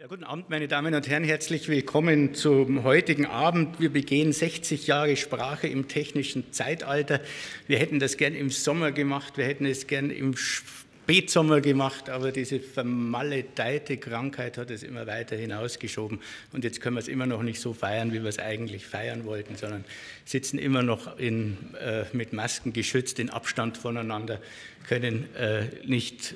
Ja, guten Abend, meine Damen und Herren, herzlich willkommen zum heutigen Abend. Wir begehen 60 Jahre Sprache im technischen Zeitalter. Wir hätten das gern im Sommer gemacht, wir hätten es gern im Spätsommer gemacht, aber diese vermaledeite Krankheit hat es immer weiter hinausgeschoben. Und jetzt können wir es immer noch nicht so feiern, wie wir es eigentlich feiern wollten, sondern sitzen immer noch mit Masken geschützt, in Abstand voneinander, können nicht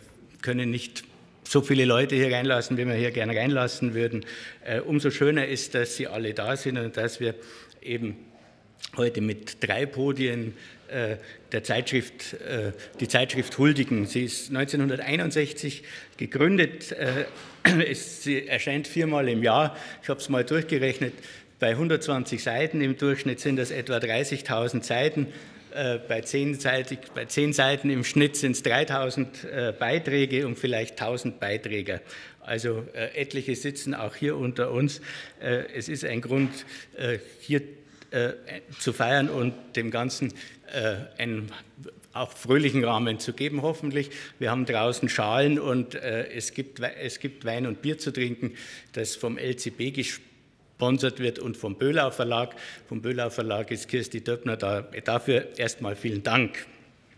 so viele Leute hier reinlassen, wie wir hier gerne reinlassen würden. Umso schöner ist, dass Sie alle da sind und dass wir eben heute mit 3 Podien die Zeitschrift huldigen. Sie ist 1961 gegründet. Sie erscheint 4-mal im Jahr. Ich habe es mal durchgerechnet. Bei 120 Seiten im Durchschnitt sind das etwa 30.000 Seiten. Bei 10 Seiten im Schnitt sind es 3.000 Beiträge und vielleicht 1.000 Beiträger. Also etliche sitzen auch hier unter uns. Es ist ein Grund, hier zu feiern und dem Ganzen einen auch fröhlichen Rahmen zu geben, hoffentlich. Wir haben draußen Schalen und es gibt Wein und Bier zu trinken, das vom LCB gesponsert wird und vom Böhlau Verlag. Vom Böhlau Verlag ist Kirsti Döppner da. Dafür erstmal vielen Dank.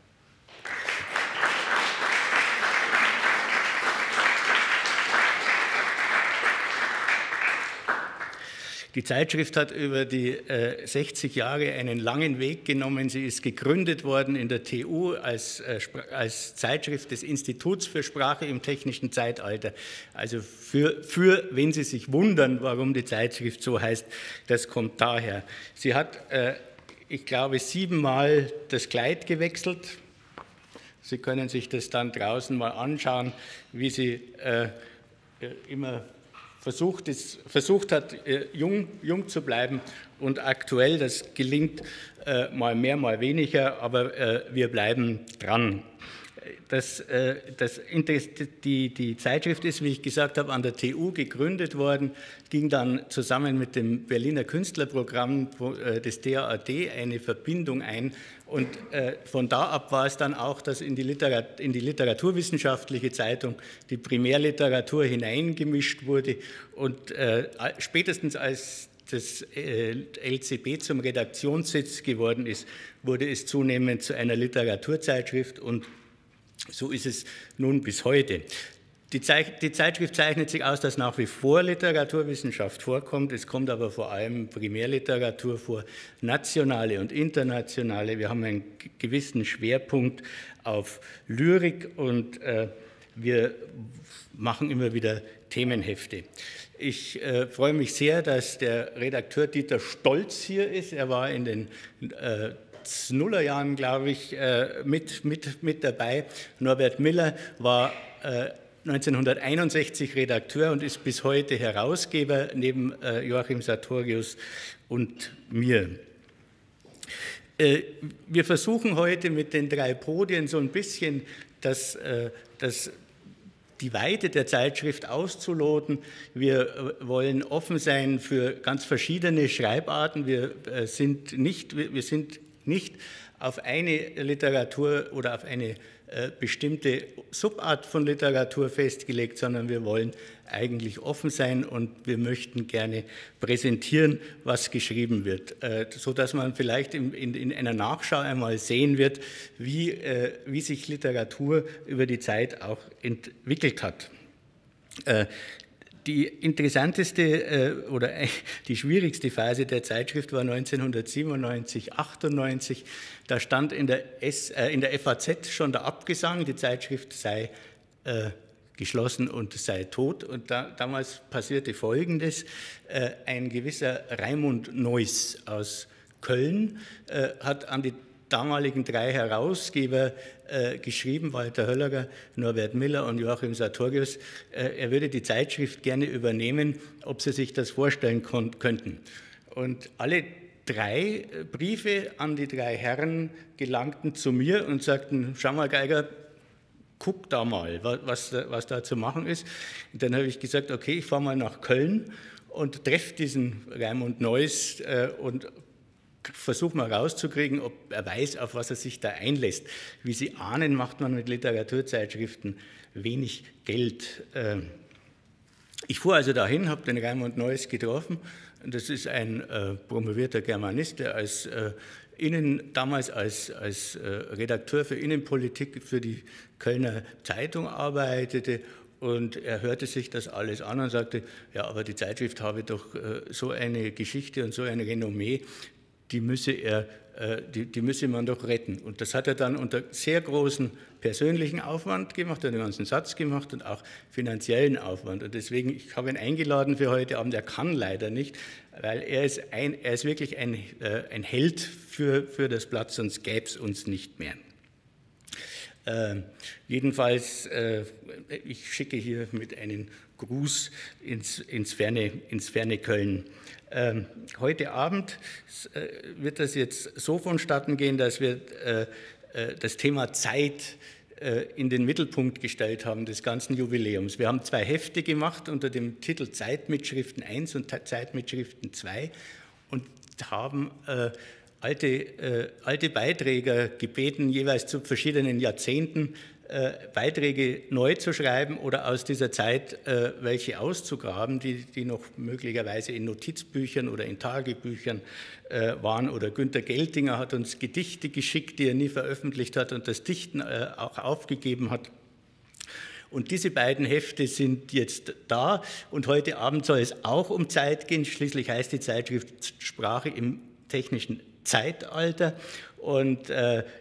Die Zeitschrift hat über die 60 Jahre einen langen Weg genommen. Sie ist gegründet worden in der TU als Zeitschrift des Instituts für Sprache im technischen Zeitalter. Also wenn Sie sich wundern, warum die Zeitschrift so heißt, das kommt daher. Sie hat, ich glaube, 7-mal das Kleid gewechselt. Sie können sich das dann draußen mal anschauen, wie sie immer versucht hat, jung zu bleiben und aktuell, das gelingt mal mehr, mal weniger, aber wir bleiben dran. Die Zeitschrift ist, wie ich gesagt habe, an der TU gegründet worden, ging dann zusammen mit dem Berliner Künstlerprogramm des DAAD eine Verbindung ein und von da ab war es dann auch, dass in die literaturwissenschaftliche Zeitung die Primärliteratur hineingemischt wurde und spätestens als das LCB zum Redaktionssitz geworden ist, wurde es zunehmend zu einer Literaturzeitschrift und so ist es nun bis heute. Die Zeitschrift zeichnet sich aus, dass nach wie vor Literaturwissenschaft vorkommt. Es kommt aber vor allem Primärliteratur vor, nationale und internationale. Wir haben einen gewissen Schwerpunkt auf Lyrik und wir machen immer wieder Themenhefte. Ich freue mich sehr, dass der Redakteur Dieter Stolz hier ist. Er war in den Nullerjahren, glaube ich, mit dabei. Norbert Miller war 1961 Redakteur und ist bis heute Herausgeber neben Joachim Sartorius und mir. Wir versuchen heute mit den 3 Podien so ein bisschen die Weite der Zeitschrift auszuloten. Wir wollen offen sein für ganz verschiedene Schreibarten. Wir sind nicht auf eine Literatur oder auf eine bestimmte Subart von Literatur festgelegt, sondern wir wollen eigentlich offen sein und wir möchten gerne präsentieren, was geschrieben wird, sodass man vielleicht in einer Nachschau einmal sehen wird, wie sich Literatur über die Zeit auch entwickelt hat. Die interessanteste oder die schwierigste Phase der Zeitschrift war 1997, 98. Da stand in der FAZ schon der Abgesang, die Zeitschrift sei geschlossen und sei tot. Und damals passierte Folgendes. Ein gewisser Raimund Neuss aus Köln hat an die damaligen 3 Herausgeber geschrieben, Walter Höllerer, Norbert Miller und Joachim Sartorius, er würde die Zeitschrift gerne übernehmen, ob sie sich das vorstellen könnten. Und alle 3 Briefe an die 3 Herren gelangten zu mir und sagten, schau mal Geiger, guck da mal, was da zu machen ist. Und dann habe ich gesagt, okay, ich fahre mal nach Köln und treffe diesen Raimund Neuss und versuche mal rauszukriegen, ob er weiß, auf was er sich da einlässt. Wie Sie ahnen, macht man mit Literaturzeitschriften wenig Geld. Ich fuhr also dahin, habe den Raimund Neuss getroffen. Das ist ein promovierter Germanist, der damals als Redakteur für Innenpolitik für die Kölner Zeitung arbeitete. Und er hörte sich das alles an und sagte, ja, aber die Zeitschrift habe doch so eine Geschichte und so ein Renommee, die müsse man doch retten. Und das hat er dann unter sehr großem persönlichen Aufwand gemacht, hat einen ganzen Satz gemacht und auch finanziellen Aufwand. Und deswegen, ich habe ihn eingeladen für heute Abend, er kann leider nicht, weil er ist wirklich ein Held für das Blatt, sonst gäbe es uns nicht mehr. Jedenfalls, ich schicke hier mit einem Gruß ins ferne Köln. Heute Abend wird das jetzt so vonstatten gehen, dass wir das Thema Zeit in den Mittelpunkt gestellt haben des ganzen Jubiläums. Wir haben 2 Hefte gemacht unter dem Titel Zeitmitschriften 1 und Zeitmitschriften 2 und haben alte Beiträger gebeten, jeweils zu verschiedenen Jahrzehnten Beiträge neu zu schreiben oder aus dieser Zeit welche auszugraben, die noch möglicherweise in Notizbüchern oder in Tagebüchern waren. Oder Günter Geltinger hat uns Gedichte geschickt, die er nie veröffentlicht hat und das Dichten auch aufgegeben hat. Und diese beiden Hefte sind jetzt da und heute Abend soll es auch um Zeit gehen. Schließlich heißt die Zeitschrift Sprache im technischen Zeitalter und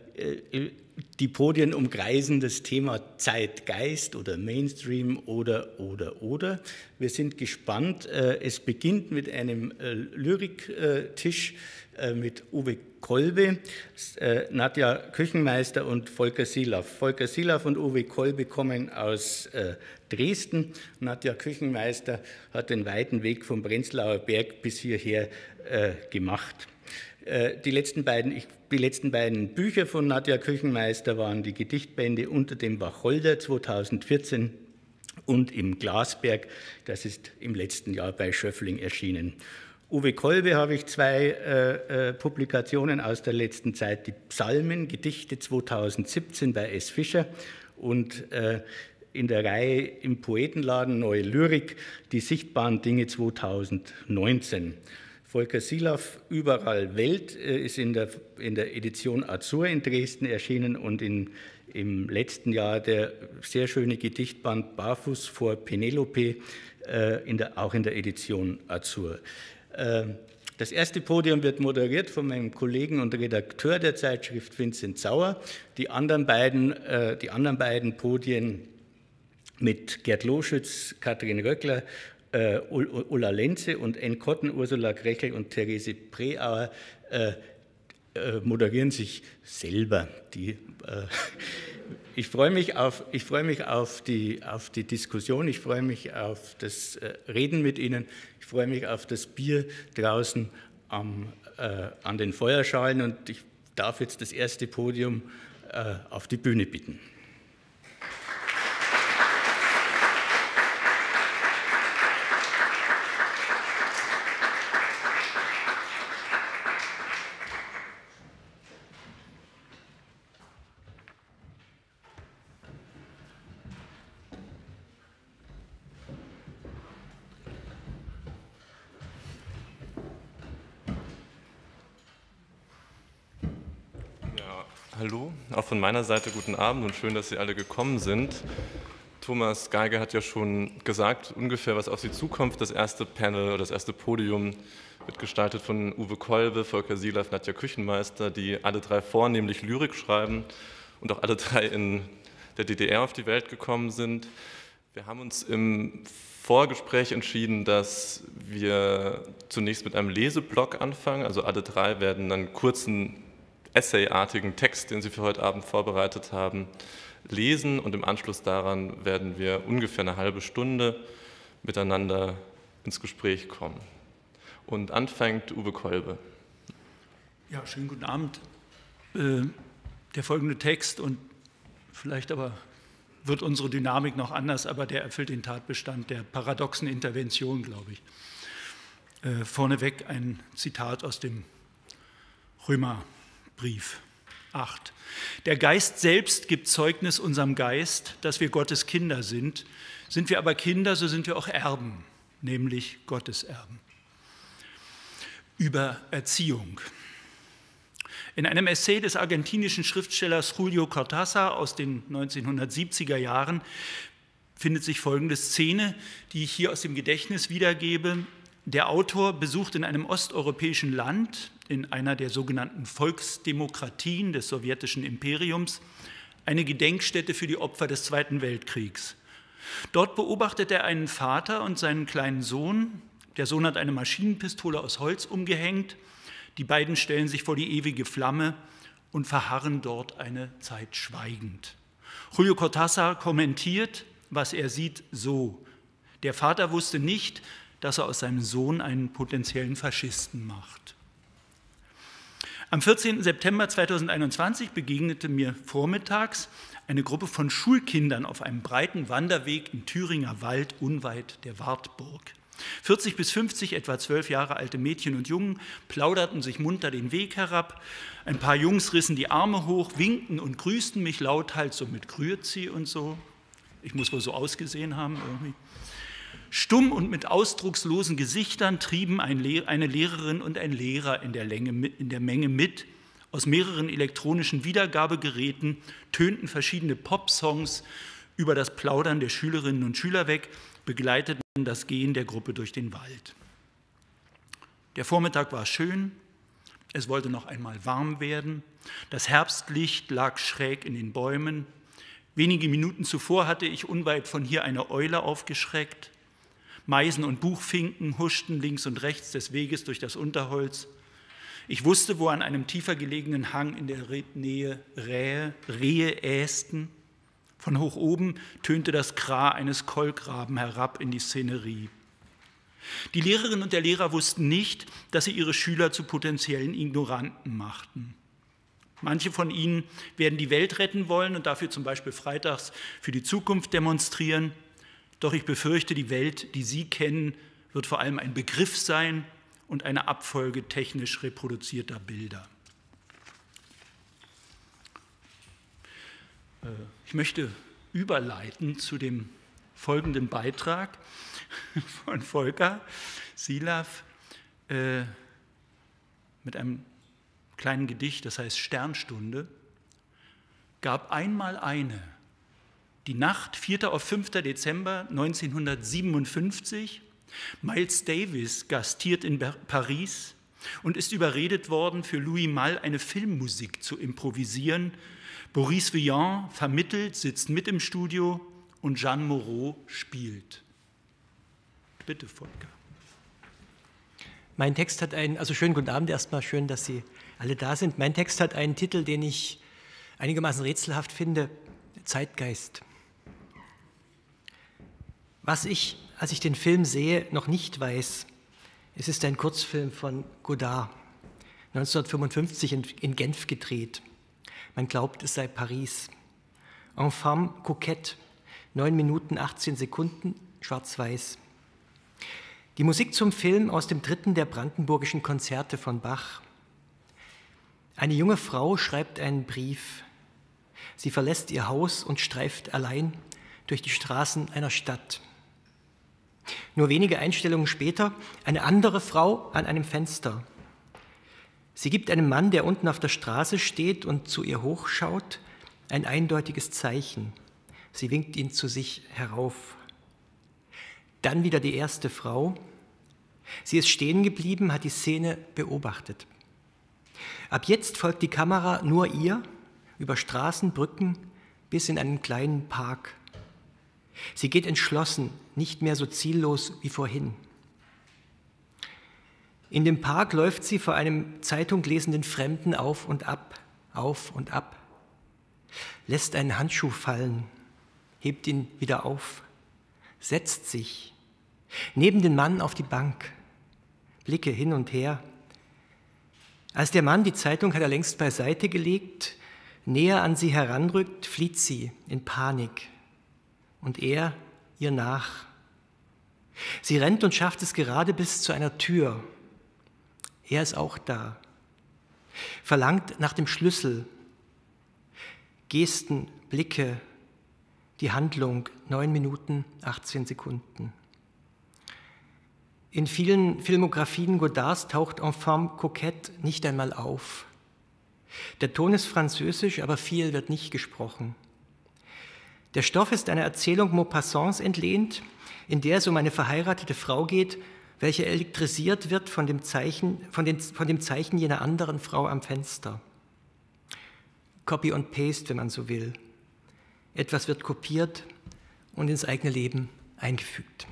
die Podien umkreisen das Thema Zeitgeist oder Mainstream oder. Wir sind gespannt. Es beginnt mit einem Lyriktisch mit Uwe Kolbe, Nadja Küchenmeister und Volker Silaff. Volker Silaff und Uwe Kolbe kommen aus Dresden. Nadja Küchenmeister hat den weiten Weg vom Prenzlauer Berg bis hierher gemacht. Die letzten beiden Bücher von Nadja Küchenmeister waren die Gedichtbände Unter dem Wacholder 2014 und Im Glasberg, das ist im letzten Jahr bei Schöffling erschienen. Uwe Kolbe habe ich 2 Publikationen aus der letzten Zeit, die Psalmen, Gedichte 2017 bei S. Fischer und in der Reihe im Poetenladen Neue Lyrik, die sichtbaren Dinge 2019. Volker Silaff, Überall Welt, ist in der Edition Azur in Dresden erschienen und im letzten Jahr der sehr schöne Gedichtband Barfuß vor Penelope, auch in der Edition Azur. Das erste Podium wird moderiert von meinem Kollegen und Redakteur der Zeitschrift Vincent Sauer. Die anderen beiden Podien mit Gerd Loschütz, Katrin Röckler, Ulla Lenze und N. Kotten, Ursula Krechel und Therese Preauer moderieren sich selber. Ich freue mich auf die Diskussion, ich freue mich auf das Reden mit Ihnen, ich freue mich auf das Bier draußen an den Feuerschalen und ich darf jetzt das erste Podium auf die Bühne bitten. Hallo, auch von meiner Seite guten Abend und schön, dass Sie alle gekommen sind. Thomas Geiger hat ja schon gesagt, ungefähr was auf Sie zukommt. Das erste Panel oder das erste Podium wird gestaltet von Uwe Kolbe, Volker Silaff, Nadja Küchenmeister, die alle 3 vornehmlich Lyrik schreiben und auch alle 3 in der DDR auf die Welt gekommen sind. Wir haben uns im Vorgespräch entschieden, dass wir zunächst mit einem Leseblock anfangen. Also alle 3 werden einen kurzen essayartigen Text, den Sie für heute Abend vorbereitet haben, lesen und im Anschluss daran werden wir ungefähr eine halbe Stunde miteinander ins Gespräch kommen. Und anfängt Uwe Kolbe. Ja, schönen guten Abend. Der folgende Text und vielleicht aber wird unsere Dynamik noch anders, aber der erfüllt den Tatbestand der paradoxen Intervention, glaube ich. Vorneweg ein Zitat aus dem Römerbrief 8. Der Geist selbst gibt Zeugnis unserem Geist, dass wir Gottes Kinder sind. Sind wir aber Kinder, so sind wir auch Erben, nämlich Gottes Erben. Über Erziehung. In einem Essay des argentinischen Schriftstellers Julio Cortázar aus den 1970er Jahren findet sich folgende Szene, die ich hier aus dem Gedächtnis wiedergebe. Der Autor besucht in einem osteuropäischen Land, in einer der sogenannten Volksdemokratien des sowjetischen Imperiums, eine Gedenkstätte für die Opfer des Zweiten Weltkriegs. Dort beobachtet er einen Vater und seinen kleinen Sohn. Der Sohn hat eine Maschinenpistole aus Holz umgehängt. Die beiden stellen sich vor die ewige Flamme und verharren dort eine Zeit schweigend. Julio Cortázar kommentiert, was er sieht, so: Der Vater wusste nicht, dass er aus seinem Sohn einen potenziellen Faschisten macht. Am 14. September 2021 begegnete mir vormittags eine Gruppe von Schulkindern auf einem breiten Wanderweg im Thüringer Wald unweit der Wartburg. 40 bis 50 etwa 12 Jahre alte Mädchen und Jungen plauderten sich munter den Weg herab. Ein paar Jungs rissen die Arme hoch, winkten und grüßten mich lauthals so mit Grüezi und so. Ich muss wohl so ausgesehen haben irgendwie. Stumm und mit ausdruckslosen Gesichtern trieben eine Lehrerin und ein Lehrer in der Menge mit. Aus mehreren elektronischen Wiedergabegeräten tönten verschiedene Popsongs über das Plaudern der Schülerinnen und Schüler weg, begleiteten das Gehen der Gruppe durch den Wald. Der Vormittag war schön, es wollte noch einmal warm werden, das Herbstlicht lag schräg in den Bäumen. Wenige Minuten zuvor hatte ich unweit von hier eine Eule aufgeschreckt. Meisen und Buchfinken huschten links und rechts des Weges durch das Unterholz. Ich wusste, wo an einem tiefer gelegenen Hang in der Nähe Rehe ästen. Von hoch oben tönte das Kra eines Kolkraben herab in die Szenerie. Die Lehrerin und der Lehrer wussten nicht, dass sie ihre Schüler zu potenziellen Ignoranten machten. Manche von ihnen werden die Welt retten wollen und dafür zum Beispiel freitags für die Zukunft demonstrieren. Doch ich befürchte, die Welt, die Sie kennen, wird vor allem ein Begriff sein und eine Abfolge technisch reproduzierter Bilder. Ich möchte überleiten zu dem folgenden Beitrag von Volker Silav mit einem kleinen Gedicht, das heißt Sternstunde. Gab einmal eine, die Nacht 4. auf 5. Dezember 1957. Miles Davis gastiert in Paris und ist überredet worden, für Louis Malle eine Filmmusik zu improvisieren. Boris Vian vermittelt, sitzt mit im Studio und Jeanne Moreau spielt. Bitte, Volker. Mein Text hat schönen guten Abend erstmal, schön, dass Sie alle da sind. Mein Text hat einen Titel, den ich einigermaßen rätselhaft finde: Zeitgeist. Was ich, als ich den Film sehe, noch nicht weiß, es ist ein Kurzfilm von Godard, 1955 in Genf gedreht. Man glaubt, es sei Paris. En femme coquette, 9 Minuten, 18 Sekunden, schwarz-weiß. Die Musik zum Film aus dem 3. der Brandenburgischen Konzerte von Bach. Eine junge Frau schreibt einen Brief. Sie verlässt ihr Haus und streift allein durch die Straßen einer Stadt. Nur wenige Einstellungen später eine andere Frau an einem Fenster. Sie gibt einem Mann, der unten auf der Straße steht und zu ihr hochschaut, ein eindeutiges Zeichen. Sie winkt ihn zu sich herauf. Dann wieder die erste Frau. Sie ist stehen geblieben, hat die Szene beobachtet. Ab jetzt folgt die Kamera nur ihr, über Straßen, Brücken, bis in einen kleinen Park. Sie geht entschlossen, nicht mehr so ziellos wie vorhin. In dem Park läuft sie vor einem Zeitung lesenden Fremden auf und ab, lässt einen Handschuh fallen, hebt ihn wieder auf, setzt sich neben den Mann auf die Bank, Blicke hin und her. Als der Mann, die Zeitung hat er längst beiseite gelegt, näher an sie heranrückt, flieht sie in Panik und er ihr nach. Sie rennt und schafft es gerade bis zu einer Tür. Er ist auch da, verlangt nach dem Schlüssel. Gesten, Blicke, Die Handlung 9 Minuten, 18 Sekunden. In vielen Filmografien Godards taucht Enfant coquette nicht einmal auf. Der Ton ist französisch, aber viel wird nicht gesprochen. Der Stoff ist einer Erzählung Maupassants entlehnt, in der es um eine verheiratete Frau geht, welche elektrisiert wird von dem Zeichen jener anderen Frau am Fenster. Copy und Paste, wenn man so will. Etwas wird kopiert und ins eigene Leben eingefügt.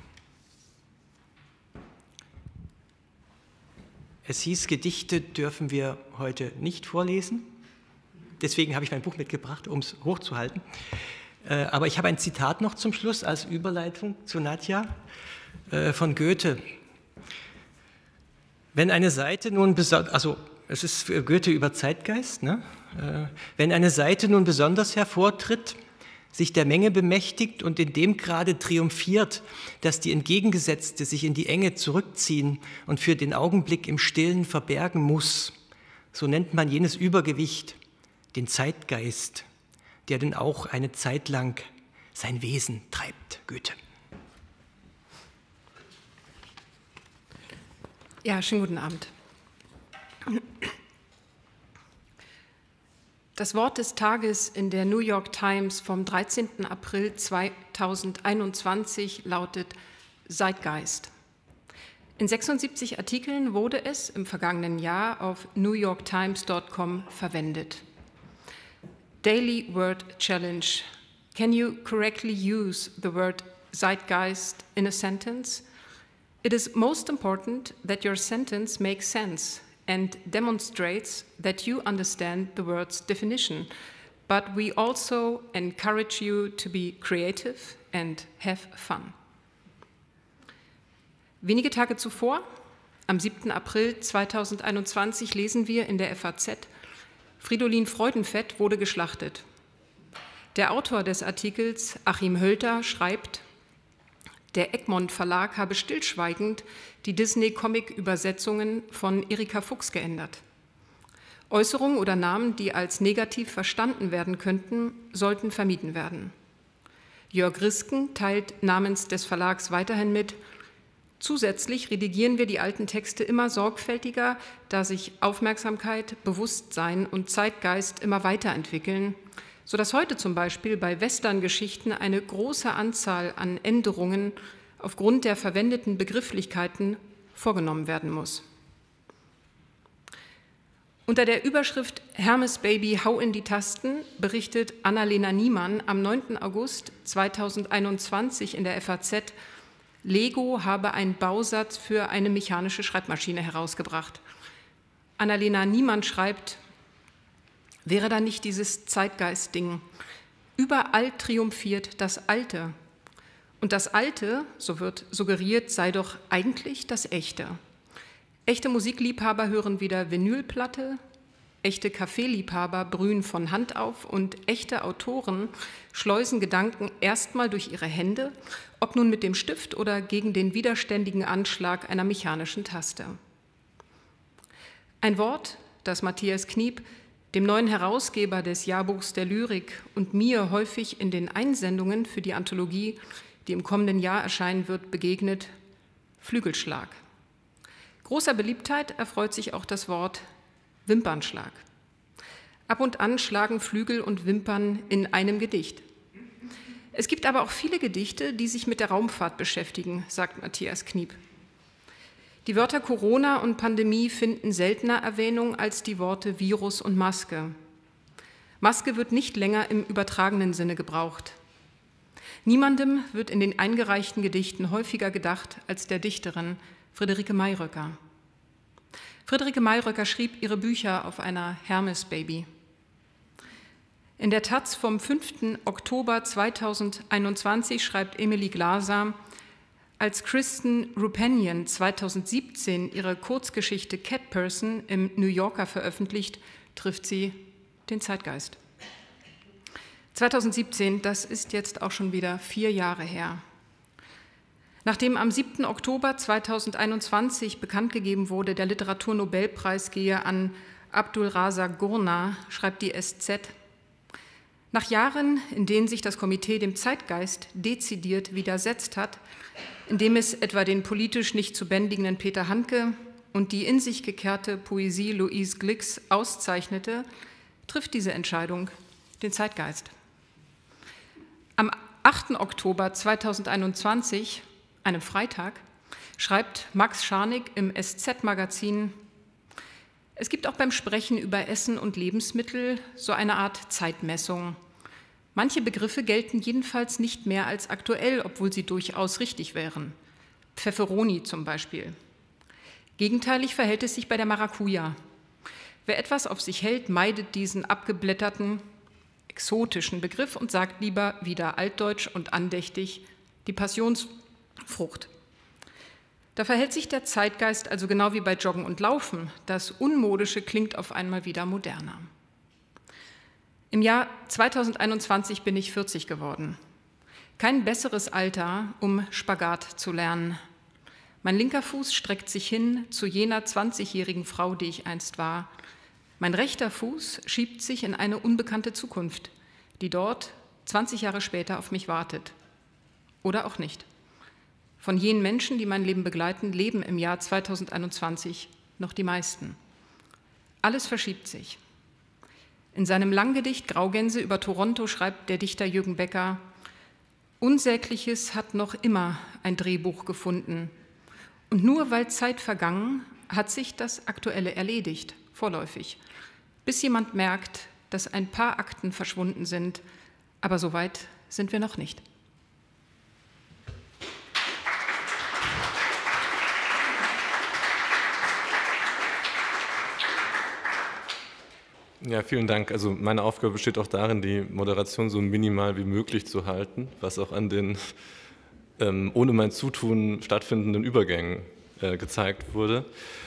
Es hieß, Gedichte dürfen wir heute nicht vorlesen. Deswegen habe ich mein Buch mitgebracht, um es hochzuhalten. Aber ich habe ein Zitat noch zum Schluss als Überleitung zu Nadja von Goethe. Wenn eine Seite nun also es ist Goethe über Zeitgeist, ne? Wenn eine Seite nun besonders hervortritt, sich der Menge bemächtigt und in dem Grade triumphiert, dass die Entgegengesetzte sich in die Enge zurückziehen und für den Augenblick im Stillen verbergen muss, so nennt man jenes Übergewicht den Zeitgeist, der denn auch eine Zeit lang sein Wesen treibt. Goethe. Ja, schönen guten Abend. Das Wort des Tages in der New York Times vom 13. April 2021 lautet Zeitgeist. In 76 Artikeln wurde es im vergangenen Jahr auf newyorktimes.com verwendet. Daily Word Challenge. Can you correctly use the word Zeitgeist in a sentence? It is most important that your sentence makes sense and demonstrates that you understand the word's definition, but we also encourage you to be creative and have fun. Wenige Tage zuvor, am 7. April 2021, lesen wir in der FAZ, Fridolin Freudenfett wurde geschlachtet. Der Autor des Artikels, Achim Hölter, schreibt, der Egmont Verlag habe stillschweigend die Disney-Comic-Übersetzungen von Erika Fuchs geändert. Äußerungen oder Namen, die als negativ verstanden werden könnten, sollten vermieden werden. Jörg Risken teilt namens des Verlags weiterhin mit, zusätzlich redigieren wir die alten Texte immer sorgfältiger, da sich Aufmerksamkeit, Bewusstsein und Zeitgeist immer weiterentwickeln, sodass heute zum Beispiel bei Western-Geschichten eine große Anzahl an Änderungen aufgrund der verwendeten Begrifflichkeiten vorgenommen werden muss. Unter der Überschrift Hermes Baby, hau in die Tasten berichtet Annalena Niemann am 9. August 2021 in der FAZ, Lego habe einen Bausatz für eine mechanische Schreibmaschine herausgebracht. Annalena Niemann schreibt, wäre da nicht dieses Zeitgeist-Ding? Überall triumphiert das Alte. Und das Alte, so wird suggeriert, sei doch eigentlich das Echte. Echte Musikliebhaber hören wieder Vinylplatte, echte Kaffeeliebhaber brühen von Hand auf und echte Autoren schleusen Gedanken erstmal durch ihre Hände, ob nun mit dem Stift oder gegen den widerständigen Anschlag einer mechanischen Taste. Ein Wort, das Matthias Kniep, dem neuen Herausgeber des Jahrbuchs der Lyrik und mir häufig in den Einsendungen für die Anthologie, die im kommenden Jahr erscheinen wird, begegnet, Flügelschlag. Großer Beliebtheit erfreut sich auch das Wort Wimpernschlag. Ab und an schlagen Flügel und Wimpern in einem Gedicht. Es gibt aber auch viele Gedichte, die sich mit der Raumfahrt beschäftigen, sagt Matthias Kniep. Die Wörter Corona und Pandemie finden seltener Erwähnung als die Worte Virus und Maske. Maske wird nicht länger im übertragenen Sinne gebraucht. Niemandem wird in den eingereichten Gedichten häufiger gedacht als der Dichterin Friederike Mayröcker. Friederike Mayröcker schrieb ihre Bücher auf einer Hermes Baby. In der taz vom 5. Oktober 2021 schreibt Emily Glaser, als Kristen Rupenian 2017 ihre Kurzgeschichte Cat Person im New Yorker veröffentlicht, trifft sie den Zeitgeist. 2017, das ist jetzt auch schon wieder 4 Jahre her. Nachdem am 7. Oktober 2021 bekannt gegeben wurde, der Literaturnobelpreis gehe an Abdul Razak Gurnah, schreibt die SZ, Nach Jahren, in denen sich das Komitee dem Zeitgeist dezidiert widersetzt hat, indem es etwa den politisch nicht zu bändigenden Peter Handke und die in sich gekehrte Poesie Louise Glicks auszeichnete, trifft diese Entscheidung den Zeitgeist. Am 8. Oktober 2021, einem Freitag, schreibt Max Scharnig im SZ-Magazin: Es gibt auch beim Sprechen über Essen und Lebensmittel so eine Art Zeitmessung. Manche Begriffe gelten jedenfalls nicht mehr als aktuell, obwohl sie durchaus richtig wären. Pfefferoni zum Beispiel. Gegenteilig verhält es sich bei der Maracuja. Wer etwas auf sich hält, meidet diesen abgeblätterten, exotischen Begriff und sagt lieber wieder altdeutsch und andächtig die Passionsfrucht. Da verhält sich der Zeitgeist also genau wie bei Joggen und Laufen. Das Unmodische klingt auf einmal wieder moderner. Im Jahr 2021 bin ich 40 geworden. Kein besseres Alter, um Spagat zu lernen. Mein linker Fuß streckt sich hin zu jener 20-jährigen Frau, die ich einst war. Mein rechter Fuß schiebt sich in eine unbekannte Zukunft, die dort 20 Jahre später auf mich wartet. Oder auch nicht. Von jenen Menschen, die mein Leben begleiten, leben im Jahr 2021 noch die meisten. Alles verschiebt sich. In seinem Langgedicht Graugänse über Toronto schreibt der Dichter Jürgen Becker: Unsägliches hat noch immer ein Drehbuch gefunden. Und nur weil Zeit vergangen, hat sich das Aktuelle erledigt, vorläufig, bis jemand merkt, dass ein paar Akten verschwunden sind. Aber so weit sind wir noch nicht. Ja, vielen Dank. Also meine Aufgabe besteht auch darin, die Moderation so minimal wie möglich zu halten, was auch an den ohne mein Zutun stattfindenden Übergängen gezeigt wurde.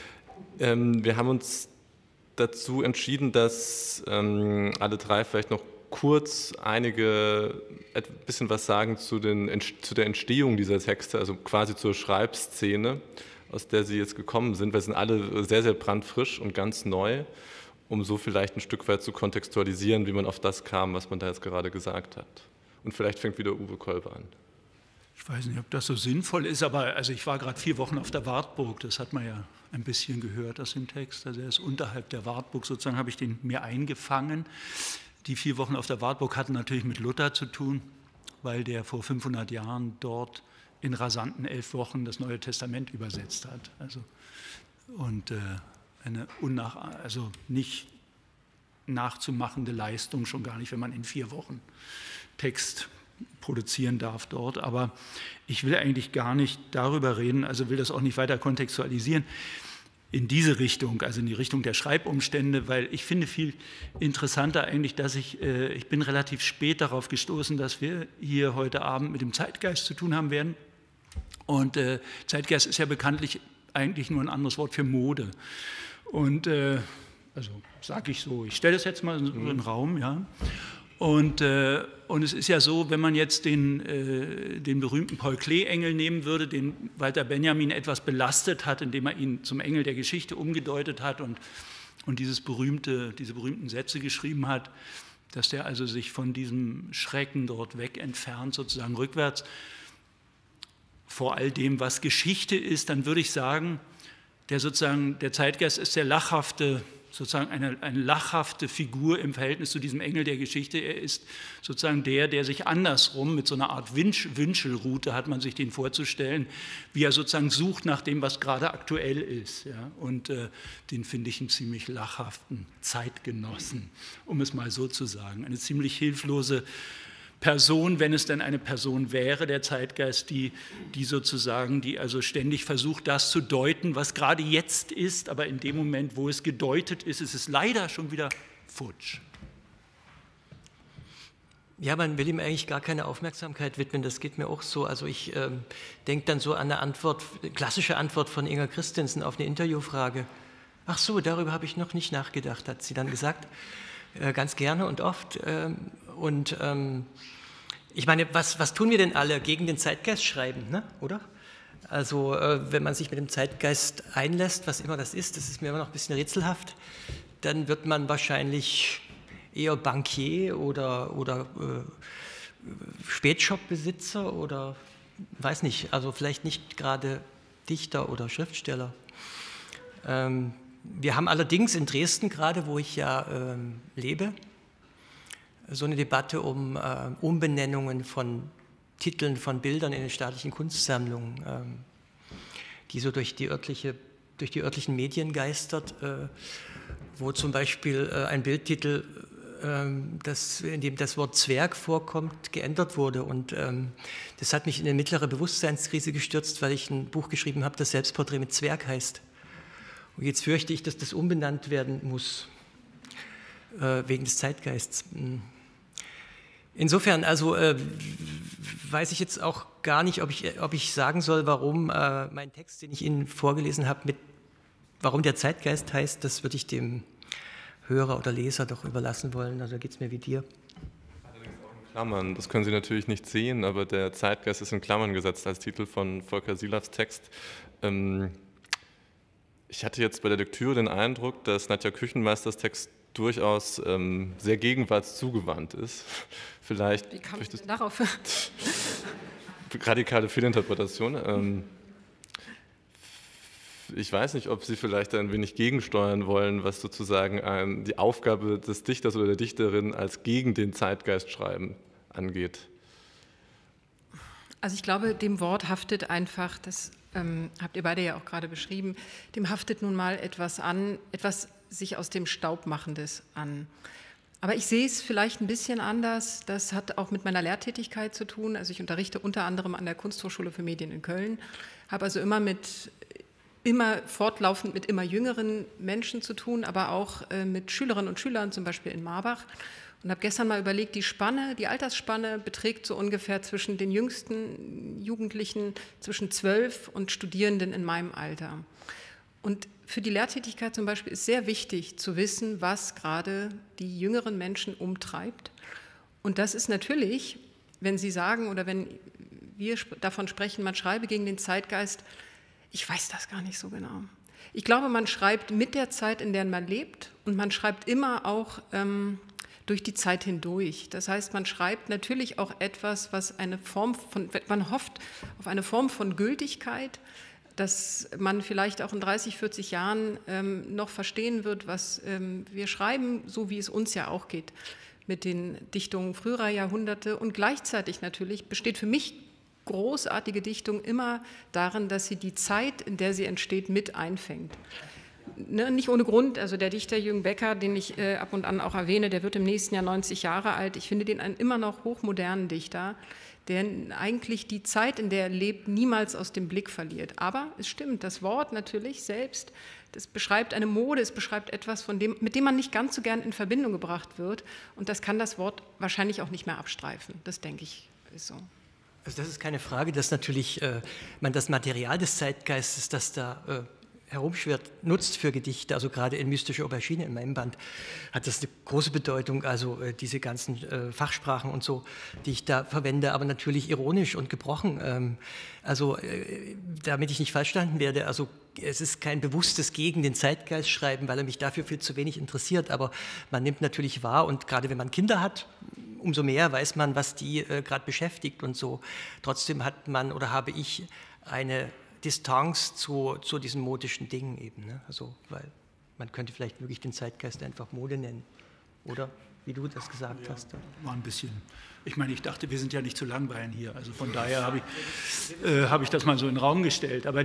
Wir haben uns dazu entschieden, dass alle drei vielleicht noch kurz ein bisschen was sagen zu der Entstehung dieser Texte, also quasi zur Schreibszene, aus der sie jetzt gekommen sind. Wir sind alle sehr, sehr brandfrisch und ganz neu, um so vielleicht ein Stück weit zu kontextualisieren, wie man auf das kam, was man da jetzt gerade gesagt hat. Und vielleicht fängt wieder Uwe Kolbe an. Ich weiß nicht, ob das so sinnvoll ist, aber also ich war gerade 4 Wochen auf der Wartburg, das hat man ja ein bisschen gehört aus dem Text, also er ist unterhalb der Wartburg, sozusagen habe ich den mir eingefangen. Die 4 Wochen auf der Wartburg hatten natürlich mit Luther zu tun, weil der vor 500 Jahren dort in rasanten 11 Wochen das Neue Testament übersetzt hat. Also, und eine nicht nachzumachende Leistung, schon gar nicht, wenn man in 4 Wochen Text produzieren darf dort. Aber ich will eigentlich gar nicht darüber reden, also will das auch nicht weiter kontextualisieren in diese Richtung, also in die Richtung der Schreibumstände, weil ich finde viel interessanter eigentlich, dass ich bin relativ spät darauf gestoßen, dass wir hier heute Abend mit dem Zeitgeist zu tun haben werden. Und Zeitgeist ist ja bekanntlich eigentlich nur ein anderes Wort für Mode. Und also sage ich so, ich stelle das jetzt mal in den Raum, ja. Und es ist ja so, wenn man jetzt den berühmten Paul Klee-Engel nehmen würde, den Walter Benjamin etwas belastet hat, indem er ihn zum Engel der Geschichte umgedeutet hat und diese berühmten Sätze geschrieben hat, dass der also sich von diesem Schrecken dort weg entfernt, sozusagen rückwärts, vor all dem, was Geschichte ist, dann würde ich sagen, der Zeitgeist ist der lachhafte, sozusagen eine lachhafte Figur im Verhältnis zu diesem Engel der Geschichte. Er ist sozusagen der sich andersrum mit so einer Art Wünschelrute, hat man sich den vorzustellen, wie er sozusagen sucht nach dem, was gerade aktuell ist. Ja? Und den finde ich einen ziemlich lachhaften Zeitgenossen, um es mal so zu sagen. Eine ziemlich hilflose Person, wenn es denn eine Person wäre, der Zeitgeist, die also ständig versucht, das zu deuten, was gerade jetzt ist, aber in dem Moment, wo es gedeutet ist, ist es leider schon wieder futsch. Ja, man will ihm eigentlich gar keine Aufmerksamkeit widmen, das geht mir auch so. Also ich denke dann so an eine klassische Antwort von Inger Christensen auf eine Interviewfrage. Ach so, darüber habe ich noch nicht nachgedacht, hat sie dann gesagt. Ganz gerne und oft. Ich meine, was tun wir denn alle gegen den Zeitgeist schreiben, ne? Oder? Also wenn man sich mit dem Zeitgeist einlässt, was immer das ist mir immer noch ein bisschen rätselhaft, dann wird man wahrscheinlich eher Bankier oder Spätshop-Besitzer oder weiß nicht, also vielleicht nicht gerade Dichter oder Schriftsteller. Wir haben allerdings in Dresden gerade, wo ich ja lebe, so eine Debatte um Umbenennungen von Titeln von Bildern in den staatlichen Kunstsammlungen, die so durch die örtlichen Medien geistert, wo zum Beispiel ein Bildtitel, in dem das Wort Zwerg vorkommt, geändert wurde. Und das hat mich in eine mittlere Bewusstseinskrise gestürzt, weil ich ein Buch geschrieben habe, das Selbstporträt mit Zwerg heißt. Und jetzt fürchte ich, dass das umbenannt werden muss, wegen des Zeitgeists. Insofern, also weiß ich jetzt auch gar nicht, ob ich sagen soll, warum mein Text, den ich Ihnen vorgelesen habe, warum der Zeitgeist heißt, das würde ich dem Hörer oder Leser doch überlassen wollen. Also geht es mir wie dir. Allerdings auch in Klammern. Das können Sie natürlich nicht sehen, aber der Zeitgeist ist in Klammern gesetzt als Titel von Volker Silavs Text. Ich hatte jetzt bei der Lektüre den Eindruck, dass Nadja Küchenmeisters Text durchaus sehr gegenwartszugewandt ist. Vielleicht. Wie kam ich denn darauf? Radikale Fehlinterpretation. Ich weiß nicht, ob Sie vielleicht ein wenig gegensteuern wollen, was sozusagen die Aufgabe des Dichters oder der Dichterin als gegen den Zeitgeist schreiben angeht. Also ich glaube, dem Wort haftet einfach, das habt ihr beide ja auch gerade beschrieben, dem haftet nun mal etwas an, etwas sich aus dem Staub machendes an. Aber ich sehe es vielleicht ein bisschen anders. Das hat auch mit meiner Lehrtätigkeit zu tun. Also ich unterrichte unter anderem an der Kunsthochschule für Medien in Köln, habe also immer fortlaufend mit immer jüngeren Menschen zu tun, aber auch mit Schülerinnen und Schülern, zum Beispiel in Marbach. Und habe gestern mal überlegt, die Altersspanne beträgt so ungefähr zwischen den jüngsten Jugendlichen, zwischen 12 und Studierenden in meinem Alter. Und für die Lehrtätigkeit zum Beispiel ist sehr wichtig zu wissen, was gerade die jüngeren Menschen umtreibt. Und das ist natürlich, wenn Sie sagen oder wenn wir davon sprechen, man schreibe gegen den Zeitgeist, ich weiß das gar nicht so genau. Ich glaube, man schreibt mit der Zeit, in der man lebt, und man schreibt immer auch durch die Zeit hindurch. Das heißt, man schreibt natürlich auch etwas, was man hofft auf eine Form von Gültigkeit, dass man vielleicht auch in 30, 40 Jahren noch verstehen wird, was wir schreiben, so wie es uns ja auch geht mit den Dichtungen früherer Jahrhunderte. Und gleichzeitig natürlich besteht für mich großartige Dichtung immer darin, dass sie die Zeit, in der sie entsteht, mit einfängt. Ne, nicht ohne Grund, also der Dichter Jürgen Becker, den ich ab und an auch erwähne, der wird im nächsten Jahr 90 Jahre alt. Ich finde den einen immer noch hochmodernen Dichter, der eigentlich die Zeit, in der er lebt, niemals aus dem Blick verliert. Aber es stimmt, das Wort natürlich selbst, das beschreibt eine Mode, es beschreibt etwas, mit dem man nicht ganz so gern in Verbindung gebracht wird. Und das kann das Wort wahrscheinlich auch nicht mehr abstreifen. Das, denke ich, ist so. Also das ist keine Frage, dass natürlich man das Material des Zeitgeistes, das da herumschwirrt, nutzt für Gedichte, also gerade in Mystische Aubergine in meinem Band hat das eine große Bedeutung, also diese ganzen Fachsprachen und so, die ich da verwende, aber natürlich ironisch und gebrochen. Damit ich nicht falsch verstanden werde, also es ist kein bewusstes gegen den Zeitgeist schreiben, weil er mich dafür viel zu wenig interessiert, aber man nimmt natürlich wahr und gerade wenn man Kinder hat, umso mehr weiß man, was die gerade beschäftigt und so. Trotzdem hat man oder habe ich eine Distanz zu diesen modischen Dingen eben. Ne? Also, weil man könnte vielleicht wirklich den Zeitgeist einfach Mode nennen, oder? Wie du das gesagt hast. War ein bisschen. Ich meine, ich dachte, wir sind ja nicht zu langweilen hier. Also von daher habe ich das mal so in den Raum gestellt. Aber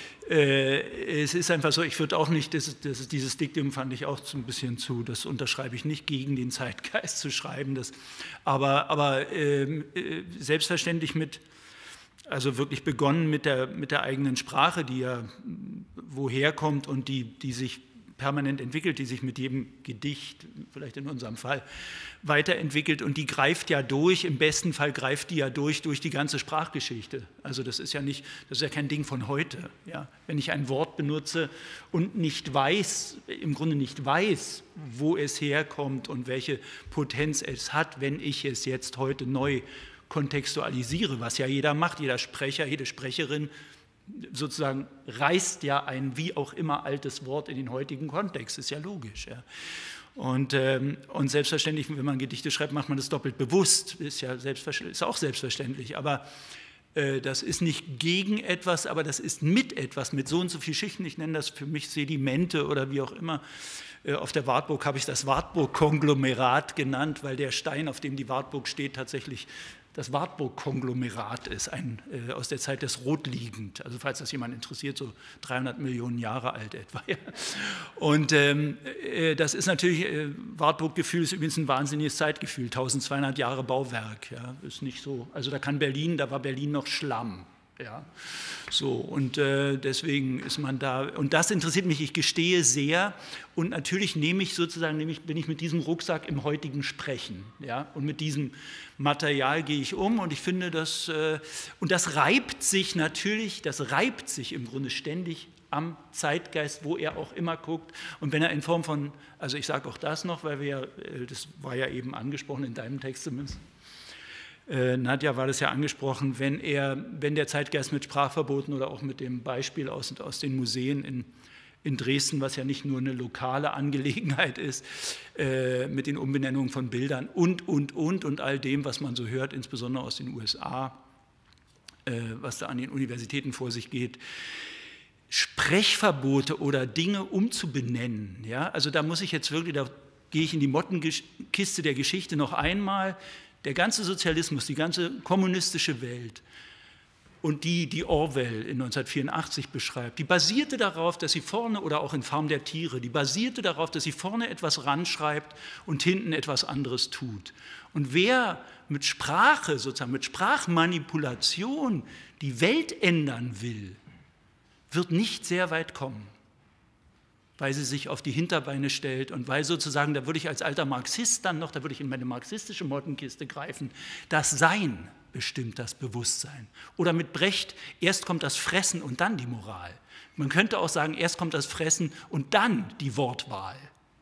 es ist einfach so, ich würde auch nicht, dieses Diktum fand ich auch so ein bisschen das unterschreibe ich nicht, gegen den Zeitgeist zu schreiben. Aber selbstverständlich also wirklich begonnen mit der eigenen Sprache, die ja woher kommt und die sich permanent entwickelt, die sich mit jedem Gedicht, vielleicht in unserem Fall, weiterentwickelt und die greift ja durch, im besten Fall greift die ja durch die ganze Sprachgeschichte. Also das ist ja kein Ding von heute. Ja? Wenn ich ein Wort benutze und im Grunde nicht weiß, wo es herkommt und welche Potenz es hat, wenn ich es jetzt heute neu kontextualisiere, was ja jeder macht, jeder Sprecher, jede Sprecherin sozusagen reißt ja ein wie auch immer altes Wort in den heutigen Kontext, ist ja logisch. Ja. Und selbstverständlich, wenn man Gedichte schreibt, macht man das doppelt bewusst, ist ja ist auch selbstverständlich, aber das ist nicht gegen etwas, aber das ist mit etwas, mit so und so vielen Schichten. Ich nenne das für mich Sedimente oder wie auch immer. Auf der Wartburg habe ich das Wartburg-Konglomerat genannt, weil der Stein, auf dem die Wartburg steht, tatsächlich das Wartburg-Konglomerat ist, aus der Zeit des Rotliegend. Also falls das jemand interessiert, so 300 Millionen Jahre alt etwa. Ja. Und das ist natürlich, Wartburg-Gefühl ist übrigens ein wahnsinniges Zeitgefühl, 1200 Jahre Bauwerk. Ja, ist nicht so, also da war Berlin noch Schlamm. Ja, so, und deswegen ist man da, und das interessiert mich, ich gestehe sehr, und natürlich bin ich mit diesem Rucksack im heutigen Sprechen, ja, und mit diesem Material gehe ich um, und ich finde, und das reibt sich im Grunde ständig am Zeitgeist, wo er auch immer guckt, und wenn er in Form von, also ich sage auch das noch, weil das war ja eben angesprochen, in deinem Text zumindest, Nadja war das ja angesprochen, wenn der Zeitgeist mit Sprachverboten oder auch mit dem Beispiel aus den Museen in Dresden, was ja nicht nur eine lokale Angelegenheit ist, mit den Umbenennungen von Bildern und all dem, was man so hört, insbesondere aus den USA, was da an den Universitäten vor sich geht, Sprechverbote oder Dinge umzubenennen. Ja? Also da muss ich jetzt wirklich, da gehe ich in die Mottenkiste der Geschichte noch einmal. Der ganze Sozialismus, die ganze kommunistische Welt und die Orwell in 1984 beschreibt, die basierte darauf, dass sie vorne, oder auch in Farm der Tiere, die basierte darauf, dass sie vorne etwas ranschreibt und hinten etwas anderes tut. Und wer mit Sprache, sozusagen mit Sprachmanipulation die Welt ändern will, wird nicht sehr weit kommen, weil sie sich auf die Hinterbeine stellt und weil sozusagen, da würde ich als alter Marxist da würde ich in meine marxistische Mottenkiste greifen, das Sein bestimmt das Bewusstsein. Oder mit Brecht, erst kommt das Fressen und dann die Moral. Man könnte auch sagen, erst kommt das Fressen und dann die Wortwahl.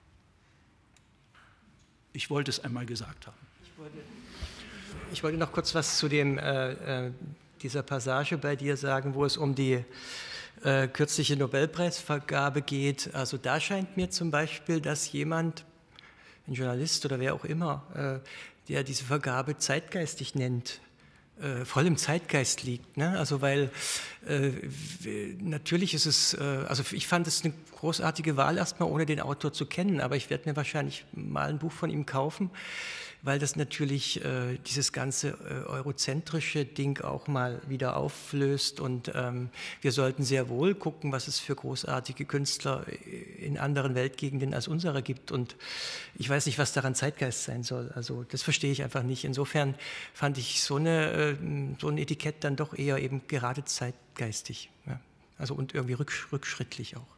Ich wollte es einmal gesagt haben. Ich wollte noch kurz was zu dieser Passage bei dir sagen, wo es um die kürzliche Nobelpreisvergabe geht. Also da scheint mir zum Beispiel, dass jemand, ein Journalist oder wer auch immer, der diese Vergabe zeitgeistig nennt, voll im Zeitgeist liegt. Ne? Also weil natürlich ist es, also ich fand es eine großartige Wahl erstmal, ohne den Autor zu kennen, aber ich werde mir wahrscheinlich mal ein Buch von ihm kaufen, weil das natürlich dieses ganze eurozentrische Ding auch mal wieder auflöst, und wir sollten sehr wohl gucken, was es für großartige Künstler in anderen Weltgegenden als unsere gibt, und ich weiß nicht, was daran Zeitgeist sein soll, also das verstehe ich einfach nicht. Insofern fand ich so ein Etikett dann doch eher eben gerade zeitgeistig, ja. Also und irgendwie rückschrittlich auch.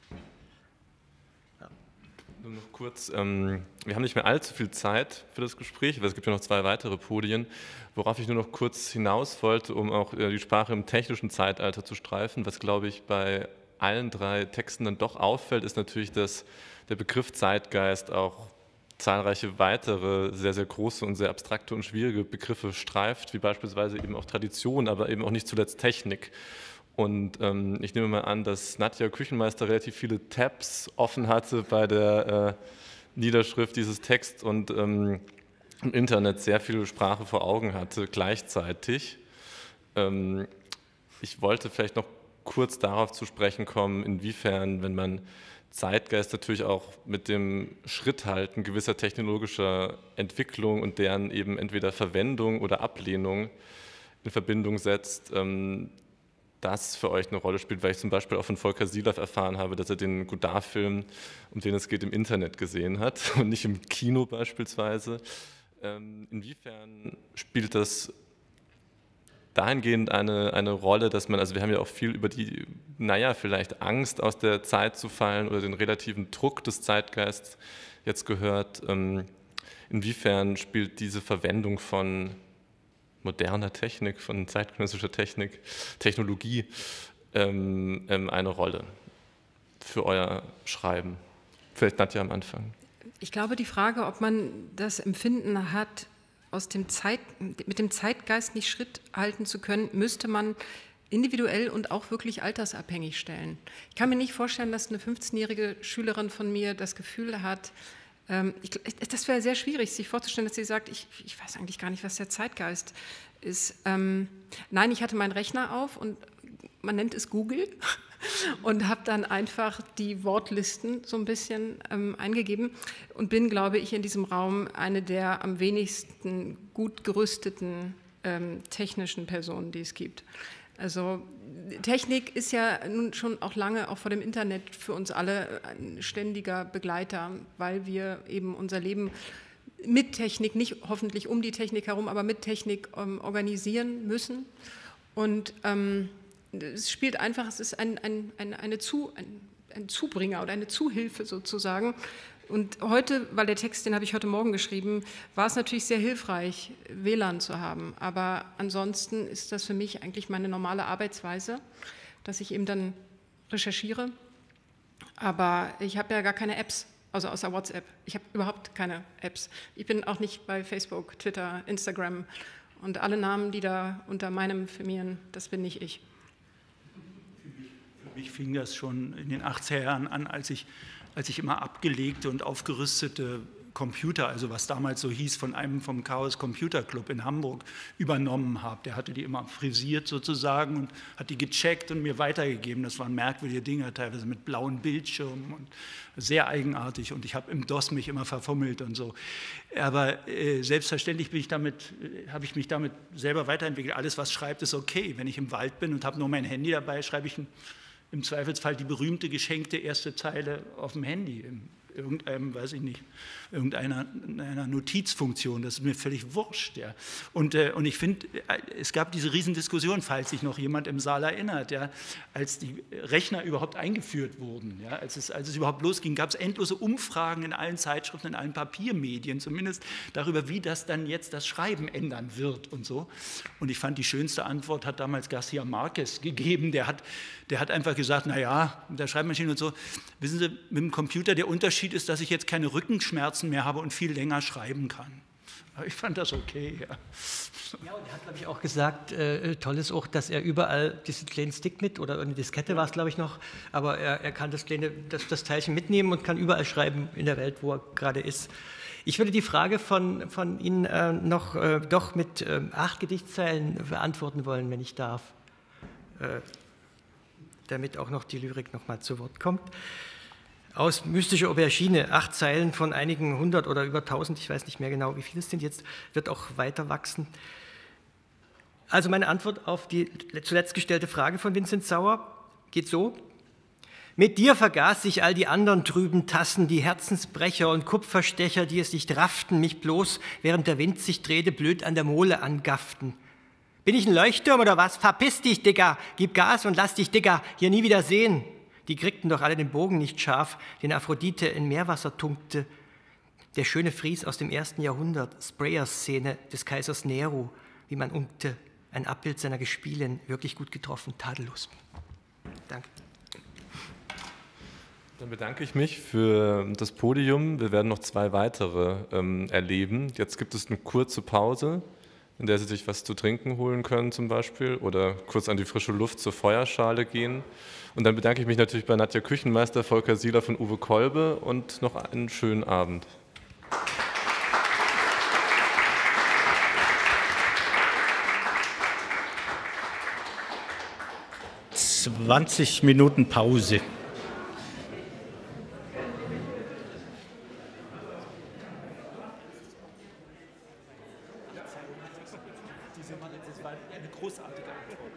Nur noch kurz, wir haben nicht mehr allzu viel Zeit für das Gespräch, weil es gibt ja noch 2 weitere Podien, worauf ich nur noch kurz hinaus wollte, um auch die Sprache im technischen Zeitalter zu streifen. Was, glaube ich, bei allen 3 Texten dann doch auffällt, ist natürlich, dass der Begriff Zeitgeist auch zahlreiche weitere, sehr, sehr große und sehr abstrakte und schwierige Begriffe streift, wie beispielsweise eben auch Tradition, aber eben auch nicht zuletzt Technik. Und ich nehme mal an, dass Nadja Küchenmeister relativ viele Tabs offen hatte bei der Niederschrift dieses Texts und im Internet sehr viel Sprache vor Augen hatte gleichzeitig. Ich wollte vielleicht noch kurz darauf zu sprechen kommen, inwiefern, wenn man Zeitgeist natürlich auch mit dem Schritthalten gewisser technologischer Entwicklung und deren eben entweder Verwendung oder Ablehnung in Verbindung setzt, das für euch eine Rolle spielt, weil ich zum Beispiel auch von Volker Silaff erfahren habe, dass er den Godard-Film, um den es geht, im Internet gesehen hat und nicht im Kino beispielsweise. Inwiefern spielt das dahingehend eine Rolle, dass man, also wir haben ja auch viel über die, vielleicht Angst aus der Zeit zu fallen oder den relativen Druck des Zeitgeists jetzt gehört. Inwiefern spielt diese Verwendung von moderner Technik, von zeitgenössischer Technologie eine Rolle für euer Schreiben? Vielleicht Nadja am Anfang. Ich glaube, die Frage, ob man das Empfinden hat, mit dem Zeitgeist nicht Schritt halten zu können, müsste man individuell und auch wirklich altersabhängig stellen. Ich kann mir nicht vorstellen, dass eine 15-jährige Schülerin von mir das Gefühl hat, das wäre sehr schwierig, sich vorzustellen, dass sie sagt, ich weiß eigentlich gar nicht, was der Zeitgeist ist. Nein, ich hatte meinen Rechner auf und man nennt es Google und habe dann einfach die Wortlisten so ein bisschen eingegeben und bin, glaube ich, in diesem Raum eine der am wenigsten gut gerüsteten technischen Personen, die es gibt. Also Technik ist ja nun schon auch lange, auch vor dem Internet, für uns alle ein ständiger Begleiter, weil wir eben unser Leben mit Technik, nicht hoffentlich um die Technik herum, aber mit Technik organisieren müssen. Und es spielt einfach, es ist ein Zubringer oder eine Zuhilfe sozusagen. Und heute, weil der Text, den habe ich heute Morgen geschrieben, war es natürlich sehr hilfreich, WLAN zu haben. Aber ansonsten ist das für mich eigentlich meine normale Arbeitsweise, dass ich eben dann recherchiere. Aber ich habe ja gar keine Apps, also außer WhatsApp. Ich habe überhaupt keine Apps. Ich bin auch nicht bei Facebook, Twitter, Instagram und alle Namen, die da unter meinem firmieren, das bin nicht ich. Für mich fing das schon in den 80er Jahren an, als ich immer abgelegte und aufgerüstete Computer, also was damals so hieß, von einem vom Chaos Computer Club in Hamburg übernommen habe. Der hatte die immer frisiert sozusagen und hat die gecheckt und mir weitergegeben. Das waren merkwürdige Dinge, teilweise mit blauen Bildschirmen und sehr eigenartig. Und ich habe im DOS mich immer verfummelt und so. Aber selbstverständlich habe ich mich damit selber weiterentwickelt. Alles, was schreibt, ist okay. Wenn ich im Wald bin und habe nur mein Handy dabei, schreibe ich im Zweifelsfall die berühmte geschenkte erste Zeile auf dem Handy, irgendeinem, weiß ich nicht, irgendeiner Notizfunktion, das ist mir völlig wurscht. Ja. Und ich finde, es gab diese Riesendiskussion, falls sich noch jemand im Saal erinnert, ja, als die Rechner überhaupt eingeführt wurden, ja, als es überhaupt losging, gab es endlose Umfragen in allen Zeitschriften, in allen Papiermedien zumindest, darüber, wie das dann jetzt das Schreiben ändern wird und so. Und ich fand, die schönste Antwort hat damals Garcia Marquez gegeben, der hat einfach gesagt, naja, mit der Schreibmaschine und so, wissen Sie, mit dem Computer, der Unterschied ist, dass ich jetzt keine Rückenschmerzen mehr habe und viel länger schreiben kann. Aber ich fand das okay, ja. Ja, und er hat, glaube ich, auch gesagt, toll ist auch, dass er überall diesen kleinen Stick mit, oder eine Diskette war es, glaube ich, noch, aber er kann das Teilchen mitnehmen und kann überall schreiben in der Welt, wo er gerade ist. Ich würde die Frage von Ihnen noch doch mit 8 Gedichtszeilen beantworten wollen, wenn ich darf, damit auch noch die Lyrik noch mal zu Wort kommt. Aus Mystische Aubergine, 8 Zeilen von einigen 100 oder über 1000, ich weiß nicht mehr genau, wie viele es sind jetzt, wird auch weiter wachsen. Also meine Antwort auf die zuletzt gestellte Frage von Vincent Sauer geht so: Mit dir vergaß ich all die anderen trüben Tassen, die Herzensbrecher und Kupferstecher, die es nicht rafften, mich bloß, während der Wind sich drehte, blöd an der Mole angafften. Bin ich ein Leuchtturm oder was? Verpiss dich, Dicker, gib Gas und lass dich, Dicker, hier nie wieder sehen. Die kriegten doch alle den Bogen nicht scharf, den Aphrodite in Meerwasser tunkte. Der schöne Fries aus dem 1. Jahrhundert, Sprayer-Szene des Kaisers Nero, wie man unkte, ein Abbild seiner Gespielin, wirklich gut getroffen, tadellos. Danke. Dann bedanke ich mich für das Podium. Wir werden noch 2 weitere erleben. Jetzt gibt es eine kurze Pause, in der Sie sich was zu trinken holen können zum Beispiel oder kurz an die frische Luft zur Feuerschale gehen. Und dann bedanke ich mich natürlich bei Nadja Küchenmeister, Volker Sieler von Uwe Kolbe und noch einen schönen Abend. 20 Minuten Pause. Das war eine großartige Antwort.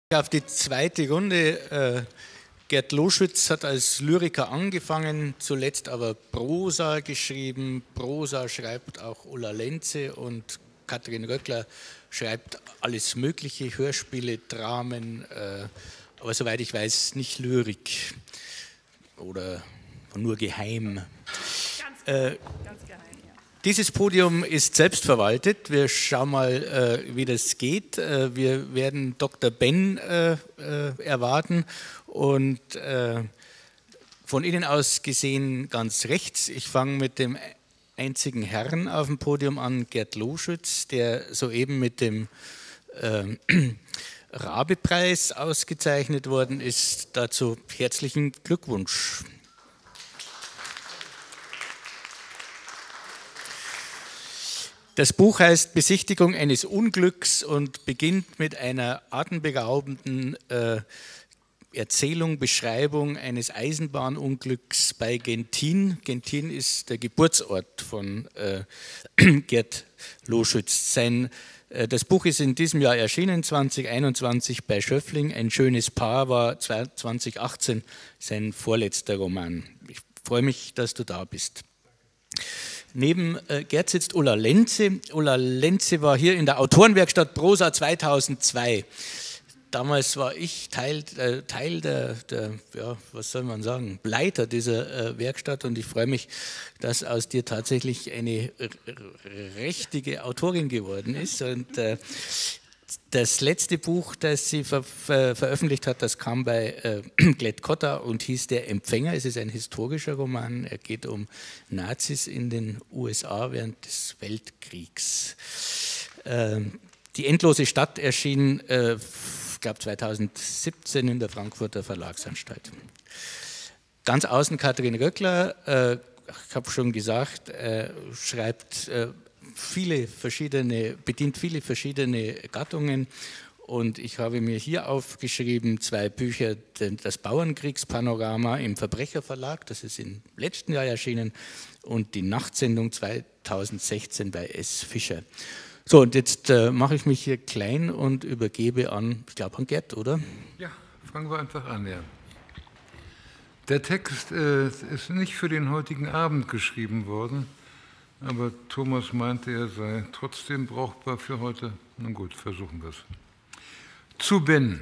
Auf die zweite Runde. Gerd Loschütz hat als Lyriker angefangen, zuletzt aber Prosa geschrieben. Prosa schreibt auch Ulla Lenze und Katrin Röckler schreibt alles Mögliche, Hörspiele, Dramen, aber soweit ich weiß nicht Lyrik oder nur geheim. Ganz geheim. Dieses Podium ist selbstverwaltet. Wir schauen mal, wie das geht. Wir werden Dr. Ben erwarten und von Ihnen aus gesehen ganz rechts. Ich fange mit dem einzigen Herrn auf dem Podium an, Gerd Loschütz, der soeben mit dem Rabe-Preis ausgezeichnet worden ist. Dazu herzlichen Glückwunsch. Das Buch heißt Besichtigung eines Unglücks und beginnt mit einer atemberaubenden Erzählung, Beschreibung eines Eisenbahnunglücks bei Genthin. Genthin ist der Geburtsort von Gerd Loschütz. Das Buch ist in diesem Jahr erschienen, 2021 bei Schöffling. Ein schönes Paar war 2018 sein vorletzter Roman. Ich freue mich, dass du da bist. Neben Gerd sitzt Ulla Lenze. Ulla Lenze war hier in der Autorenwerkstatt Prosa 2002. Damals war ich Teil der ja, was soll man sagen, Leiter dieser Werkstatt und ich freue mich, dass aus dir tatsächlich eine richtige Autorin geworden ist. Und das letzte Buch, das sie veröffentlicht hat, das kam bei Klett-Cotta und hieß Der Empfänger. Es ist ein historischer Roman. Er geht um Nazis in den USA während des Weltkriegs. Die endlose Stadt erschien, ich glaube 2017 in der Frankfurter Verlagsanstalt. Ganz außen Katrin Röckler, ich habe schon gesagt, schreibt bedient viele verschiedene Gattungen und ich habe mir hier aufgeschrieben 2 Bücher, das Bauernkriegspanorama im Verbrecherverlag, das ist im letzten Jahr erschienen und die Nachtsendung 2016 bei S. Fischer. So, und jetzt mache ich mich hier klein und übergebe an, ich glaube an Gerd, oder? Ja, fangen wir einfach an, ja. Der Text ist nicht für den heutigen Abend geschrieben worden, aber Thomas meinte, er sei trotzdem brauchbar für heute. Na gut, versuchen wir es. Zu Ben.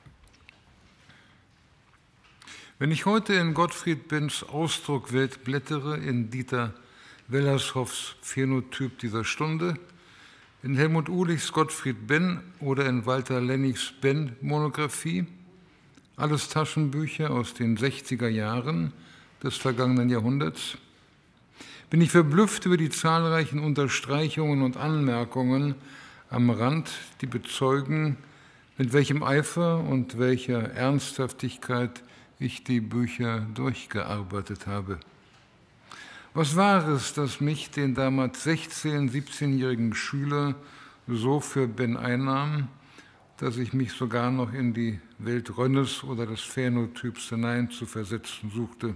Wenn ich heute in Gottfried Benns Ausdruckwelt blättere, in Dieter Wellershoffs Phänotyp dieser Stunde, in Helmut Uhlichs Gottfried Benn oder in Walter Lennigs Benn-Monographie, alles Taschenbücher aus den 60er Jahren des vergangenen Jahrhunderts, bin ich verblüfft über die zahlreichen Unterstreichungen und Anmerkungen am Rand, die bezeugen, mit welchem Eifer und welcher Ernsthaftigkeit ich die Bücher durchgearbeitet habe. Was war es, das mich, den damals 16-, 17-jährigen Schüler, so für Ben einnahm, dass ich mich sogar noch in die Welt Rönnes oder des Phänotyps hinein zu versetzen suchte,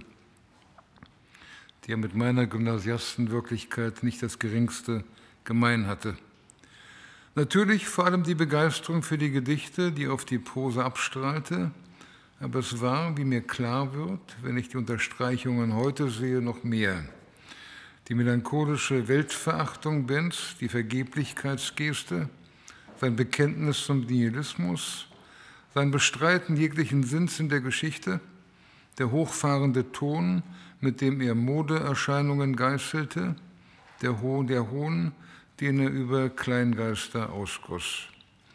die ja mit meiner Gymnasiastenwirklichkeit nicht das Geringste gemein hatte. Natürlich vor allem die Begeisterung für die Gedichte, die auf die Prosa abstrahlte, aber es war, wie mir klar wird, wenn ich die Unterstreichungen heute sehe, noch mehr. Die melancholische Weltverachtung Benns, die Vergeblichkeitsgeste, sein Bekenntnis zum Nihilismus, sein Bestreiten jeglichen Sinns in der Geschichte, der hochfahrende Ton, mit dem er Modeerscheinungen geißelte, der Hohn, den er über Kleingeister ausgoss.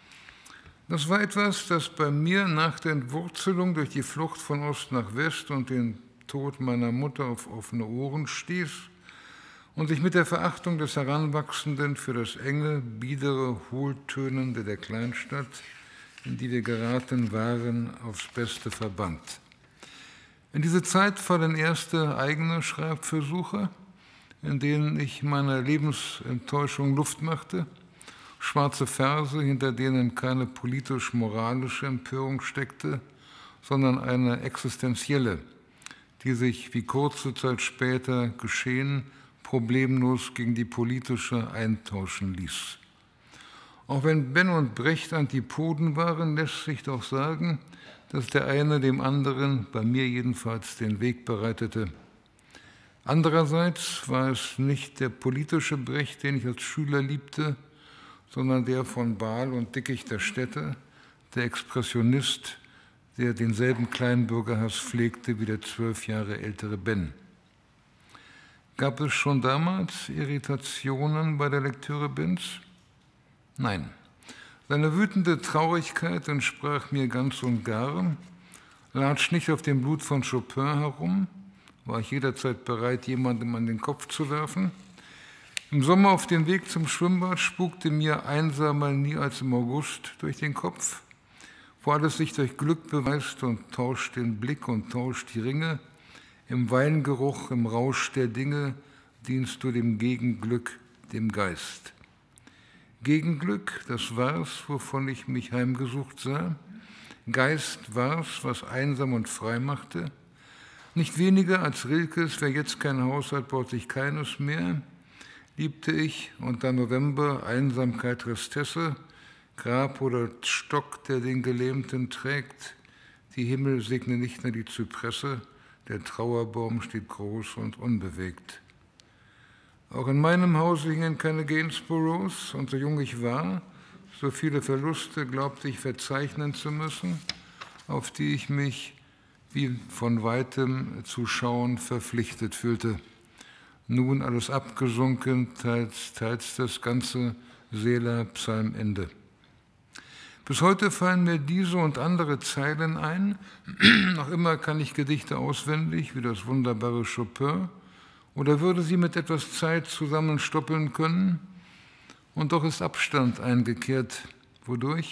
Das war etwas, das bei mir nach der Entwurzelung durch die Flucht von Ost nach West und den Tod meiner Mutter auf offene Ohren stieß und sich mit der Verachtung des Heranwachsenden für das enge, biedere, Hohltönende der Kleinstadt, in die wir geraten waren, aufs Beste verband. In diese Zeit fallen erste eigene Schreibversuche, in denen ich meiner Lebensenttäuschung Luft machte, schwarze Verse, hinter denen keine politisch-moralische Empörung steckte, sondern eine existenzielle, die sich, wie kurze Zeit später geschehen, problemlos gegen die politische eintauschen ließ. Auch wenn Ben und Brecht Antipoden waren, lässt sich doch sagen, dass der eine dem anderen, bei mir jedenfalls, den Weg bereitete. Andererseits war es nicht der politische Brecht, den ich als Schüler liebte, sondern der von Baal und Dickicht der Städte, der Expressionist, der denselben Kleinbürgerhass pflegte wie der 12 Jahre ältere Ben. Gab es schon damals Irritationen bei der Lektüre Bens? Nein. Seine wütende Traurigkeit entsprach mir ganz und gar. Latscht nicht auf dem Blut von Chopin herum, war ich jederzeit bereit, jemandem an den Kopf zu werfen. Im Sommer auf dem Weg zum Schwimmbad spukte mir einsamer nie als im August durch den Kopf, wo alles sich durch Glück beweist und tauscht den Blick und tauscht die Ringe. Im Weingeruch, im Rausch der Dinge dienst du dem Gegenglück, dem Geist. Gegenglück, das war's, wovon ich mich heimgesucht sah. Geist war's, was einsam und frei machte. Nicht weniger als Rilkes, wer jetzt kein Haus hat, baut sich keines mehr, liebte ich, und dann November, Einsamkeit, Tristesse, Grab oder Stock, der den Gelähmten trägt. Die Himmel segne nicht nur die Zypresse, der Trauerbaum steht groß und unbewegt. Auch in meinem Hause hingen keine Gainsboroughs, und so jung ich war, so viele Verluste glaubte ich verzeichnen zu müssen, auf die ich mich wie von Weitem zu schauen verpflichtet fühlte. Nun alles abgesunken, teils das ganze Selah-Psalmende. Bis heute fallen mir diese und andere Zeilen ein. Noch immer kann ich Gedichte auswendig, wie das wunderbare Chopin, oder würde sie mit etwas Zeit zusammenstoppeln können. Und doch ist Abstand eingekehrt. Wodurch?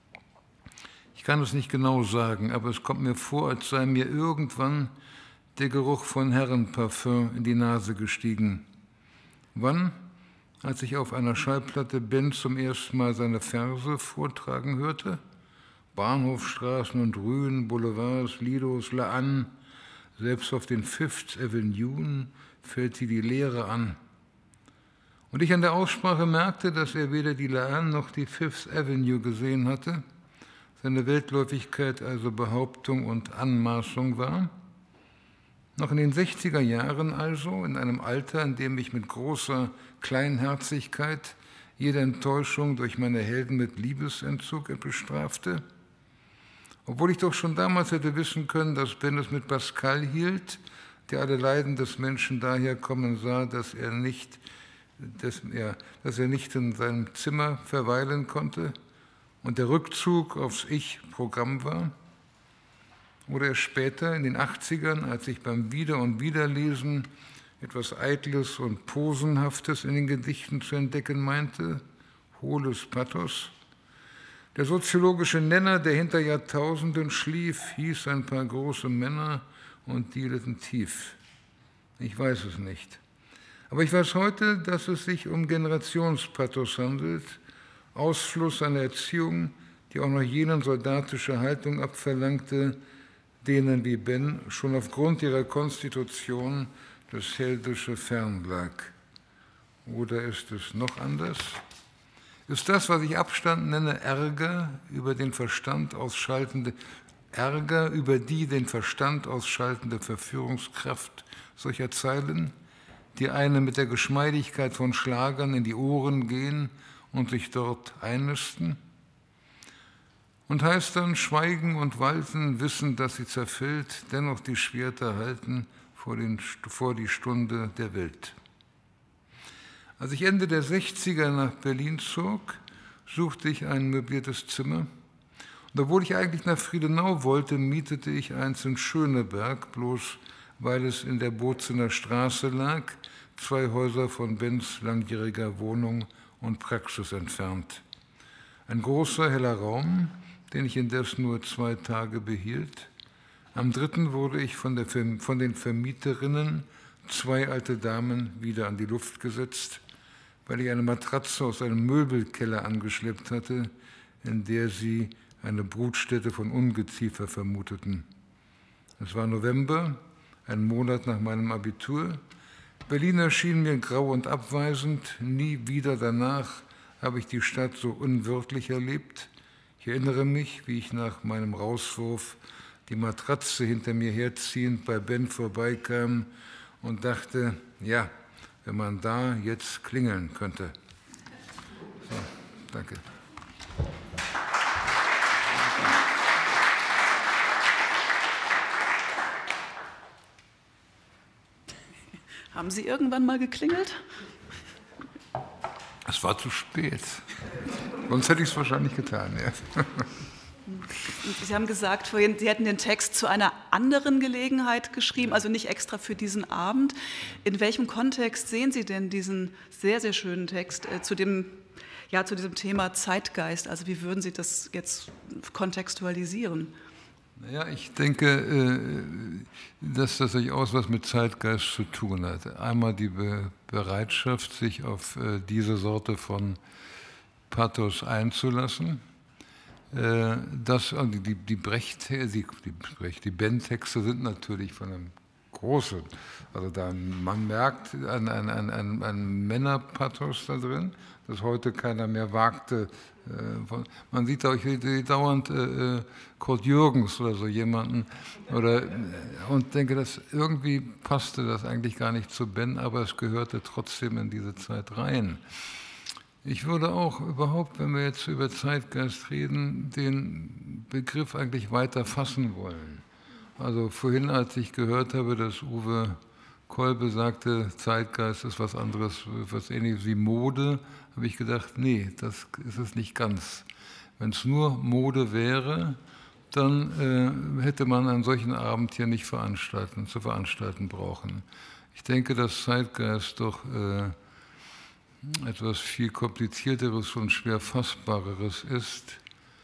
Ich kann es nicht genau sagen, aber es kommt mir vor, als sei mir irgendwann der Geruch von Herrenparfüm in die Nase gestiegen. Wann? Als ich auf einer Schallplatte Ben zum ersten Mal seine Verse vortragen hörte. Bahnhofstraßen und Rühen, Boulevards, Lidos, La Anne, selbst auf den Fifth Avenue fällt sie die Leere an. Und ich an der Aussprache merkte, dass er weder die La Anne noch die Fifth Avenue gesehen hatte, seine Weltläufigkeit also Behauptung und Anmaßung war. Noch in den 60er Jahren also, in einem Alter, in dem ich mit großer Kleinherzigkeit jede Enttäuschung durch meine Helden mit Liebesentzug bestrafte, obwohl ich doch schon damals hätte wissen können, dass Ben es mit Pascal hielt, der alle Leiden des Menschen daher kommen sah, dass er nicht in seinem Zimmer verweilen konnte und der Rückzug aufs Ich-Programm war. Oder erst später, in den 80ern, als ich beim Wieder- und Wiederlesen etwas Eitles und Posenhaftes in den Gedichten zu entdecken meinte, hohles Pathos. Der soziologische Nenner, der hinter Jahrtausenden schlief, hieß ein paar große Männer und dealeten tief. Ich weiß es nicht. Aber ich weiß heute, dass es sich um Generationspathos handelt, Ausfluss einer Erziehung, die auch noch jenen soldatische Haltung abverlangte, denen wie Ben schon aufgrund ihrer Konstitution das Heldische fernlag. Oder ist es noch anders? Ist das, was ich Abstand nenne, Ärger über die den Verstand ausschaltende Verführungskraft solcher Zeilen, die einem mit der Geschmeidigkeit von Schlagern in die Ohren gehen und sich dort einnisten? Und heißt dann schweigen und walten, wissen, dass sie zerfällt, dennoch die Schwerter halten vor die Stunde der Welt. Als ich Ende der 60er nach Berlin zog, suchte ich ein möbliertes Zimmer. Und obwohl ich eigentlich nach Friedenau wollte, mietete ich eins in Schöneberg, bloß weil es in der Bozener Straße lag, 2 Häuser von Bens langjähriger Wohnung und Praxis entfernt. Ein großer, heller Raum, den ich indes nur 2 Tage behielt. Am 3. wurde ich von den Vermieterinnen, 2 alte Damen, wieder an die Luft gesetzt, weil ich eine Matratze aus einem Möbelkeller angeschleppt hatte, in der sie eine Brutstätte von Ungeziefer vermuteten. Es war November, ein Monat nach meinem Abitur. Berlin erschien mir grau und abweisend, nie wieder danach habe ich die Stadt so unwirklich erlebt. Ich erinnere mich, wie ich nach meinem Rauswurf die Matratze hinter mir herziehend bei Ben vorbeikam und dachte, ja, wenn man da jetzt klingeln könnte. So, danke. Haben Sie irgendwann mal geklingelt? Es war zu spät. Sonst hätte ich es wahrscheinlich getan. Ja. Sie haben gesagt vorhin, Sie hätten den Text zu einer anderen Gelegenheit geschrieben, also nicht extra für diesen Abend. In welchem Kontext sehen Sie denn diesen sehr, sehr schönen Text zu diesem Thema Zeitgeist? Also wie würden Sie das jetzt kontextualisieren? Ja, ich denke, dass das durchaus was mit Zeitgeist zu tun hat. Einmal die Bereitschaft, sich auf diese Sorte von Pathos einzulassen. Die Ben-Texte sind natürlich von einem großen, also man merkt ein Männerpathos da drin, das heute keiner mehr wagte. Man sieht auch dauernd Kurt Jürgens oder so jemanden und denke, dass irgendwie passte das eigentlich gar nicht zu Ben, aber es gehörte trotzdem in diese Zeit rein. Ich würde auch überhaupt, wenn wir jetzt über Zeitgeist reden, den Begriff eigentlich weiter fassen wollen. Also vorhin, als ich gehört habe, dass Uwe Kolbe sagte, Zeitgeist ist was anderes, was Ähnliches wie Mode, habe ich gedacht, nee, das ist es nicht ganz. Wenn es nur Mode wäre, dann hätte man einen solchen Abend hier nicht zu veranstalten brauchen. Ich denke, dass Zeitgeist doch etwas viel Komplizierteres und schwer Fassbareres ist.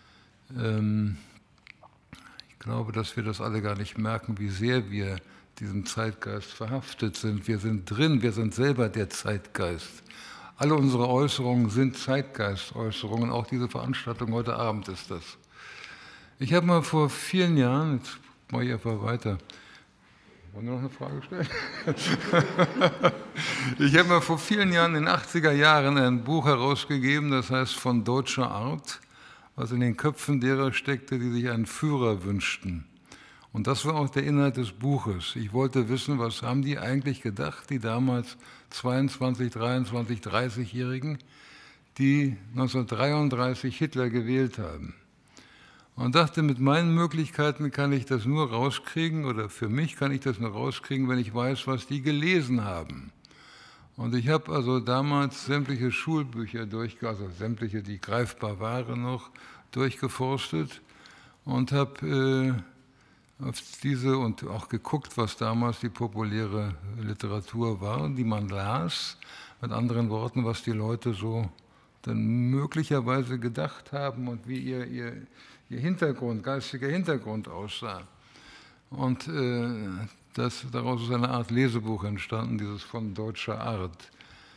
Ich glaube, dass wir das alle gar nicht merken, wie sehr wir diesem Zeitgeist verhaftet sind. Wir sind drin, wir sind selber der Zeitgeist. Alle unsere Äußerungen sind Zeitgeistäußerungen, auch diese Veranstaltung heute Abend ist das. Ich habe mal vor vielen Jahren, jetzt mache ich einfach weiter, wollen wir noch eine Frage stellen? Ich habe mal vor vielen Jahren, in den 80er Jahren, ein Buch herausgegeben, das heißt Von deutscher Art, was in den Köpfen derer steckte, die sich einen Führer wünschten. Und das war auch der Inhalt des Buches. Ich wollte wissen, was haben die eigentlich gedacht, die damals 22, 23, 30-Jährigen, die 1933 Hitler gewählt haben. Und dachte, mit meinen Möglichkeiten kann ich das nur rauskriegen, oder für mich kann ich das nur rauskriegen, wenn ich weiß, was die gelesen haben. Und ich habe also damals sämtliche Schulbücher also sämtliche, die greifbar waren noch, durchgeforstet und habe auf diese und auch geguckt, was damals die populäre Literatur war, die man las. Mit anderen Worten, was die Leute so dann möglicherweise gedacht haben und wie ihr Hintergrund, geistiger Hintergrund aussah. Und daraus ist eine Art Lesebuch entstanden, dieses Von deutscher Art.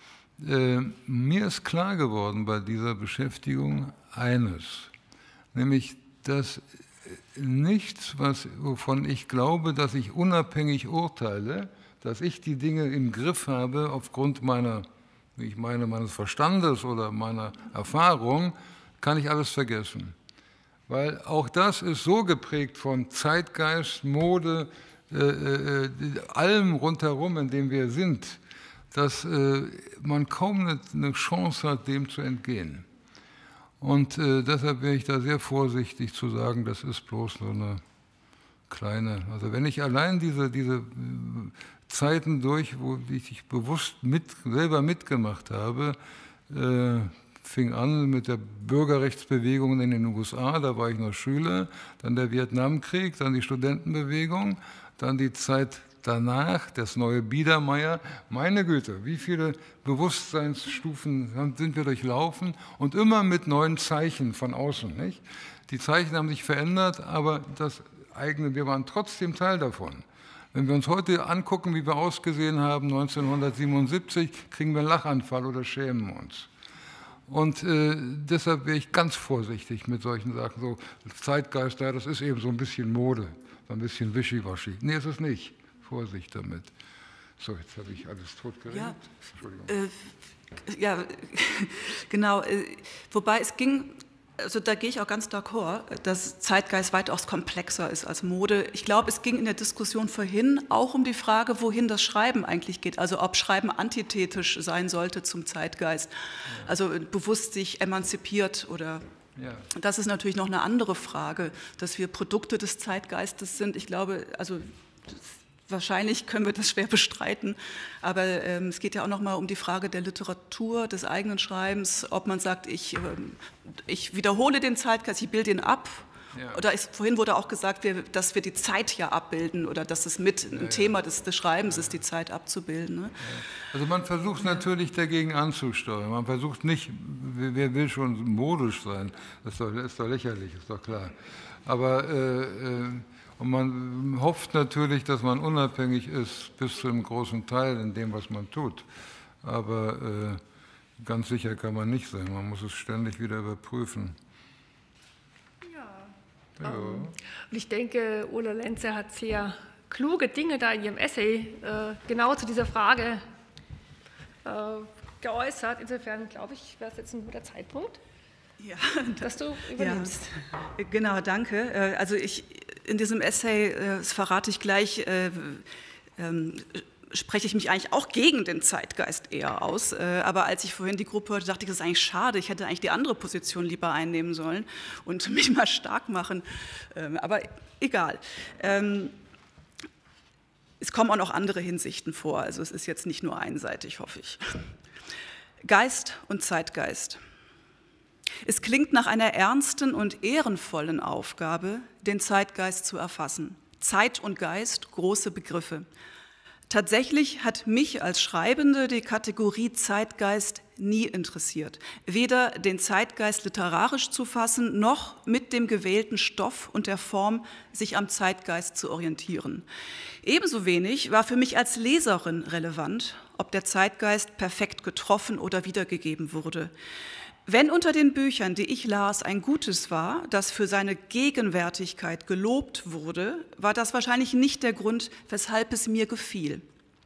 Mir ist klar geworden bei dieser Beschäftigung eines, nämlich, dass nichts, wovon ich glaube, dass ich unabhängig urteile, dass ich die Dinge im Griff habe aufgrund meines Verstandes oder meiner Erfahrung, kann ich alles vergessen. Weil auch das ist so geprägt von Zeitgeist, Mode, allem rundherum, in dem wir sind, dass man kaum eine Chance hat, dem zu entgehen. Und deshalb wäre ich da sehr vorsichtig zu sagen, das ist bloß so eine kleine, also wenn ich allein diese Zeiten wo ich bewusst selber mitgemacht habe, fing an mit der Bürgerrechtsbewegung in den USA, da war ich noch Schüler, dann der Vietnamkrieg, dann die Studentenbewegung, dann die Zeit danach, das neue Biedermeier. Meine Güte, wie viele Bewusstseinsstufen sind wir durchlaufen und immer mit neuen Zeichen von außen. Nicht? Die Zeichen haben sich verändert, aber wir waren trotzdem Teil davon. Wenn wir uns heute angucken, wie wir ausgesehen haben, 1977, kriegen wir einen Lachanfall oder schämen uns. Und deshalb wäre ich ganz vorsichtig mit solchen Sachen. So Zeitgeist, das ist eben so ein bisschen Mode, so ein bisschen Wischiwaschi. Nee, ist es nicht. Vorsicht damit. So, jetzt habe ich alles totgeredet. Ja, Entschuldigung. Ja, genau. Wobei es ging, also da gehe ich auch ganz d'accord, dass Zeitgeist weitaus komplexer ist als Mode. Ich glaube, es ging in der Diskussion vorhin auch um die Frage, wohin das Schreiben eigentlich geht. Also ob Schreiben antithetisch sein sollte zum Zeitgeist. Also bewusst sich emanzipiert oder... Ja. Das ist natürlich noch eine andere Frage, dass wir Produkte des Zeitgeistes sind. Ich glaube, also wahrscheinlich können wir das schwer bestreiten, aber es geht ja auch noch mal um die Frage der Literatur, des eigenen Schreibens, ob man sagt, ich wiederhole den Zeitgeist, ich bilde ihn ab. Ja. Oder vorhin wurde auch gesagt, dass wir die Zeit ja abbilden oder dass es mit ein Thema des Schreibens ist, die Zeit abzubilden. Ne? Ja. Also man versucht natürlich dagegen anzusteuern. Man versucht nicht, wer will schon modisch sein, das ist doch lächerlich, ist doch klar. Aber und man hofft natürlich, dass man unabhängig ist bis zu einem großen Teil in dem, was man tut. Aber ganz sicher kann man nicht sein. Man muss es ständig wieder überprüfen. Ja. Und ich denke, Ulla Lenze hat sehr kluge Dinge da in ihrem Essay genau zu dieser Frage geäußert. Insofern, glaube ich, wäre es jetzt ein guter Zeitpunkt, dass du übernimmst. Ja, genau, danke. Also in diesem Essay, das verrate ich gleich, spreche ich mich eigentlich auch gegen den Zeitgeist eher aus. Aber als ich vorhin die Gruppe hörte, dachte ich, das ist eigentlich schade. Ich hätte eigentlich die andere Position lieber einnehmen sollen und mich mal stark machen. Aber egal. Es kommen auch noch andere Hinsichten vor. Also es ist jetzt nicht nur einseitig, hoffe ich. Geist und Zeitgeist. Es klingt nach einer ernsten und ehrenvollen Aufgabe, den Zeitgeist zu erfassen. Zeit und Geist, große Begriffe. Tatsächlich hat mich als Schreibende die Kategorie Zeitgeist nie interessiert. Weder den Zeitgeist literarisch zu fassen, noch mit dem gewählten Stoff und der Form sich am Zeitgeist zu orientieren. Ebenso wenig war für mich als Leserin relevant, ob der Zeitgeist perfekt getroffen oder wiedergegeben wurde. Wenn unter den Büchern, die ich las, ein Gutes war, das für seine Gegenwärtigkeit gelobt wurde, war das wahrscheinlich nicht der Grund, weshalb es mir gefiel.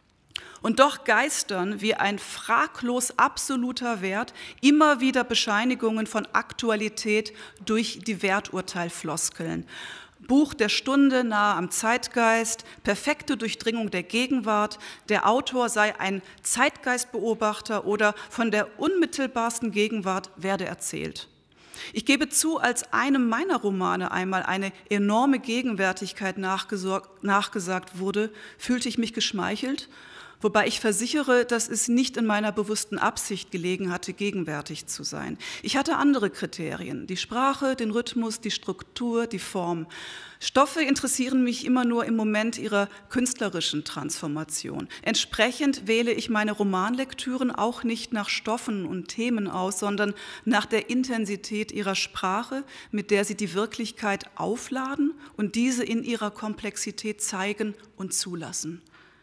Und doch geistern wie ein fraglos absoluter Wert immer wieder Bescheinigungen von Aktualität durch die Werturteilfloskeln. Buch der Stunde nahe am Zeitgeist, perfekte Durchdringung der Gegenwart, der Autor sei ein Zeitgeistbeobachter oder von der unmittelbarsten Gegenwart werde erzählt. Ich gebe zu, als einem meiner Romane einmal eine enorme Gegenwärtigkeit nachgesagt wurde, fühlte ich mich geschmeichelt, wobei ich versichere, dass es nicht in meiner bewussten Absicht gelegen hatte, gegenwärtig zu sein. Ich hatte andere Kriterien, die Sprache, den Rhythmus, die Struktur, die Form. Stoffe interessieren mich immer nur im Moment ihrer künstlerischen Transformation. Entsprechend wähle ich meine Romanlektüren auch nicht nach Stoffen und Themen aus, sondern nach der Intensität ihrer Sprache, mit der sie die Wirklichkeit aufladen und diese in ihrer Komplexität zeigen und zulassen.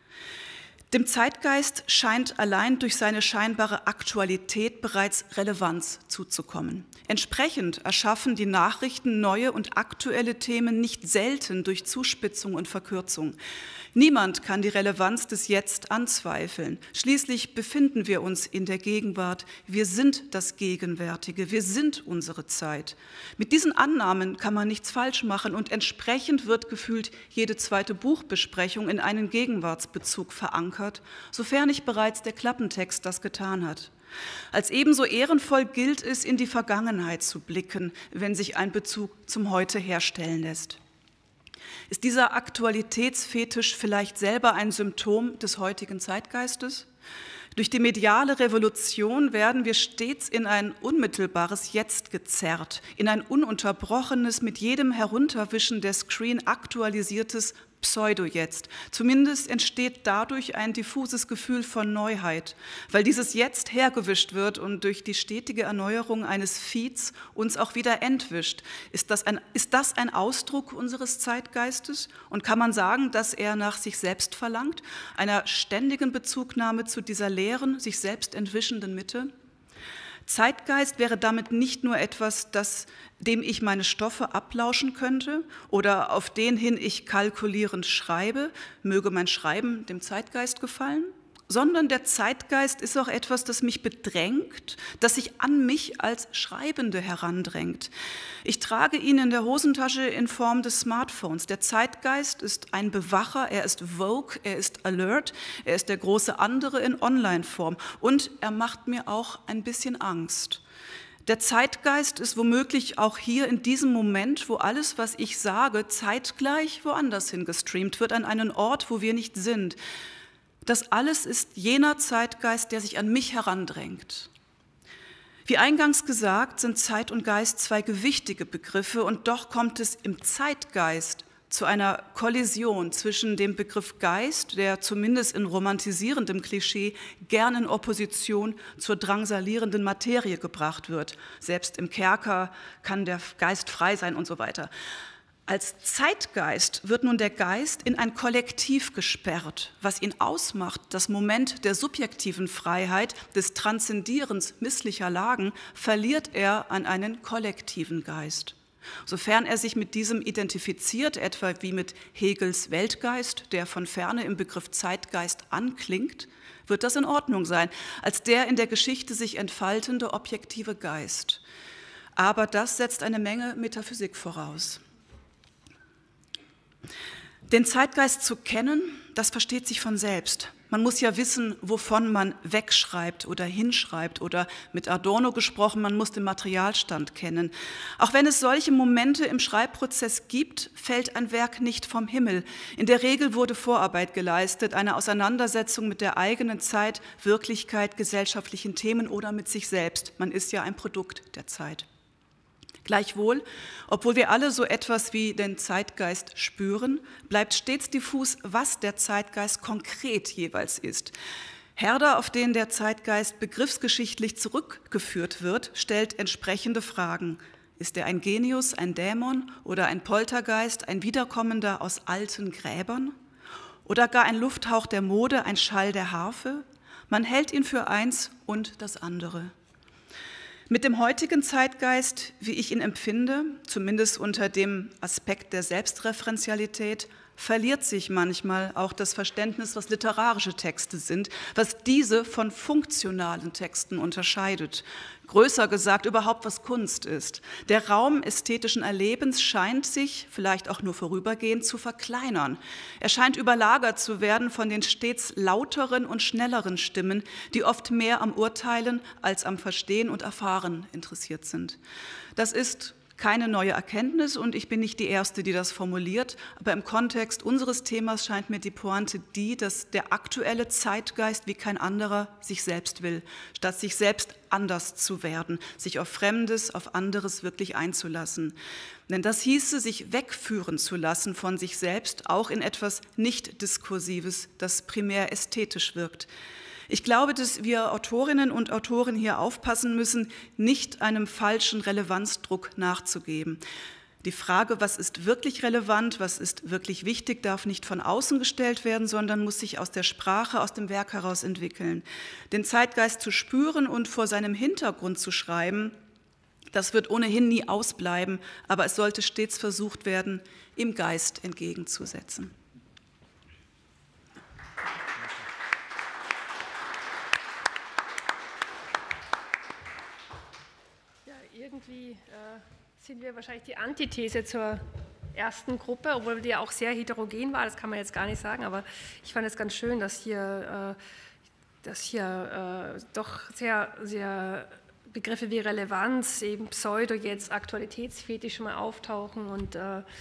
Dem Zeitgeist scheint allein durch seine scheinbare Aktualität bereits Relevanz zuzukommen. Entsprechend erschaffen die Nachrichten neue und aktuelle Themen nicht selten durch Zuspitzung und Verkürzung. Niemand kann die Relevanz des Jetzt anzweifeln. Schließlich befinden wir uns in der Gegenwart. Wir sind das Gegenwärtige, wir sind unsere Zeit. Mit diesen Annahmen kann man nichts falsch machen und entsprechend wird gefühlt jede zweite Buchbesprechung in einen Gegenwartsbezug verankert, sofern nicht bereits der Klappentext das getan hat. Als ebenso ehrenvoll gilt es, in die Vergangenheit zu blicken, wenn sich ein Bezug zum Heute herstellen lässt. Ist dieser Aktualitätsfetisch vielleicht selber ein Symptom des heutigen Zeitgeistes? Durch die mediale Revolution werden wir stets in ein unmittelbares Jetzt gezerrt, in ein ununterbrochenes, mit jedem Herunterwischen der Screen aktualisiertes Pseudo-Jetzt. Zumindest entsteht dadurch ein diffuses Gefühl von Neuheit, weil dieses Jetzt hergewischt wird und durch die stetige Erneuerung eines Feeds uns auch wieder entwischt. Ist das ein Ausdruck unseres Zeitgeistes? Und kann man sagen, dass er nach sich selbst verlangt, einer ständigen Bezugnahme zu dieser leeren, sich selbst entwischenden Mitte? Zeitgeist wäre damit nicht nur etwas, dem ich meine Stoffe ablauschen könnte oder auf den hin ich kalkulierend schreibe, möge mein Schreiben dem Zeitgeist gefallen, sondern der Zeitgeist ist auch etwas, das mich bedrängt, das sich an mich als Schreibende herandrängt. Ich trage ihn in der Hosentasche in Form des Smartphones. Der Zeitgeist ist ein Bewacher, er ist Vogue, er ist alert, er ist der große andere in Online-Form und er macht mir auch ein bisschen Angst. Der Zeitgeist ist womöglich auch hier in diesem Moment, wo alles, was ich sage, zeitgleich woanders hin gestreamt wird, an einen Ort, wo wir nicht sind. Das alles ist jener Zeitgeist, der sich an mich herandrängt. Wie eingangs gesagt, sind Zeit und Geist zwei gewichtige Begriffe und doch kommt es im Zeitgeist zu einer Kollision zwischen dem Begriff Geist, der zumindest in romantisierendem Klischee gern in Opposition zur drangsalierenden Materie gebracht wird. Selbst im Kerker kann der Geist frei sein und so weiter. Als Zeitgeist wird nun der Geist in ein Kollektiv gesperrt. Was ihn ausmacht, das Moment der subjektiven Freiheit, des Transzendierens misslicher Lagen, verliert er an einen kollektiven Geist. Sofern er sich mit diesem identifiziert, etwa wie mit Hegels Weltgeist, der von ferne im Begriff Zeitgeist anklingt, wird das in Ordnung sein, als der in der Geschichte sich entfaltende objektive Geist. Aber das setzt eine Menge Metaphysik voraus. Den Zeitgeist zu kennen, das versteht sich von selbst. Man muss ja wissen, wovon man wegschreibt oder hinschreibt oder mit Adorno gesprochen, man muss den Materialstand kennen. Auch wenn es solche Momente im Schreibprozess gibt, fällt ein Werk nicht vom Himmel. In der Regel wurde Vorarbeit geleistet, eine Auseinandersetzung mit der eigenen Zeit, Wirklichkeit, gesellschaftlichen Themen oder mit sich selbst. Man ist ja ein Produkt der Zeit. Gleichwohl, obwohl wir alle so etwas wie den Zeitgeist spüren, bleibt stets diffus, was der Zeitgeist konkret jeweils ist. Herder, auf den der Zeitgeist begriffsgeschichtlich zurückgeführt wird, stellt entsprechende Fragen. Ist er ein Genius, ein Dämon oder ein Poltergeist, ein Wiederkommender aus alten Gräbern? Oder gar ein Lufthauch der Mode, ein Schall der Harfe? Man hält ihn für eins und das andere. Mit dem heutigen Zeitgeist, wie ich ihn empfinde, zumindest unter dem Aspekt der Selbstreferenzialität, verliert sich manchmal auch das Verständnis, was literarische Texte sind, was diese von funktionalen Texten unterscheidet. Größer gesagt, überhaupt was Kunst ist. Der Raum ästhetischen Erlebens scheint sich, vielleicht auch nur vorübergehend, zu verkleinern. Er scheint überlagert zu werden von den stets lauteren und schnelleren Stimmen, die oft mehr am Urteilen als am Verstehen und Erfahren interessiert sind. Das ist keine neue Erkenntnis und ich bin nicht die Erste, die das formuliert, aber im Kontext unseres Themas scheint mir die Pointe die, dass der aktuelle Zeitgeist wie kein anderer sich selbst will, statt sich selbst anders zu werden, sich auf Fremdes, auf anderes wirklich einzulassen. Denn das hieße, sich wegführen zu lassen von sich selbst, auch in etwas Nicht-Diskursives, das primär ästhetisch wirkt. Ich glaube, dass wir Autorinnen und Autoren hier aufpassen müssen, nicht einem falschen Relevanzdruck nachzugeben. Die Frage, was ist wirklich relevant, was ist wirklich wichtig, darf nicht von außen gestellt werden, sondern muss sich aus der Sprache, aus dem Werk heraus entwickeln. Den Zeitgeist zu spüren und vor seinem Hintergrund zu schreiben, das wird ohnehin nie ausbleiben, aber es sollte stets versucht werden, im Geist entgegenzusetzen. Irgendwie sind wir wahrscheinlich die Antithese zur ersten Gruppe, obwohl die ja auch sehr heterogen war, das kann man jetzt gar nicht sagen, aber ich fand es ganz schön, dass hier doch sehr, sehr Begriffe wie Relevanz, eben Pseudo jetzt Aktualitätsfetisch schon mal auftauchen und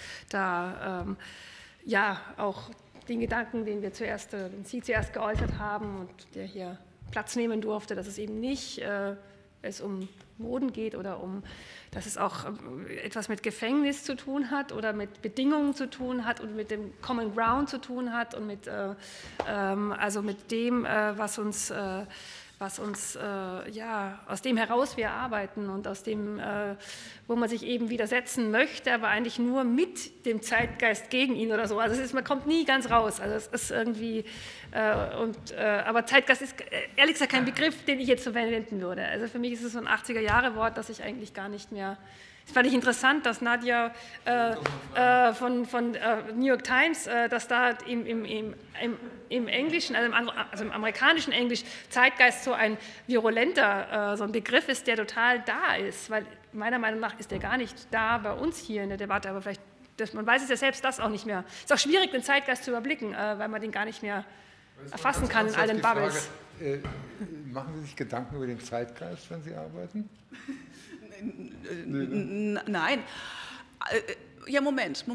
ja auch den Gedanken, den Sie zuerst geäußert haben und der hier Platz nehmen durfte, dass es eben nicht es um Moden geht oder dass es auch etwas mit Gefängnis zu tun hat oder mit Bedingungen zu tun hat und mit dem Common Ground zu tun hat und mit, also mit dem, was was uns, aus dem heraus wir arbeiten und aus dem, wo man sich eben widersetzen möchte, aber eigentlich nur mit dem Zeitgeist gegen ihn oder so. Also man kommt nie ganz raus. Also es ist irgendwie, aber Zeitgeist ist ehrlich gesagt kein Begriff, den ich jetzt verwenden würde. Also für mich ist es so ein 80er-Jahre-Wort, das ich eigentlich gar nicht mehr... Das fand ich interessant, dass Nadja von New York Times, dass da im Englischen, also im amerikanischen Englisch, Zeitgeist so ein virulenter, so ein Begriff ist, der total da ist, weil meiner Meinung nach ist der gar nicht da bei uns hier in der Debatte, aber vielleicht, man weiß es ja selbst das auch nicht mehr. Es ist auch schwierig, den Zeitgeist zu überblicken, weil man den gar nicht mehr erfassen kann in all den Bubbles. Machen Sie sich Gedanken über den Zeitgeist, wenn Sie arbeiten? Nein. Ja, Moment.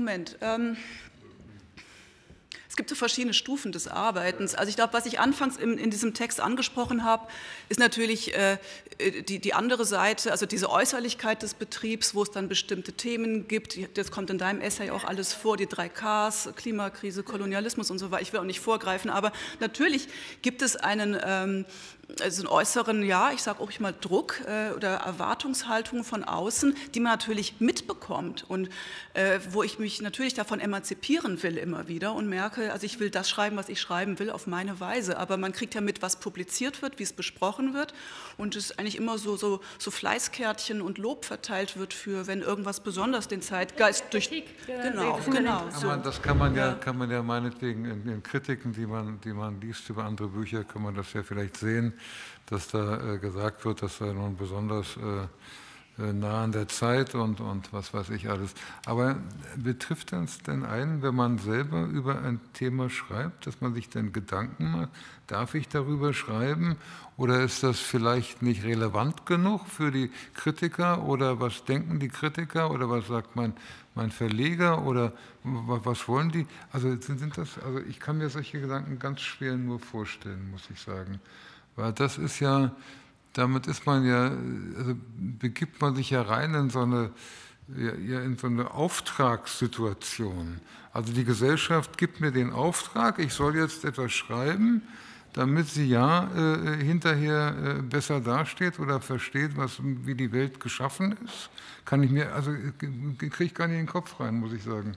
Es gibt so verschiedene Stufen des Arbeitens. Also ich glaube, was ich anfangs in diesem Text angesprochen habe, ist natürlich die andere Seite, also diese Äußerlichkeit des Betriebs, wo es dann bestimmte Themen gibt. Das kommt in deinem Essay auch alles vor, die 3 Ks, Klimakrise, Kolonialismus und so weiter. Ich will auch nicht vorgreifen, aber natürlich gibt es einen äußeren, ja, ich sage auch mal Druck oder Erwartungshaltung von außen, die man natürlich mitbekommt und wo ich mich natürlich davon emanzipieren will immer wieder und merke, also ich will das schreiben, was ich schreiben will, auf meine Weise, aber man kriegt ja mit, was publiziert wird, wie es besprochen wird und es eigentlich immer so Fleißkärtchen und Lob verteilt wird für, wenn irgendwas besonders den Zeitgeist durch... Genau. Das kann man ja meinetwegen in Kritiken, die man liest über andere Bücher, kann man das ja vielleicht sehen, dass da gesagt wird, das sei nun besonders nah an der Zeit und was weiß ich alles. Aber betrifft uns denn einen, wenn man selber über ein Thema schreibt, dass man sich dann Gedanken macht, darf ich darüber schreiben oder ist das vielleicht nicht relevant genug für die Kritiker oder was denken die Kritiker oder was sagt mein Verleger oder was wollen die? Also ich kann mir solche Gedanken ganz schwer nur vorstellen, muss ich sagen. Weil das ist ja, damit ist man ja, also begibt man sich ja rein in so eine Auftragssituation. Also die Gesellschaft gibt mir den Auftrag, ich soll jetzt etwas schreiben, damit sie hinterher besser dasteht oder versteht, wie die Welt geschaffen ist. Kriege ich gar nicht in den Kopf rein, muss ich sagen.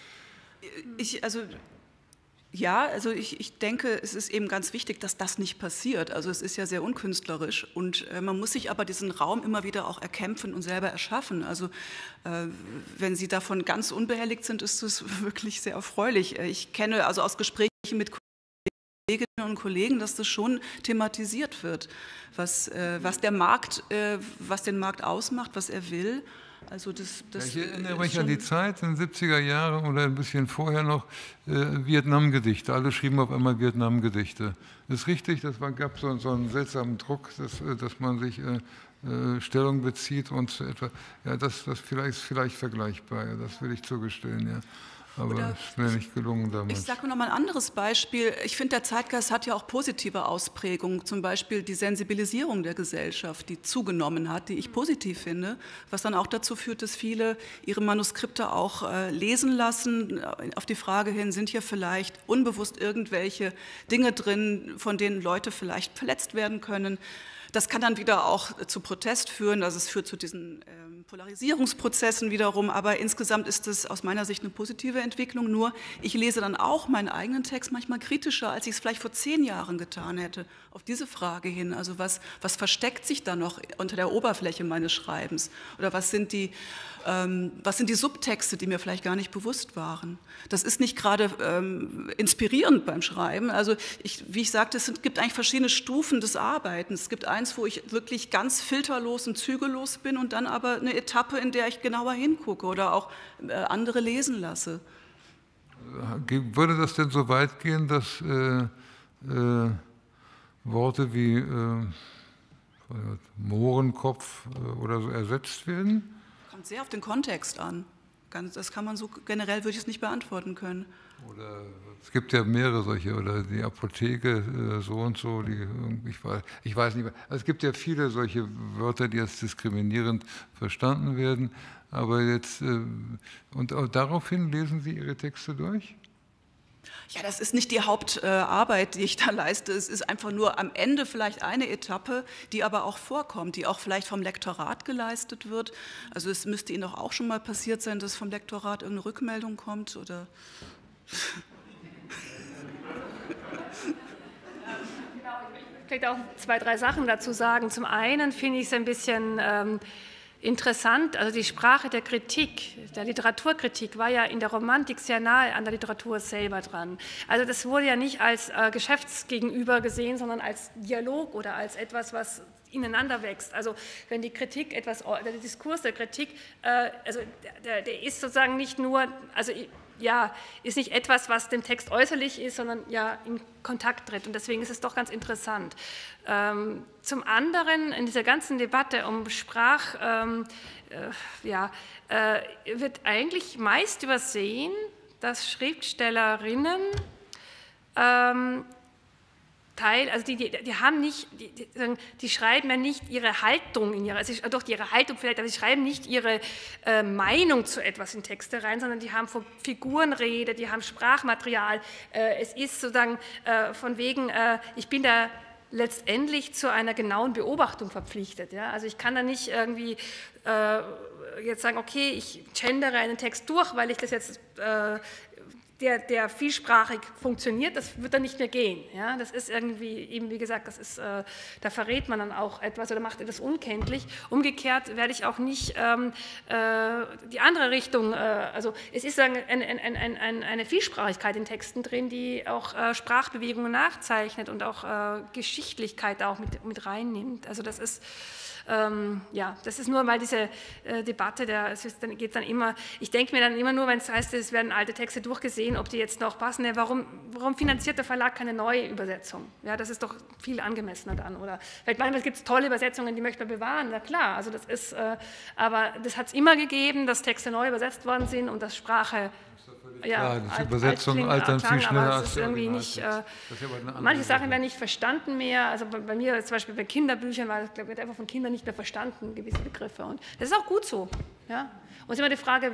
Ich denke, es ist eben ganz wichtig, dass das nicht passiert. Also es ist ja sehr unkünstlerisch und man muss sich aber diesen Raum immer wieder auch erkämpfen und selber erschaffen. Also wenn Sie davon ganz unbehelligt sind, ist das wirklich sehr erfreulich. Ich kenne also aus Gesprächen mit Kolleginnen und Kollegen, dass das schon thematisiert wird, was den Markt ausmacht, was er will. Also ich erinnere mich an die Zeit in den 70er Jahren oder ein bisschen vorher noch, Vietnam-Gedichte. Alle schrieben auf einmal Vietnam-Gedichte. Das ist richtig, gab so einen seltsamen Druck, dass man sich Stellung bezieht und etwa, ja, das vielleicht vergleichbar, ja, das will ich zugestehen, ja. Aber es ist mir nicht gelungen damals. Ich sage noch mal ein anderes Beispiel. Ich finde, der Zeitgeist hat ja auch positive Ausprägungen, zum Beispiel die Sensibilisierung der Gesellschaft, die zugenommen hat, die ich positiv finde, was dann auch dazu führt, dass viele ihre Manuskripte auch lesen lassen, auf die Frage hin, sind hier vielleicht unbewusst irgendwelche Dinge drin, von denen Leute vielleicht verletzt werden können. Das kann dann wieder auch zu Protest führen, also es führt zu diesen Polarisierungsprozessen wiederum, aber insgesamt ist es aus meiner Sicht eine positive Entwicklung, nur ich lese dann auch meinen eigenen Text manchmal kritischer, als ich es vielleicht vor 10 Jahren getan hätte, auf diese Frage hin, also was versteckt sich da noch unter der Oberfläche meines Schreibens oder was sind die Subtexte, die mir vielleicht gar nicht bewusst waren. Das ist nicht gerade inspirierend beim Schreiben. Also wie ich sagte, es gibt eigentlich verschiedene Stufen des Arbeitens. Es gibt eins, wo ich wirklich ganz filterlos und zügellos bin und dann aber eine Etappe, in der ich genauer hingucke oder auch andere lesen lasse. Würde das denn so weit gehen, dass Worte wie Mohrenkopf oder so ersetzt werden? Kommt sehr auf den Kontext an. Das kann man so generell, würde ich es nicht beantworten können. Oder es gibt ja mehrere solche, oder die Apotheke so und so, ich weiß nicht mehr. Also es gibt ja viele solche Wörter, die als diskriminierend verstanden werden, aber jetzt, und auch daraufhin lesen Sie Ihre Texte durch? ja, das ist nicht die Hauptarbeit, die ich da leiste. Es ist einfach nur am Ende vielleicht eine Etappe, die aber auch vorkommt, die auch vielleicht vom Lektorat geleistet wird. Also es müsste Ihnen doch auch schon mal passiert sein, dass vom Lektorat irgendeine Rückmeldung kommt, oder? Vielleicht auch 2, 3 Sachen dazu sagen. Zum einen finde ich es ein bisschen interessant, also die Sprache der Kritik, der Literaturkritik war ja in der Romantik sehr nahe an der Literatur selber dran. Also das wurde ja nicht als Geschäftsgegenüber gesehen, sondern als Dialog oder als etwas, was ineinander wächst. Also wenn die Kritik der Diskurs der Kritik, also der ist sozusagen nicht nur, also ja, ist nicht etwas, was dem Text äußerlich ist, sondern ja in Kontakt tritt. Und deswegen ist es doch ganz interessant. Zum anderen in dieser ganzen Debatte um wird eigentlich meist übersehen, dass Schriftstellerinnen die haben nicht, die schreiben ja nicht ihre Haltung, doch ihre Haltung vielleicht, aber sie schreiben nicht ihre Meinung zu etwas in Texte rein, sondern die haben Figurenrede, die haben Sprachmaterial. Es ist sozusagen von wegen, ich bin da letztendlich zu einer genauen Beobachtung verpflichtet. Ja? Also ich kann da nicht irgendwie jetzt sagen, okay, ich gendere einen Text durch, weil ich das jetzt der vielsprachig funktioniert, das wird dann nicht mehr gehen. Ja? Das ist irgendwie, eben wie gesagt, das ist, da verrät man dann auch etwas oder macht etwas unkenntlich. Umgekehrt werde ich auch nicht die andere Richtung, also es ist eine Vielsprachigkeit in Texten drin, die auch Sprachbewegungen nachzeichnet und auch Geschichtlichkeit auch mit reinnimmt. Also das ist das ist nur mal diese Debatte, geht dann immer, ich denke mir dann immer nur, wenn es heißt, es werden alte Texte durchgesehen, ob die jetzt noch passen, warum finanziert der Verlag keine neue Übersetzung? Ja, das ist doch viel angemessener dann, oder? Vielleicht manchmal gibt es tolle Übersetzungen, die möchte man bewahren, na klar, also das ist, aber das hat es immer gegeben, dass Texte neu übersetzt worden sind und dass Sprache ja, die Übersetzung altern viel schneller als irgendwie nicht. Manche Sachen werden nicht verstanden mehr. Also bei mir zum Beispiel bei Kinderbüchern wird einfach von Kindern nicht mehr verstanden, gewisse Begriffe. Und das ist auch gut so. Ja? Und es ist immer die Frage,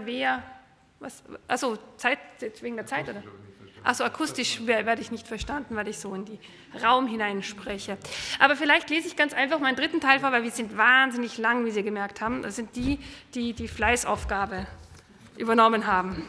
wegen der Zeit, oder? Also akustisch werde ich nicht verstanden, weil ich so in den Raum hineinspreche. Aber vielleicht lese ich ganz einfach meinen dritten Teil vor, weil wir sind wahnsinnig lang, wie Sie gemerkt haben. Das sind die Fleißaufgabe übernommen haben.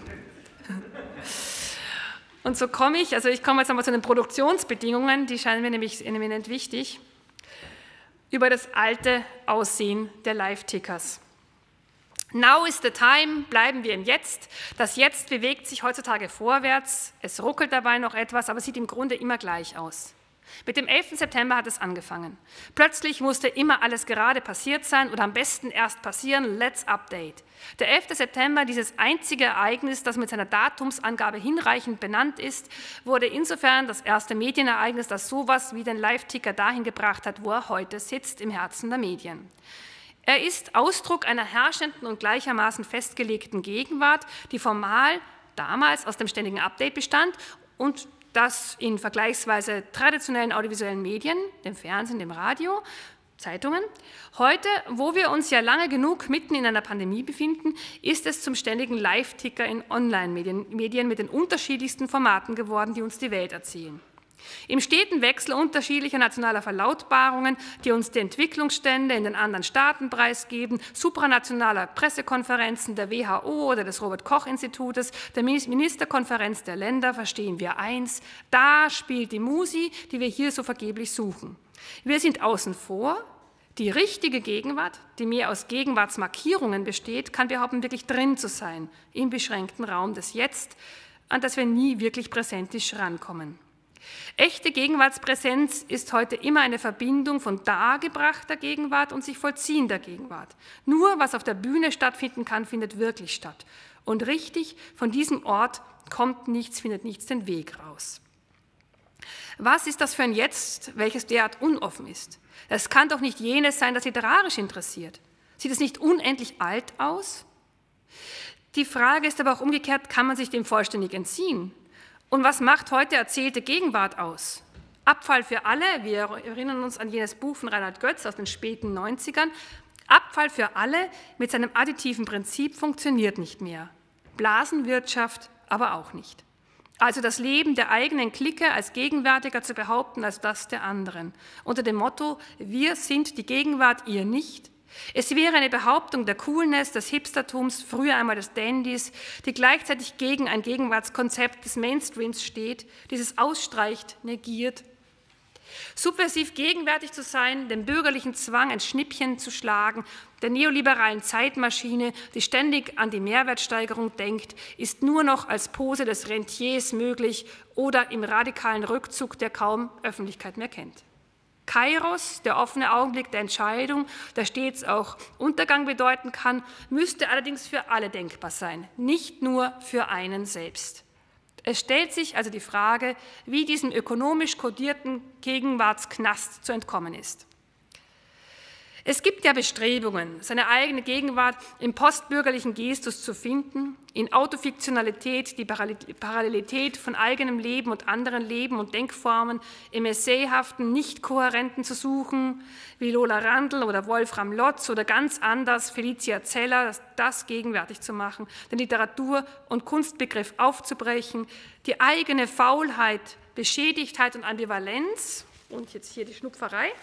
Und so komme ich jetzt einmal zu den Produktionsbedingungen, die scheinen mir nämlich eminent wichtig, über das alte Aussehen der Live-Tickers. Now is the time, bleiben wir im Jetzt. Das Jetzt bewegt sich heutzutage vorwärts, es ruckelt dabei noch etwas, aber sieht im Grunde immer gleich aus. Mit dem 11. September hat es angefangen. Plötzlich musste immer alles gerade passiert sein oder am besten erst passieren, let's update. Der 11. September, dieses einzige Ereignis, das mit seiner Datumsangabe hinreichend benannt ist, wurde insofern das erste Medienereignis, das sowas wie den Live-Ticker dahin gebracht hat, wo er heute sitzt, im Herzen der Medien. Er ist Ausdruck einer herrschenden und gleichermaßen festgelegten Gegenwart, die formal damals aus dem ständigen Update bestand und das in vergleichsweise traditionellen audiovisuellen Medien, dem Fernsehen, dem Radio, Zeitungen. Heute, wo wir uns ja lange genug mitten in einer Pandemie befinden, ist es zum ständigen Live-Ticker in Online-Medien mit den unterschiedlichsten Formaten geworden, die uns die Welt erzählen. Im steten Wechsel unterschiedlicher nationaler Verlautbarungen, die uns die Entwicklungsstände in den anderen Staaten preisgeben, supranationaler Pressekonferenzen der WHO oder des Robert-Koch-Institutes, der Ministerkonferenz der Länder, verstehen wir eins: Da spielt die Musi, die wir hier so vergeblich suchen. Wir sind außen vor. Die richtige Gegenwart, die mehr aus Gegenwartsmarkierungen besteht, kann behaupten, wirklich drin zu sein, im beschränkten Raum des Jetzt, an das wir nie wirklich präsentisch rankommen. Echte Gegenwartspräsenz ist heute immer eine Verbindung von dargebrachter Gegenwart und sich vollziehender Gegenwart. Nur was auf der Bühne stattfinden kann, findet wirklich statt. Und richtig, von diesem Ort kommt nichts, findet nichts den Weg raus. Was ist das für ein Jetzt, welches derart unoffen ist? Es kann doch nicht jenes sein, das literarisch interessiert. Sieht es nicht unendlich alt aus? Die Frage ist aber auch umgekehrt, kann man sich dem vollständig entziehen? Und was macht heute erzählte Gegenwart aus? Abfall für alle, wir erinnern uns an jenes Buch von Reinhard Götz aus den späten 90ern, Abfall für alle mit seinem additiven Prinzip funktioniert nicht mehr. Blasenwirtschaft aber auch nicht. Also das Leben der eigenen Clique als gegenwärtiger zu behaupten als das der anderen. Unter dem Motto, wir sind die Gegenwart, ihr nicht. Es wäre eine Behauptung der Coolness, des Hipstertums, früher einmal des Dandys, die gleichzeitig gegen ein Gegenwartskonzept des Mainstreams steht, dieses ausstreicht, negiert. Subversiv gegenwärtig zu sein, dem bürgerlichen Zwang ein Schnippchen zu schlagen, der neoliberalen Zeitmaschine, die ständig an die Mehrwertsteigerung denkt, ist nur noch als Pose des Rentiers möglich oder im radikalen Rückzug, der kaum Öffentlichkeit mehr kennt. Kairos, der offene Augenblick der Entscheidung, der stets auch Untergang bedeuten kann, müsste allerdings für alle denkbar sein, nicht nur für einen selbst. Es stellt sich also die Frage, wie diesem ökonomisch kodierten Gegenwartsknast zu entkommen ist. Es gibt ja Bestrebungen, seine eigene Gegenwart im postbürgerlichen Gestus zu finden, in Autofiktionalität, die Parallelität von eigenem Leben und anderen Leben und Denkformen im Essayhaften, nicht kohärenten zu suchen, wie Lola Randl oder Wolfram Lotz oder ganz anders Felicia Zeller, das gegenwärtig zu machen, den Literatur- und Kunstbegriff aufzubrechen, die eigene Faulheit, Beschädigtheit und Ambivalenz, und jetzt hier die Schnupferei,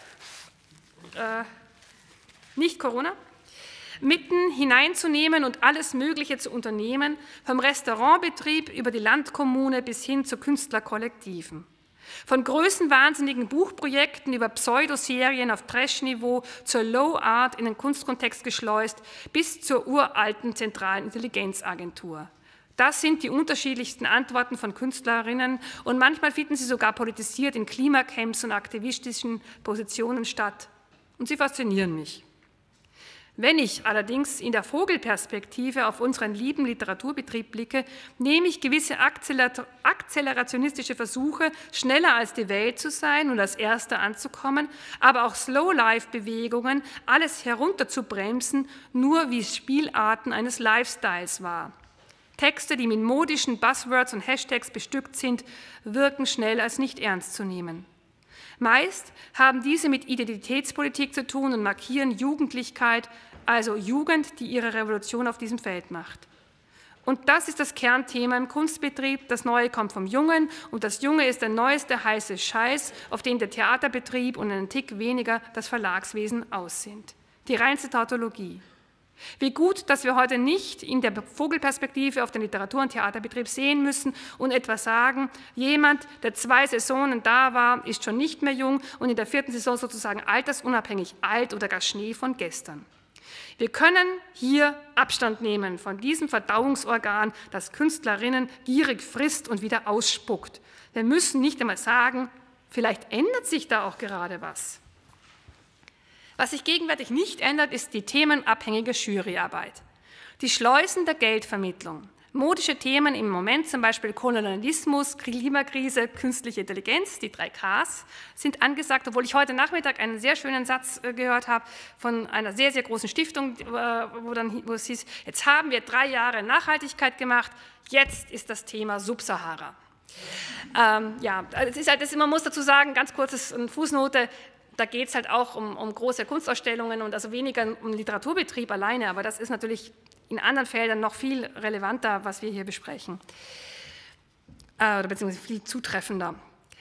nicht Corona, mitten hineinzunehmen und alles Mögliche zu unternehmen, vom Restaurantbetrieb über die Landkommune bis hin zu Künstlerkollektiven. Von größenwahnsinnigen Buchprojekten über Pseudoserien auf Trash-Niveau zur Low Art in den Kunstkontext geschleust bis zur uralten zentralen Intelligenzagentur. Das sind die unterschiedlichsten Antworten von Künstlerinnen und manchmal finden sie sogar politisiert in Klimacamps und aktivistischen Positionen statt. Und sie faszinieren mich. Wenn ich allerdings in der Vogelperspektive auf unseren lieben Literaturbetrieb blicke, nehme ich gewisse akzelerationistische Versuche, schneller als die Welt zu sein und als Erster anzukommen, aber auch Slow-Life-Bewegungen, alles herunterzubremsen, nur wie Spielarten eines Lifestyles wahr. Texte, die mit modischen Buzzwords und Hashtags bestückt sind, wirken schnell als nicht ernst zu nehmen. Meist haben diese mit Identitätspolitik zu tun und markieren Jugendlichkeit, also Jugend, die ihre Revolution auf diesem Feld macht. Und das ist das Kernthema im Kunstbetrieb. Das Neue kommt vom Jungen und das Junge ist der neueste heiße Scheiß, auf den der Theaterbetrieb und einen Tick weniger das Verlagswesen aus sind. Die reinste Tautologie. Wie gut, dass wir heute nicht in der Vogelperspektive auf den Literatur- und Theaterbetrieb sehen müssen und etwas sagen, jemand, der 2 Saisonen da war, ist schon nicht mehr jung und in der 4. Saison sozusagen altersunabhängig alt oder gar Schnee von gestern. Wir können hier Abstand nehmen von diesem Verdauungsorgan, das Künstlerinnen gierig frisst und wieder ausspuckt. Wir müssen nicht einmal sagen, vielleicht ändert sich da auch gerade was. Was sich gegenwärtig nicht ändert, ist die themenabhängige Juryarbeit. Die Schleusen der Geldvermittlung. Modische Themen im Moment, zum Beispiel Kolonialismus, Klimakrise, künstliche Intelligenz, die 3 Ks, sind angesagt, obwohl ich heute Nachmittag einen sehr schönen Satz gehört habe von einer sehr, sehr großen Stiftung, wo es hieß, jetzt haben wir 3 Jahre Nachhaltigkeit gemacht, jetzt ist das Thema Subsahara. Ja, es ist halt, man muss dazu sagen, ganz kurzes Fußnote, da geht es halt auch um große Kunstausstellungen und also weniger um Literaturbetrieb alleine, aber das ist natürlich in anderen Feldern noch viel relevanter, was wir hier besprechen, oder beziehungsweise viel zutreffender.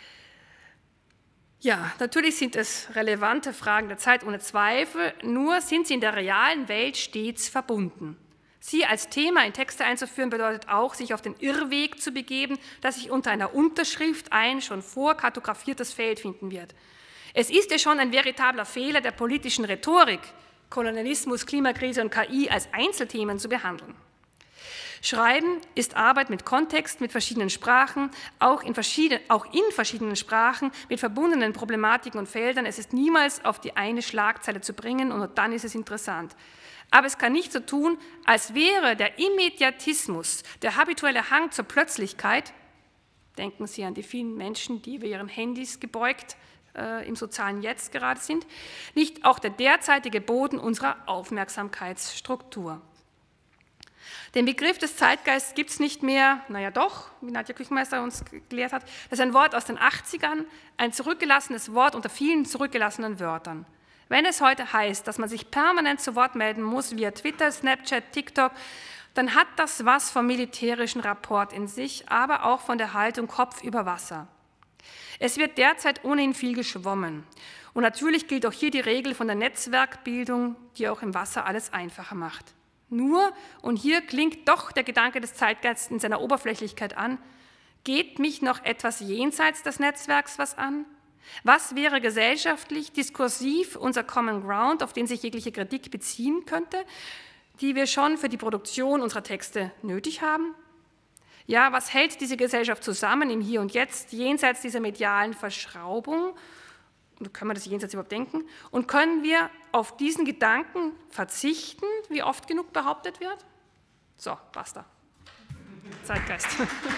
Ja, natürlich sind es relevante Fragen der Zeit, ohne Zweifel, nur sind sie in der realen Welt stets verbunden. Sie als Thema in Texte einzuführen, bedeutet auch, sich auf den Irrweg zu begeben, dass sich unter einer Unterschrift ein schon vorkartografiertes Feld finden wird. Es ist ja schon ein veritabler Fehler der politischen Rhetorik, Kolonialismus, Klimakrise und KI als Einzelthemen zu behandeln. Schreiben ist Arbeit mit Kontext, mit verschiedenen Sprachen, auch in verschiedenen Sprachen, mit verbundenen Problematiken und Feldern. Es ist niemals auf die eine Schlagzeile zu bringen und nur dann ist es interessant. Aber es kann nicht so tun, als wäre der Immediatismus, der habituelle Hang zur Plötzlichkeit, denken Sie an die vielen Menschen, die über ihren Handys gebeugt im sozialen Jetzt gerade sind, nicht auch der derzeitige Boden unserer Aufmerksamkeitsstruktur. Den Begriff des Zeitgeists gibt es nicht mehr, naja doch, wie Nadja Küchenmeister uns gelehrt hat, das ist ein Wort aus den 80ern, ein zurückgelassenes Wort unter vielen zurückgelassenen Wörtern. Wenn es heute heißt, dass man sich permanent zu Wort melden muss via Twitter, Snapchat, TikTok, dann hat das was vom militärischen Rapport in sich, aber auch von der Haltung Kopf über Wasser. Es wird derzeit ohnehin viel geschwommen. Und natürlich gilt auch hier die Regel von der Netzwerkbildung, die auch im Wasser alles einfacher macht. Nur, und hier klingt doch der Gedanke des Zeitgeists in seiner Oberflächlichkeit an, geht mich noch etwas jenseits des Netzwerks was an? Was wäre gesellschaftlich, diskursiv unser Common Ground, auf den sich jegliche Kritik beziehen könnte, die wir schon für die Produktion unserer Texte nötig haben? Ja, was hält diese Gesellschaft zusammen im Hier und Jetzt, jenseits dieser medialen Verschraubung? Können wir das jenseits überhaupt denken? Und können wir auf diesen Gedanken verzichten, wie oft genug behauptet wird? So, basta. Zeitgeist.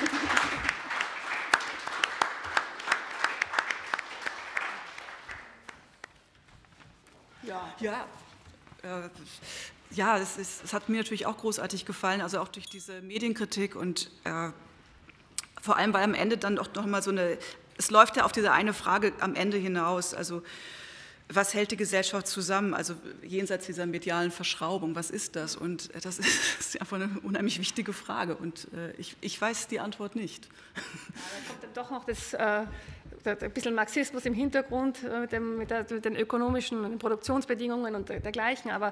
Ja, es hat mir natürlich auch großartig gefallen, also auch durch diese Medienkritik und vor allem, weil am Ende dann doch noch mal so eine, es läuft ja auf diese eine Frage am Ende hinaus, also was hält die Gesellschaft zusammen, also jenseits dieser medialen Verschraubung, was ist das? Und das ist einfach eine unheimlich wichtige Frage und ich weiß die Antwort nicht. Ja, da kommt dann doch noch das ein bisschen Marxismus im Hintergrund mit den ökonomischen und den Produktionsbedingungen und dergleichen, aber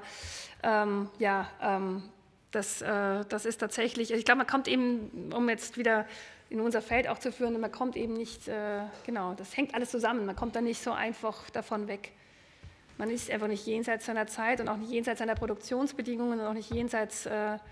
das ist tatsächlich, ich glaube, man kommt eben, um jetzt wieder in unser Feld auch zu führen, man kommt eben nicht, genau, das hängt alles zusammen, man kommt da nicht so einfach davon weg. Man ist einfach nicht jenseits seiner Zeit und auch nicht jenseits seiner Produktionsbedingungen und auch nicht jenseits,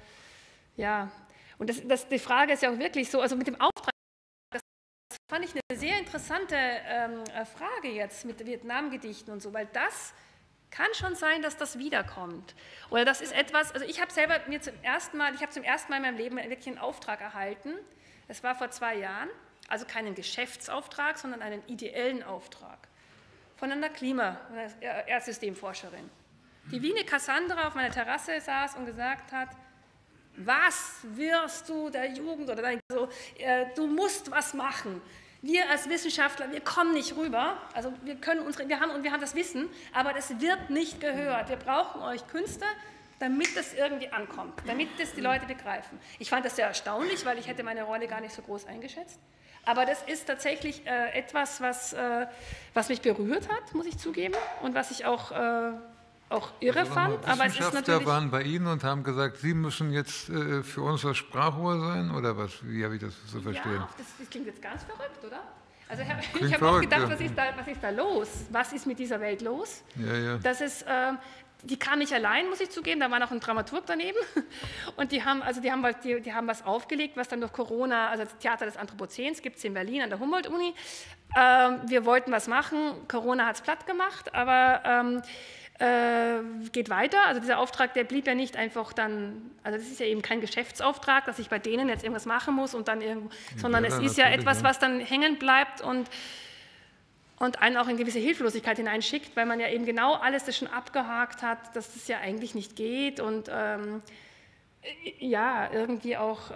und die Frage ist ja auch wirklich so, also mit dem Auftrag, das fand ich eine sehr interessante Frage jetzt mit Vietnam-Gedichten und so, weil das kann schon sein, dass das wiederkommt. Oder das ist etwas, also ich habe selber zum ersten Mal in meinem Leben wirklich einen Auftrag erhalten. Das war vor 2 Jahren, also keinen Geschäftsauftrag, sondern einen ideellen Auftrag von einer Erdsystemforscherin, die wie eine Cassandra auf meiner Terrasse saß und gesagt hat, was wirst du der Jugend oder du musst was machen. Wir als Wissenschaftler, wir kommen nicht rüber, also wir haben das Wissen, aber das wird nicht gehört. Wir brauchen euch Künstler, damit das irgendwie ankommt, damit das die Leute begreifen. Ich fand das sehr erstaunlich, weil ich hätte meine Rolle gar nicht so groß eingeschätzt. Aber das ist tatsächlich etwas, was mich berührt hat, muss ich zugeben, und was ich auch irre fand. Aber es ist natürlich waren bei Ihnen und haben gesagt, Sie müssen jetzt für uns das Sprachrohr sein, oder was? Wie habe ich das zu verstehen? Ja, das klingt jetzt ganz verrückt, oder? Also ich habe auch gedacht, was ist da los? Was ist mit dieser Welt los? Ja. Das ist, die kam nicht allein, muss ich zugeben, da war noch ein Dramaturg daneben und die haben was aufgelegt, was dann durch Corona, also das Theater des Anthropozäns gibt es in Berlin an der Humboldt-Uni. Wir wollten was machen, Corona hat es platt gemacht, aber geht weiter. Also dieser Auftrag, der blieb ja nicht einfach dann, also das ist ja eben kein Geschäftsauftrag, dass ich bei denen jetzt irgendwas machen muss und dann irgendwo, sondern es ist ja etwas, was dann hängen bleibt und einen auch in gewisse Hilflosigkeit hineinschickt, weil man ja eben genau alles das schon abgehakt hat, dass das ja eigentlich nicht geht und irgendwie auch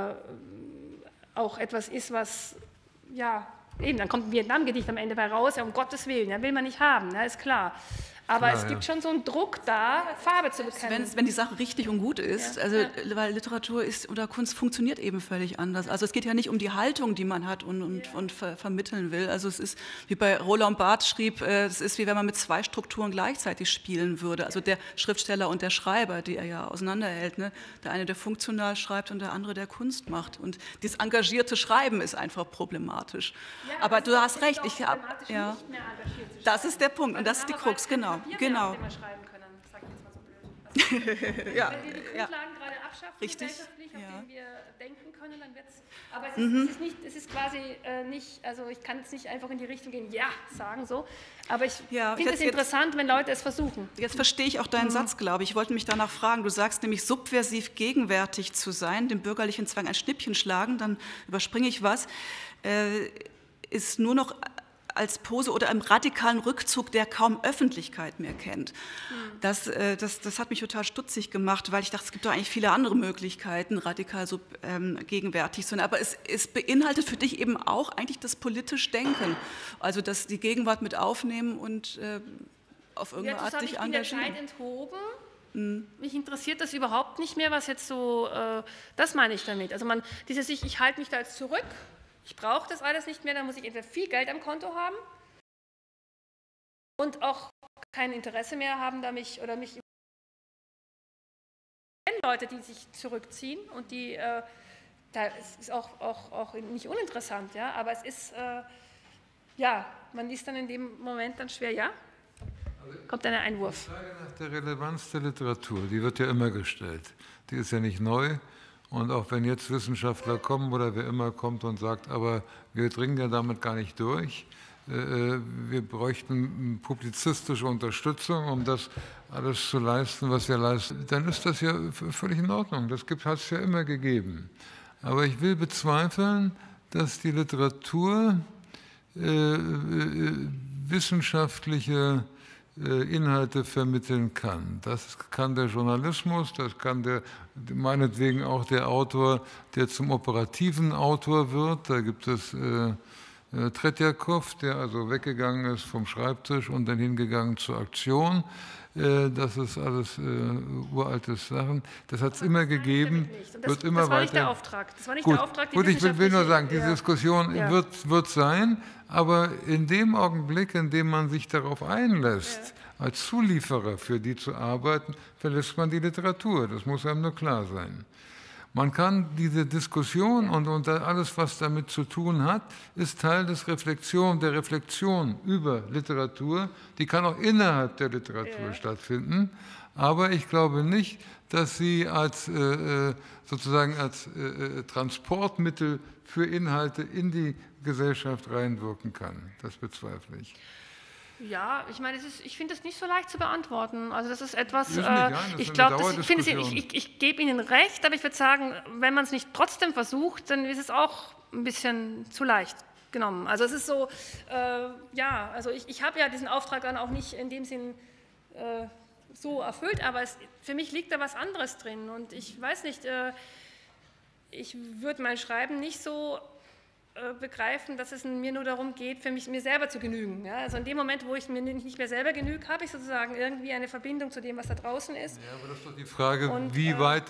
etwas ist, was, ja, eben, dann kommt ein Vietnam-Gedicht am Ende bei raus, ja, um Gottes Willen, ja, will man nicht haben, ja, ist klar. Aber es gibt schon so einen Druck da, Farbe zu bekennen. Wenn die Sache richtig und gut ist, weil Literatur ist oder Kunst funktioniert eben völlig anders. Also es geht ja nicht um die Haltung, die man hat und vermitteln will. Also es ist, wie bei Roland Barthes schrieb, es ist wie wenn man mit 2 Strukturen gleichzeitig spielen würde. Also der Schriftsteller und der Schreiber, die er ja auseinanderhält. Ne? Der eine, der funktional schreibt und der andere, der Kunst macht. Und dieses engagierte Schreiben ist einfach problematisch. Ja, aber du hast recht. Das ist der Punkt und das ist die Krux, genau. Genau. Immer schreiben können, sag ich jetzt mal so blöd. Also, ja, wenn wir die Grundlagen gerade abschaffen, richtig, gesellschaftlich, auf denen wir denken können, dann wird es. Aber es ist quasi nicht, also ich kann jetzt nicht einfach in die Richtung gehen, sagen so. Aber ich finde es interessant, wenn Leute es versuchen. Jetzt verstehe ich auch deinen Satz, glaube ich. Ich wollte mich danach fragen. Du sagst nämlich, subversiv gegenwärtig zu sein, dem bürgerlichen Zwang ein Schnippchen schlagen, dann überspringe ich was, ist nur noch als Pose oder im radikalen Rückzug, der kaum Öffentlichkeit mehr kennt. Das hat mich total stutzig gemacht, weil ich dachte, es gibt doch eigentlich viele andere Möglichkeiten, radikal so gegenwärtig zu sein. Aber es beinhaltet für dich eben auch eigentlich das politisch Denken, also das die Gegenwart mit aufnehmen und auf irgendeine Art dich engagieren. Ich bin der Zeit enthoben Mich interessiert das überhaupt nicht mehr, was jetzt so, das meine ich damit. Also ich halte mich da jetzt zurück, ich brauche das alles nicht mehr, dann muss ich entweder viel Geld am Konto haben und auch kein Interesse mehr haben, mich Leute, die sich zurückziehen und die, da ist auch nicht uninteressant, ja, aber es ist, ja, man ist dann in dem Moment dann schwer, ja? Kommt ein Einwurf. Die Frage nach der Relevanz der Literatur, die wird ja immer gestellt. Die ist ja nicht neu. Und auch wenn jetzt Wissenschaftler kommen oder wer immer kommt und sagt, aber wir dringen ja damit gar nicht durch, wir bräuchten publizistische Unterstützung, um das alles zu leisten, was wir leisten, dann ist das ja völlig in Ordnung. Das hat es ja immer gegeben. Aber ich will bezweifeln, dass die Literatur wissenschaftliche Inhalte vermitteln kann. Das kann der Journalismus, das kann meinetwegen auch der Autor, der zum operativen Autor wird. Da gibt es Tretjakow, der also weggegangen ist vom Schreibtisch und dann hingegangen zur Aktion. Das ist alles uralte Sachen. Das hat es immer gegeben, wird immer weiter. Das war nicht der Auftrag. Das war nicht der Auftrag, gut, ich will nur sagen, diese Diskussion wird sein, aber in dem Augenblick, in dem man sich darauf einlässt, als Zulieferer für die zu arbeiten, verlässt man die Literatur. Das muss einem nur klar sein. Man kann diese Diskussion und alles, was damit zu tun hat, ist Teil der Reflexion über Literatur. Die kann auch innerhalb der Literatur stattfinden. Aber ich glaube nicht, dass sie sozusagen als Transportmittel für Inhalte in die Gesellschaft reinwirken kann. Das bezweifle ich. Ja, ich meine, ich finde es nicht so leicht zu beantworten. Also das ist etwas, ich gebe Ihnen recht, aber ich würde sagen, wenn man es nicht trotzdem versucht, dann ist es auch ein bisschen zu leicht genommen. Also es ist so, ja, also ich habe ja diesen Auftrag dann auch nicht in dem Sinn so erfüllt, aber für mich liegt da was anderes drin und ich weiß nicht, ich würde mein Schreiben nicht so begreifen, dass es mir nur darum geht, mir selber zu genügen. Ja? Also in dem Moment, wo ich mir nicht mehr selber genüge, habe ich sozusagen irgendwie eine Verbindung zu dem, was da draußen ist. Ja, aber das ist doch die Frage, wie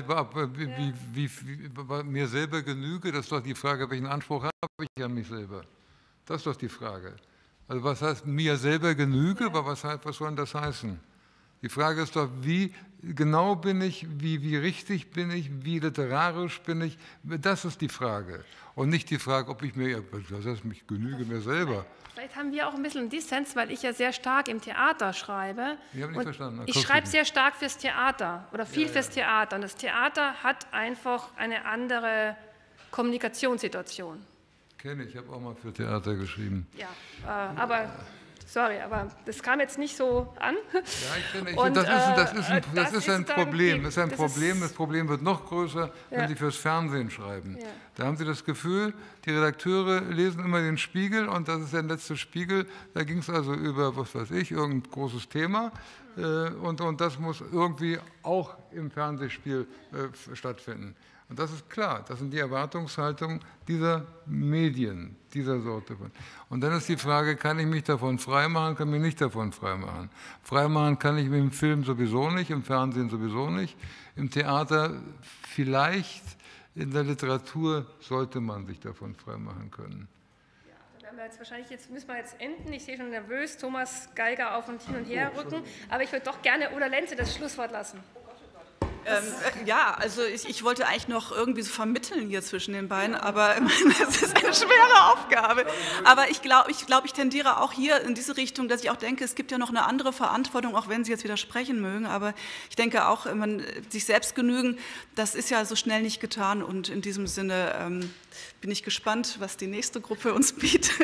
mir selber genüge, das ist doch die Frage, welchen Anspruch habe ich an mich selber. Das ist doch die Frage. Also was heißt mir selber genüge, aber was soll denn das heißen? Die Frage ist doch, wie genau bin ich, wie richtig bin ich, wie literarisch bin ich, das ist die Frage. Und nicht die Frage, ob ich mich genüge mir selber. Vielleicht haben wir auch ein bisschen einen Dissens, weil ich ja sehr stark im Theater schreibe. Ich habe nicht verstanden. Ich schreibe sehr stark fürs Theater oder viel fürs Theater. Und das Theater hat einfach eine andere Kommunikationssituation. Kenne ich habe auch mal für Theater geschrieben. Ja, aber... Sorry, aber das kam jetzt nicht so an. Ja, ich finde, das ist ein Problem. Das Problem wird noch größer, wenn Sie fürs Fernsehen schreiben. Ja. Da haben Sie das Gefühl, die Redakteure lesen immer den Spiegel und das ist der letzte Spiegel. Da ging es also über, was weiß ich, irgendein großes Thema. Und das muss irgendwie auch im Fernsehspiel stattfinden. Und das ist klar, das sind die Erwartungshaltungen dieser Medien, dieser Sorte. Und dann ist die Frage, kann ich mich davon freimachen, kann ich mich nicht davon freimachen. Freimachen kann ich mich im Film sowieso nicht, im Fernsehen sowieso nicht, im Theater vielleicht, in der Literatur sollte man sich davon freimachen können. Jetzt müssen wir jetzt enden. Ich sehe schon nervös Thomas Geiger auf und hin und her rücken, aber ich würde doch gerne Ulla Lenze das Schlusswort lassen. Ja, also ich wollte eigentlich noch irgendwie so vermitteln hier zwischen den beiden, aber das ist eine schwere Aufgabe. Aber ich tendiere auch hier in diese Richtung, dass ich auch denke, es gibt ja noch eine andere Verantwortung, auch wenn Sie jetzt widersprechen mögen, aber ich denke auch, sich selbst genügen, das ist ja so schnell nicht getan und in diesem Sinne bin ich gespannt, was die nächste Gruppe uns bietet.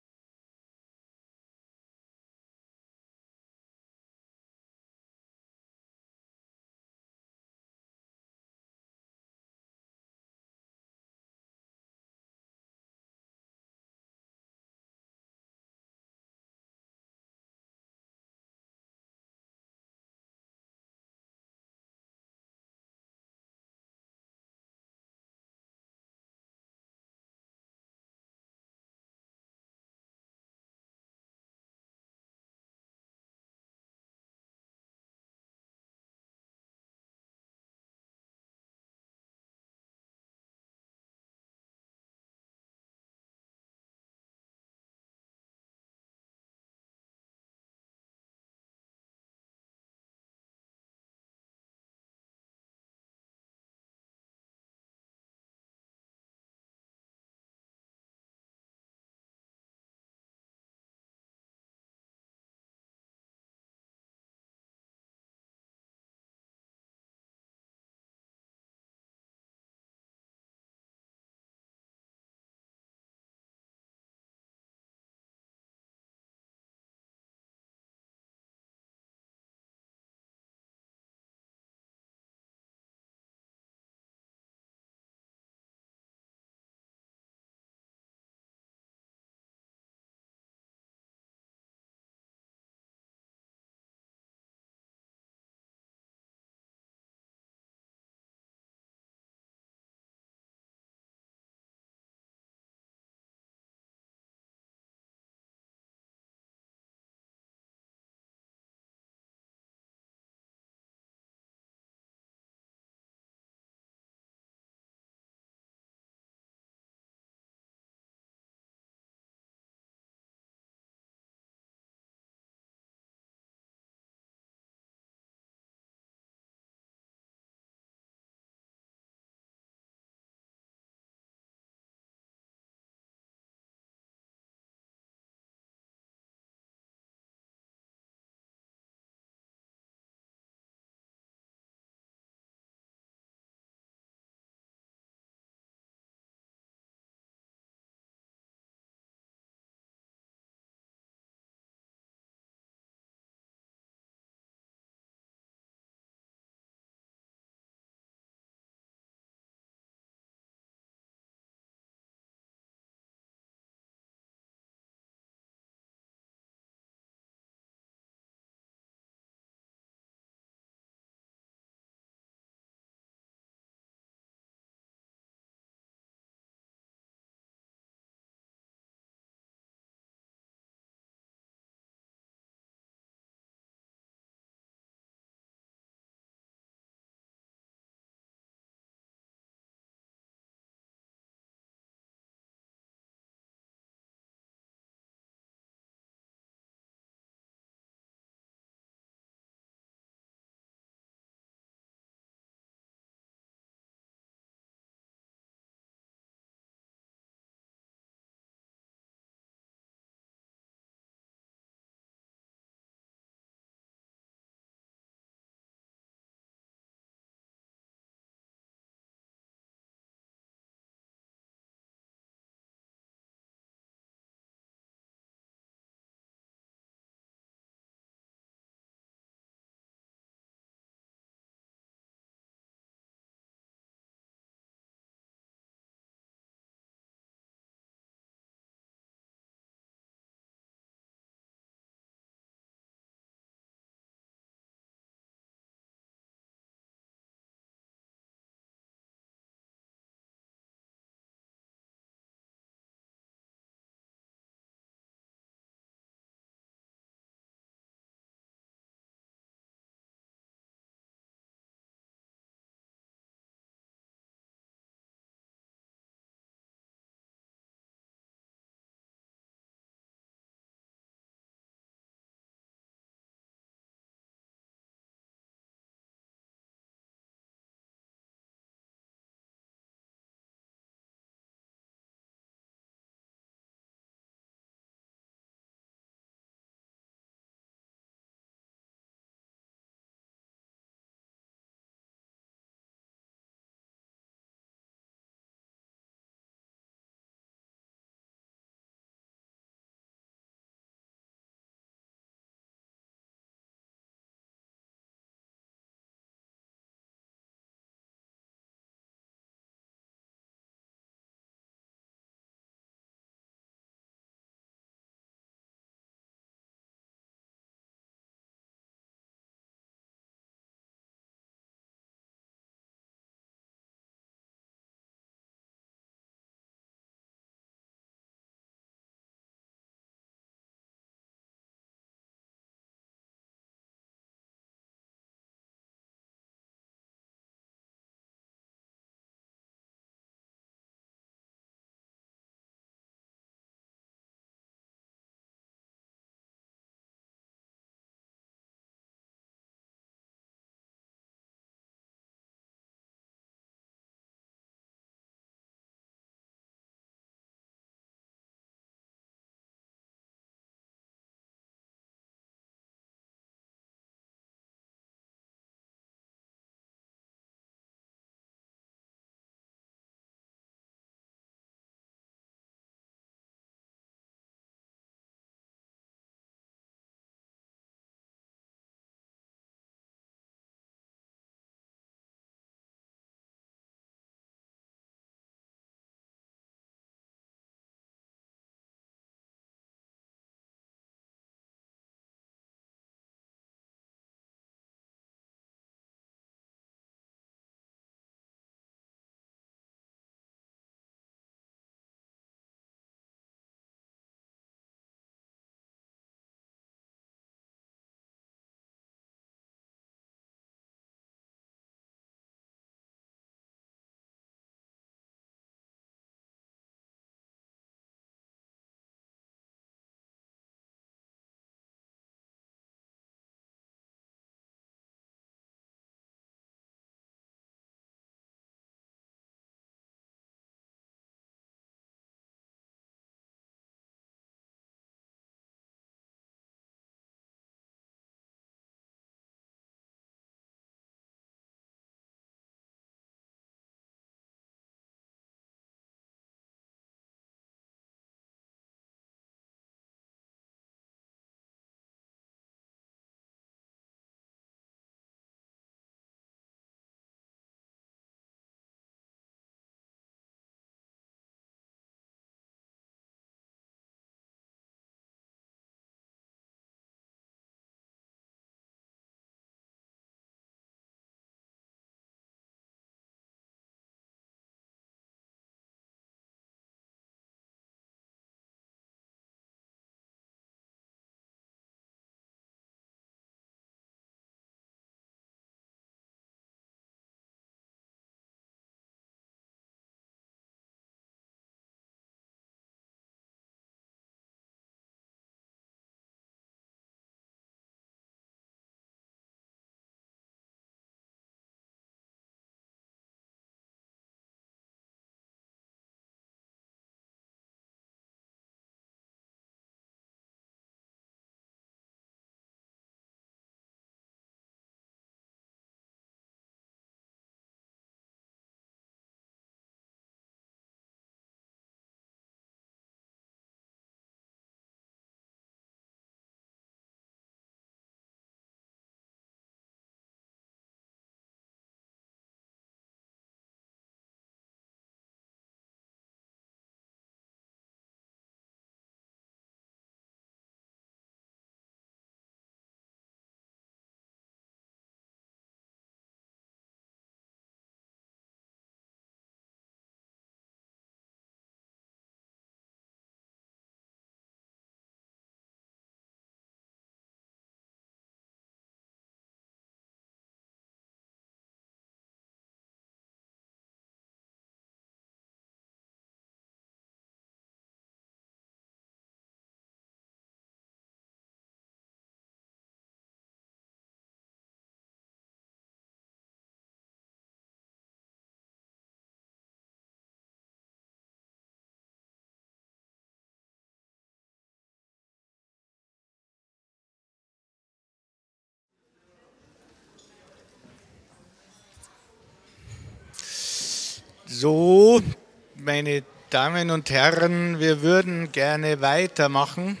So, meine Damen und Herren, wir würden gerne weitermachen.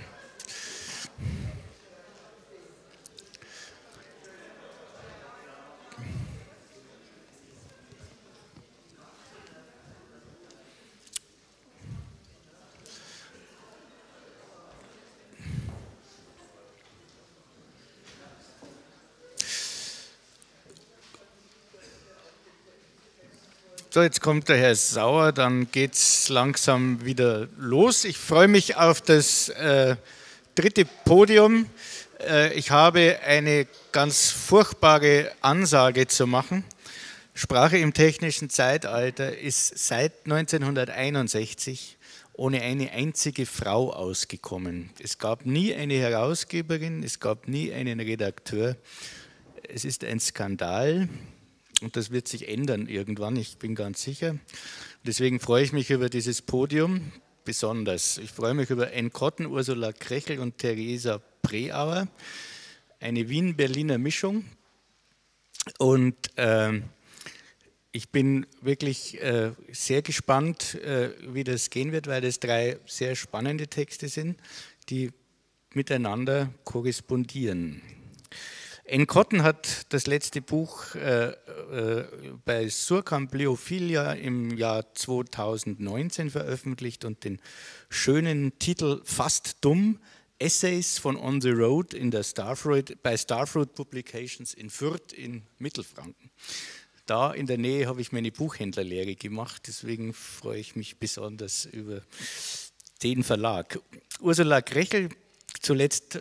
So, jetzt kommt der Herr Sauer, dann geht es langsam wieder los. Ich freue mich auf das dritte Podium. Ich habe eine ganz furchtbare Ansage zu machen. Sprache im technischen Zeitalter ist seit 1961 ohne eine einzige Frau ausgekommen. Es gab nie eine Herausgeberin, es gab nie einen Redakteur. Es ist ein Skandal. Und das wird sich ändern irgendwann, ich bin ganz sicher. Deswegen freue ich mich über dieses Podium besonders. Ich freue mich über Anne Cotton, Ursula Krechel und Theresa Preauer. Eine Wien-Berliner Mischung. Und ich bin wirklich sehr gespannt, wie das gehen wird, weil das 3 sehr spannende Texte sind, die miteinander korrespondieren. Anne Cotton hat das letzte Buch bei Suhrkamp Bibliophilia im Jahr 2019 veröffentlicht und den schönen Titel Fast dumm, Essays von On the Road bei Starfruit Publications in Fürth in Mittelfranken. Da in der Nähe habe ich meine Buchhändlerlehre gemacht, deswegen freue ich mich besonders über den Verlag. Ursula Krechel, zuletzt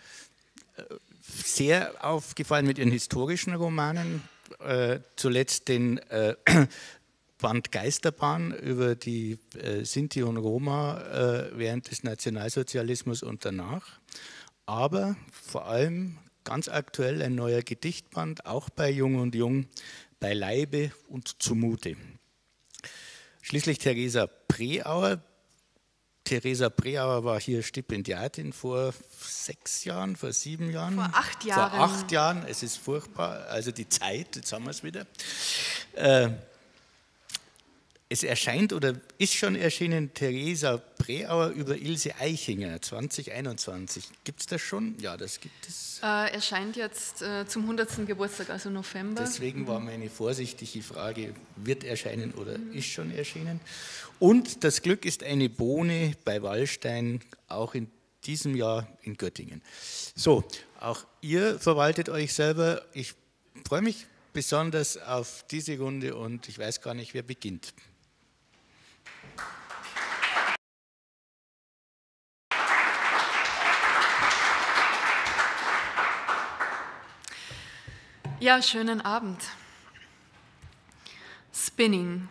sehr aufgefallen mit ihren historischen Romanen, zuletzt den Band Geisterbahn über die Sinti und Roma während des Nationalsozialismus und danach, aber vor allem ganz aktuell ein neuer Gedichtband, auch bei Jung und Jung, bei Leibe und zumute. Schließlich Theresa Preauer. Theresa Preauer war hier Stipendiatin vor 6 Jahren, vor 7 Jahren. Vor 8 Jahren. Vor 8 Jahren, es ist furchtbar, also die Zeit, jetzt haben wir es wieder. Es erscheint oder ist schon erschienen Theresa Preauer über Ilse Aichinger 2021. Gibt es das schon? Ja, das gibt es. Erscheint jetzt zum 100. Geburtstag, also November. Deswegen war meine vorsichtige Frage, wird erscheinen oder ist schon erschienen. Und das Glück ist eine Bohne bei Wallstein, auch in diesem Jahr in Göttingen. So, auch ihr verwaltet euch selber. Ich freue mich besonders auf diese Runde und ich weiß gar nicht, wer beginnt. Ja, schönen Abend. Spinning.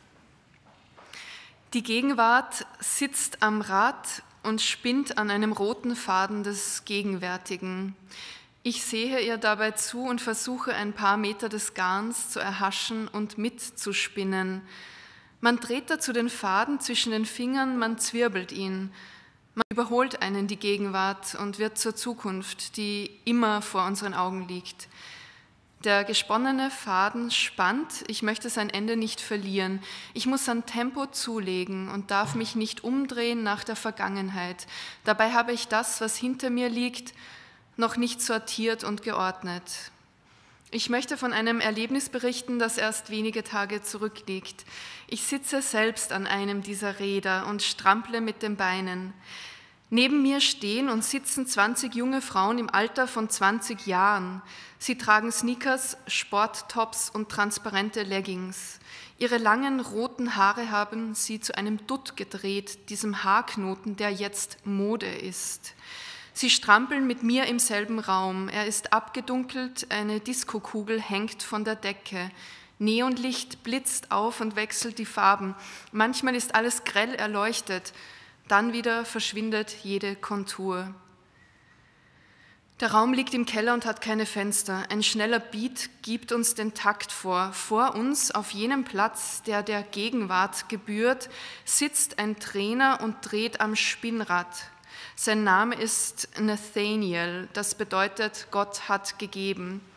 Die Gegenwart sitzt am Rad und spinnt an einem roten Faden des Gegenwärtigen. Ich sehe ihr dabei zu und versuche, ein paar Meter des Garns zu erhaschen und mitzuspinnen. Man dreht dazu den Faden zwischen den Fingern, man zwirbelt ihn. Man überholt einen die Gegenwart und wird zur Zukunft, die immer vor unseren Augen liegt. Der gesponnene Faden spannt, ich möchte sein Ende nicht verlieren. Ich muss an Tempo zulegen und darf mich nicht umdrehen nach der Vergangenheit. Dabei habe ich das, was hinter mir liegt, noch nicht sortiert und geordnet. Ich möchte von einem Erlebnis berichten, das erst wenige Tage zurückliegt. Ich sitze selbst an einem dieser Räder und strample mit den Beinen. Neben mir stehen und sitzen 20 junge Frauen im Alter von 20 Jahren. Sie tragen Sneakers, Sporttops und transparente Leggings. Ihre langen roten Haare haben sie zu einem Dutt gedreht, diesem Haarknoten, der jetzt Mode ist. Sie strampeln mit mir im selben Raum. Er ist abgedunkelt, eine Diskokugel hängt von der Decke. Neonlicht blitzt auf und wechselt die Farben. Manchmal ist alles grell erleuchtet. Dann wieder verschwindet jede Kontur. Der Raum liegt im Keller und hat keine Fenster. Ein schneller Beat gibt uns den Takt vor. Vor uns, auf jenem Platz, der der Gegenwart gebührt, sitzt ein Trainer und dreht am Spinnrad. Sein Name ist Nathaniel, das bedeutet, Gott hat gegeben.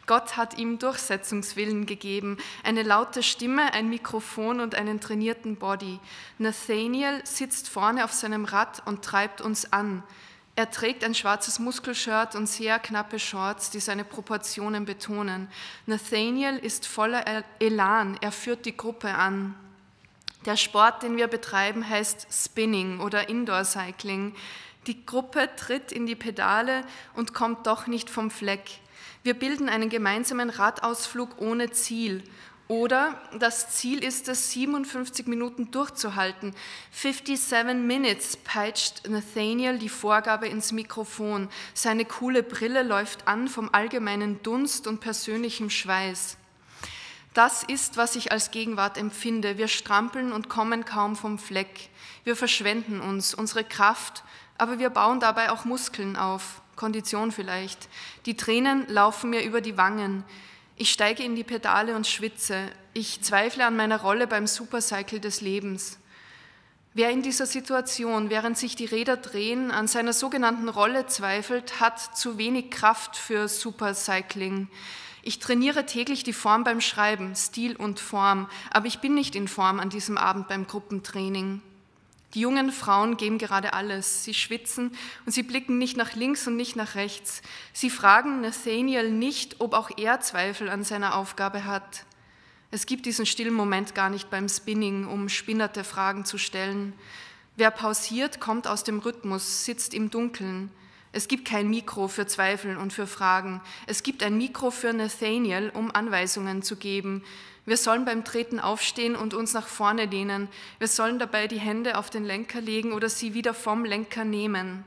Gott hat ihm Durchsetzungswillen gegeben, eine laute Stimme, ein Mikrofon und einen trainierten Body. Nathaniel sitzt vorne auf seinem Rad und treibt uns an. Er trägt ein schwarzes Muskelshirt und sehr knappe Shorts, die seine Proportionen betonen. Nathaniel ist voller Elan, er führt die Gruppe an. Der Sport, den wir betreiben, heißt Spinning oder Indoor Cycling. Die Gruppe tritt in die Pedale und kommt doch nicht vom Fleck. Wir bilden einen gemeinsamen Radausflug ohne Ziel. Oder das Ziel ist es, 57 Minuten durchzuhalten. 57 Minutes peitscht Nathaniel die Vorgabe ins Mikrofon. Seine coole Brille läuft an vom allgemeinen Dunst und persönlichem Schweiß. Das ist, was ich als Gegenwart empfinde. Wir strampeln und kommen kaum vom Fleck. Wir verschwenden uns, unsere Kraft, aber wir bauen dabei auch Muskeln auf. Kondition vielleicht. Die Tränen laufen mir über die Wangen. Ich steige in die Pedale und schwitze. Ich zweifle an meiner Rolle beim Supercycle des Lebens. Wer in dieser Situation, während sich die Räder drehen, an seiner sogenannten Rolle zweifelt, hat zu wenig Kraft für Supercycling. Ich trainiere täglich die Form beim Schreiben, Stil und Form, aber ich bin nicht in Form an diesem Abend beim Gruppentraining. Die jungen Frauen geben gerade alles. Sie schwitzen und sie blicken nicht nach links und nicht nach rechts. Sie fragen Nathaniel nicht, ob auch er Zweifel an seiner Aufgabe hat. Es gibt diesen stillen Moment gar nicht beim Spinning, um spinnerte Fragen zu stellen. Wer pausiert, kommt aus dem Rhythmus, sitzt im Dunkeln. Es gibt kein Mikro für Zweifel und für Fragen. Es gibt ein Mikro für Nathaniel, um Anweisungen zu geben. Wir sollen beim Treten aufstehen und uns nach vorne lehnen. Wir sollen dabei die Hände auf den Lenker legen oder sie wieder vom Lenker nehmen.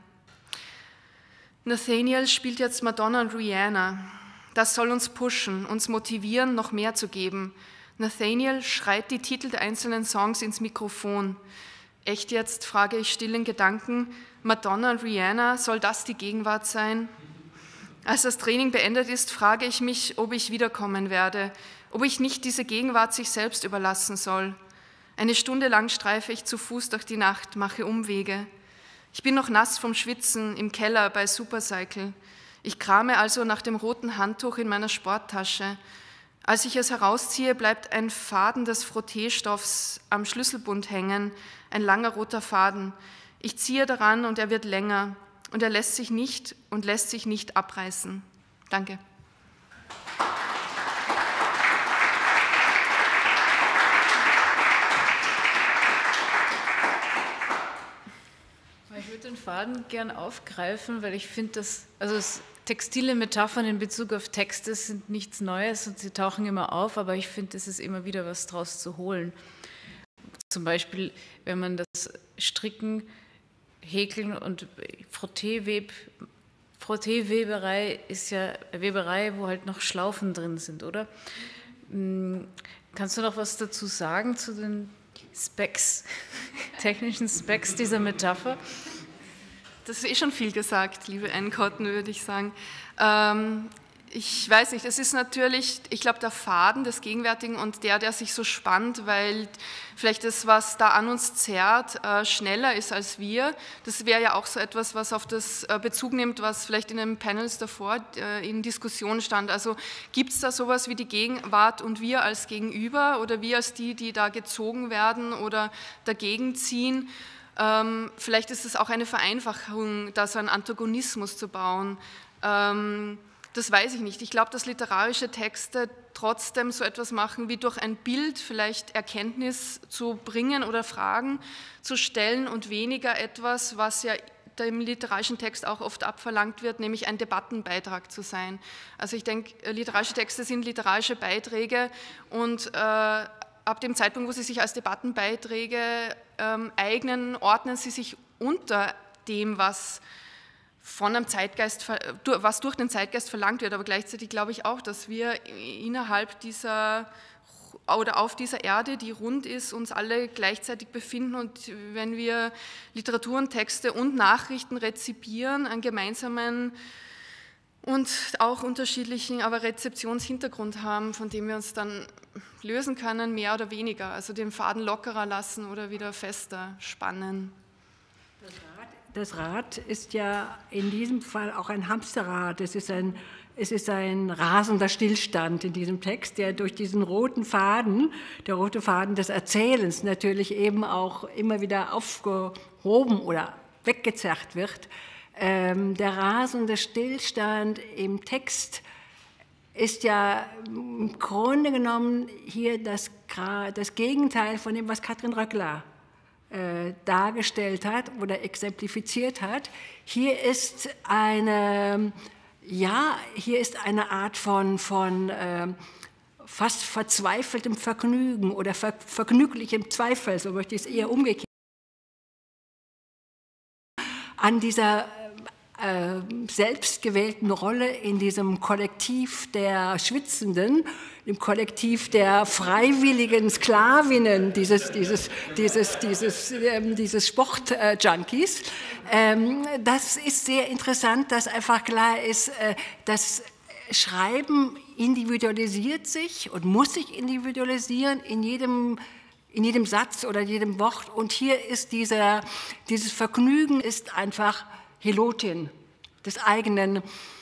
Nathaniel spielt jetzt Madonna und Rihanna. Das soll uns pushen, uns motivieren, noch mehr zu geben. Nathaniel schreit die Titel der einzelnen Songs ins Mikrofon. Echt jetzt, frage ich still in Gedanken, Madonna und Rihanna, soll das die Gegenwart sein? Als das Training beendet ist, frage ich mich, ob ich wiederkommen werde, ob ich nicht diese Gegenwart sich selbst überlassen soll. Eine Stunde lang streife ich zu Fuß durch die Nacht, mache Umwege. Ich bin noch nass vom Schwitzen im Keller bei Supercycle. Ich krame also nach dem roten Handtuch in meiner Sporttasche. Als ich es herausziehe, bleibt ein Faden des Frotteestoffs am Schlüsselbund hängen, ein langer roter Faden. Ich ziehe daran und er wird länger und er lässt sich nicht abreißen. Danke. Ich würde den Faden gern aufgreifen, weil ich finde, dass textile Metaphern in Bezug auf Texte sind nichts Neues und sie tauchen immer auf, aber ich finde, es ist immer wieder was draus zu holen. Zum Beispiel, wenn man das Stricken, Häkeln und Frotteeweberei ist ja Weberei, wo halt noch Schlaufen drin sind, oder? Kannst du noch was dazu sagen zu den Specs, technischen Specs dieser Metapher? Das ist schon viel gesagt, liebe Anne Cotton, würde ich sagen. Ich weiß nicht, es ist natürlich, ich glaube, der Faden des Gegenwärtigen und der sich so spannt, weil vielleicht das, was da an uns zerrt, schneller ist als wir. Das wäre ja auch so etwas, was auf das Bezug nimmt, was vielleicht in den Panels davor in Diskussion stand. Also gibt es da sowas wie die Gegenwart und wir als Gegenüber oder wir als die da gezogen werden oder dagegen ziehen? Vielleicht ist es auch eine Vereinfachung, da so einen Antagonismus zu bauen. Das weiß ich nicht. Ich glaube, dass literarische Texte trotzdem so etwas machen, wie durch ein Bild vielleicht Erkenntnis zu bringen oder Fragen zu stellen und weniger etwas, was ja im literarischen Text auch oft abverlangt wird, nämlich ein Debattenbeitrag zu sein. Also ich denke, literarische Texte sind literarische Beiträge und ab dem Zeitpunkt, wo sie sich als Debattenbeiträge eignen, ordnen sie sich unter dem, was durch den Zeitgeist verlangt wird, aber gleichzeitig glaube ich auch, dass wir innerhalb dieser oder auf dieser Erde, die rund ist, uns alle gleichzeitig befinden und wenn wir Literatur und Texte und Nachrichten rezipieren, einen gemeinsamen und auch unterschiedlichen, aber Rezeptionshintergrund haben, von dem wir uns dann lösen können, mehr oder weniger, also den Faden lockerer lassen oder wieder fester spannen. Das Rad ist ja in diesem Fall auch ein Hamsterrad. Es ist ein Es ist ein rasender Stillstand in diesem Text, der durch diesen roten Faden, der rote Faden des Erzählens natürlich eben auch immer wieder aufgehoben oder weggezerrt wird. Der rasende Stillstand im Text ist ja im Grunde genommen hier das Gegenteil von dem, was Katrin Röckler dargestellt hat oder exemplifiziert hat. Hier ist eine Art von fast verzweifeltem Vergnügen oder vergnüglichem Zweifel, so möchte ich es eher umgekehrt, an dieser selbstgewählten Rolle in diesem Kollektiv der Schwitzenden, im Kollektiv der freiwilligen Sklavinnen dieses Sportjunkies. Das ist sehr interessant, dass einfach klar ist, das Schreiben individualisiert sich und muss sich individualisieren in jedem Satz oder jedem Wort. Und hier ist dieses Vergnügen ist einfach Helotin des eigenen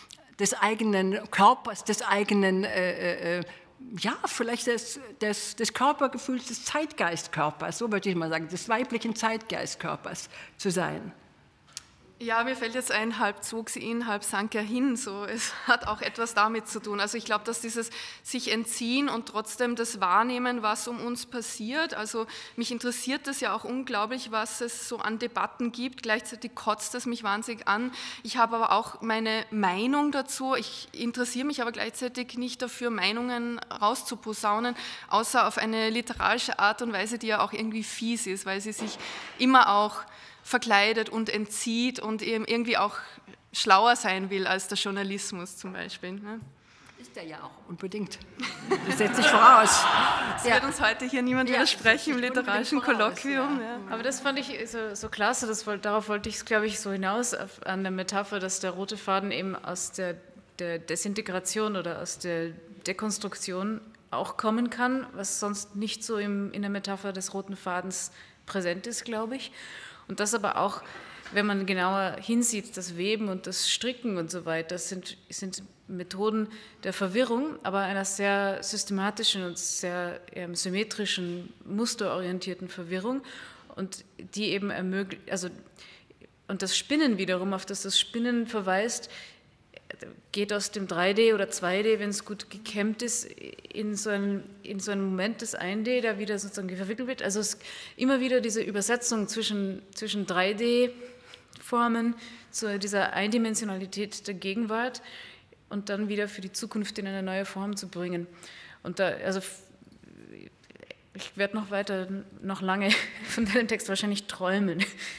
Körpers, des eigenen, vielleicht des Körpergefühls, des Zeitgeistkörpers, so würde ich mal sagen, des weiblichen Zeitgeistkörpers zu sein. Ja, mir fällt jetzt ein, halb zog sie ihn, halb sank er hin. So, es hat auch etwas damit zu tun. Also ich glaube, dass dieses sich entziehen und trotzdem das Wahrnehmen, was um uns passiert, also mich interessiert das ja auch unglaublich, was es so an Debatten gibt. Gleichzeitig kotzt es mich wahnsinnig an. Ich habe aber auch meine Meinung dazu. Ich interessiere mich aber gleichzeitig nicht dafür, Meinungen rauszuposaunen, außer auf eine literarische Art und Weise, die ja auch irgendwie fies ist, weil sie sich immer auch verkleidet und entzieht und eben irgendwie auch schlauer sein will als der Journalismus zum Beispiel. Ne? Ist er ja auch, unbedingt. Das setzt sich voraus. Das wird uns heute hier niemand widersprechen im literarischen Kolloquium. Ja. Aber das fand ich so klasse, darauf wollte ich, glaube ich, so hinaus an der Metapher, dass der rote Faden eben aus der Desintegration oder aus der Dekonstruktion auch kommen kann, was sonst nicht so in der Metapher des roten Fadens präsent ist, glaube ich. Und das aber auch, wenn man genauer hinsieht, das Weben und das Stricken und so weiter, sind Methoden der Verwirrung, aber einer sehr systematischen und sehr symmetrischen, musterorientierten Verwirrung und die eben ermöglicht, und das Spinnen wiederum, auf das Spinnen verweist, geht aus dem 3D oder 2D, wenn es gut gekämmt ist, in so einen Moment des 1D, der wieder sozusagen verwickelt wird. Also es immer wieder diese Übersetzung zwischen 3D-Formen zu dieser Eindimensionalität der Gegenwart und dann wieder für die Zukunft in eine neue Form zu bringen. Und ich werde noch lange von deinem Text wahrscheinlich träumen.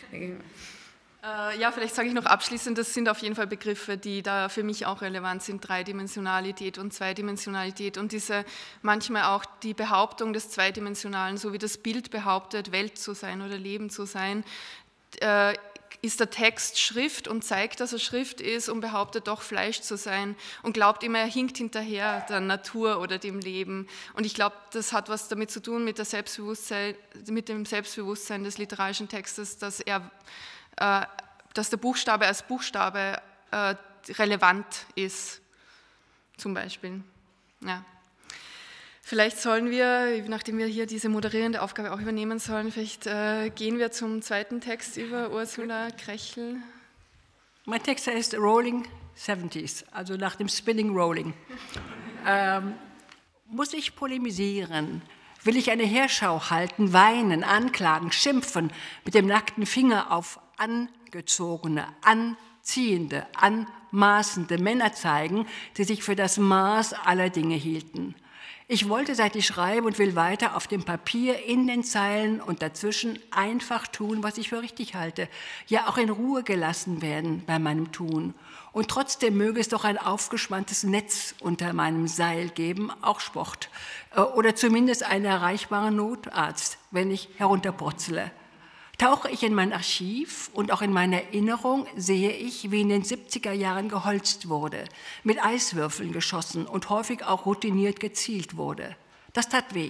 Ja, vielleicht sage ich noch abschließend, das sind auf jeden Fall Begriffe, die da für mich auch relevant sind, Dreidimensionalität und Zweidimensionalität und manchmal auch die Behauptung des Zweidimensionalen, so wie das Bild behauptet, Welt zu sein oder Leben zu sein, ist der Text Schrift und zeigt, dass er Schrift ist und behauptet doch Fleisch zu sein und glaubt immer, er hinkt hinterher der Natur oder dem Leben. Und ich glaube, das hat was damit zu tun mit dem Selbstbewusstsein des literarischen Textes, dass der Buchstabe als Buchstabe relevant ist, zum Beispiel. Ja. Vielleicht sollen wir, nachdem wir hier diese moderierende Aufgabe auch übernehmen sollen, vielleicht gehen wir zum zweiten Text über, Ursula Krechel. Mein Text heißt Rolling 70s, also nach dem Spinning Rolling. Muss ich polemisieren? Will ich eine Heerschau halten, weinen, anklagen, schimpfen, mit dem nackten Finger auf angezogene, anziehende, anmaßende Männer zeigen, die sich für das Maß aller Dinge hielten? Ich wollte, seit ich schreibe und will weiter auf dem Papier, in den Zeilen und dazwischen einfach tun, was ich für richtig halte, ja auch in Ruhe gelassen werden bei meinem Tun. Und trotzdem möge es doch ein aufgespanntes Netz unter meinem Seil geben, auch Sport, oder zumindest einen erreichbaren Notarzt, wenn ich herunterpurzle. Tauche ich in mein Archiv und auch in meine Erinnerung sehe ich, wie in den 70er Jahren geholzt wurde, mit Eiswürfeln geschossen und häufig auch routiniert gezielt wurde. Das tat weh.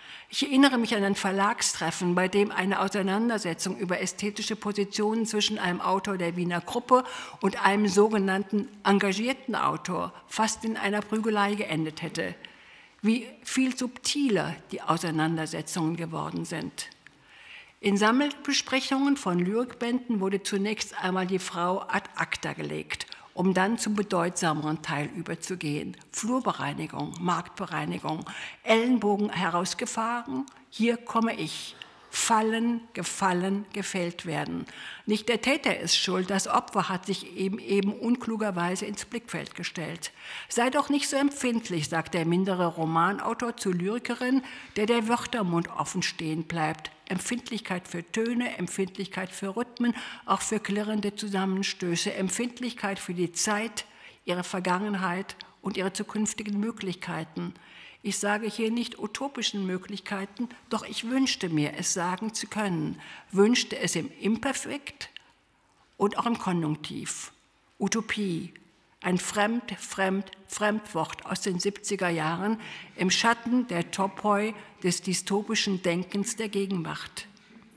Ich erinnere mich an ein Verlagstreffen, bei dem eine Auseinandersetzung über ästhetische Positionen zwischen einem Autor der Wiener Gruppe und einem sogenannten engagierten Autor fast in einer Prügelei geendet hätte. Wie viel subtiler die Auseinandersetzungen geworden sind. In Sammelbesprechungen von Lyrikbänden wurde zunächst einmal die Frau ad acta gelegt, um dann zum bedeutsameren Teil überzugehen. Flurbereinigung, Marktbereinigung, Ellenbogen herausgefahren, hier komme ich. Fallen, gefallen, gefällt werden. Nicht der Täter ist schuld, das Opfer hat sich eben unklugerweise ins Blickfeld gestellt. Sei doch nicht so empfindlich, sagt der mindere Romanautor zur Lyrikerin, der Wörtermund offen stehen bleibt. Empfindlichkeit für Töne, Empfindlichkeit für Rhythmen, auch für klirrende Zusammenstöße, Empfindlichkeit für die Zeit, ihre Vergangenheit und ihre zukünftigen Möglichkeiten. Ich sage hier nicht utopischen Möglichkeiten, doch ich wünschte mir, es sagen zu können, wünschte es im Imperfekt und auch im Konjunktiv. Utopie, ein Fremdwort aus den 70er Jahren im Schatten der Topoi des dystopischen Denkens der Gegenwart.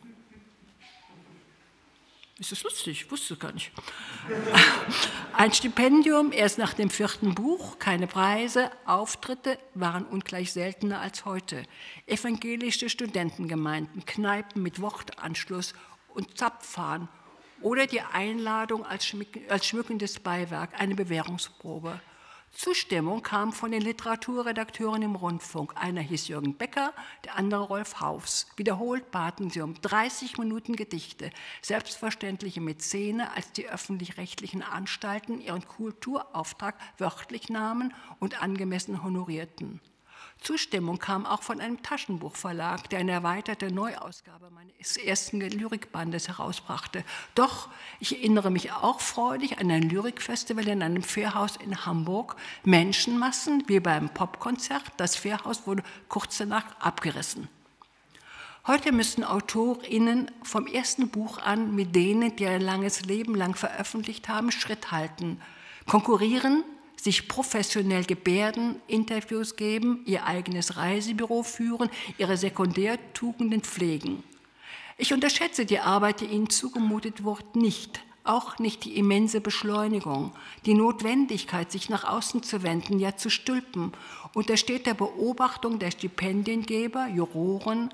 Ist das lustig? Ich wusste es gar nicht. Ein Stipendium erst nach dem 4. Buch, keine Preise, Auftritte waren ungleich seltener als heute. Evangelische Studentengemeinden, Kneipen mit Wortanschluss und Zapfhahn oder die Einladung als schmückendes Beiwerk, eine Bewährungsprobe. Zustimmung kam von den Literaturredakteuren im Rundfunk. Einer hieß Jürgen Becker, der andere Rolf Haufs. Wiederholt baten sie um 30 Minuten Gedichte, selbstverständliche Mäzene, als die öffentlich-rechtlichen Anstalten ihren Kulturauftrag wörtlich nahmen und angemessen honorierten. Zustimmung kam auch von einem Taschenbuchverlag, der eine erweiterte Neuausgabe meines ersten Lyrikbandes herausbrachte. Doch ich erinnere mich auch freudig an ein Lyrikfestival in einem Fährhaus in Hamburg. Menschenmassen wie beim Popkonzert. Das Fährhaus wurde kurz danach abgerissen. Heute müssen AutorInnen vom ersten Buch an mit denen, die ein langes Leben lang veröffentlicht haben, Schritt halten, konkurrieren, sich professionell gebärden, Interviews geben, ihr eigenes Reisebüro führen, ihre Sekundärtugenden pflegen. Ich unterschätze die Arbeit, die ihnen zugemutet wird, nicht. Auch nicht die immense Beschleunigung, die Notwendigkeit, sich nach außen zu wenden, ja zu stülpen, untersteht der Beobachtung der Stipendiengeber, Juroren,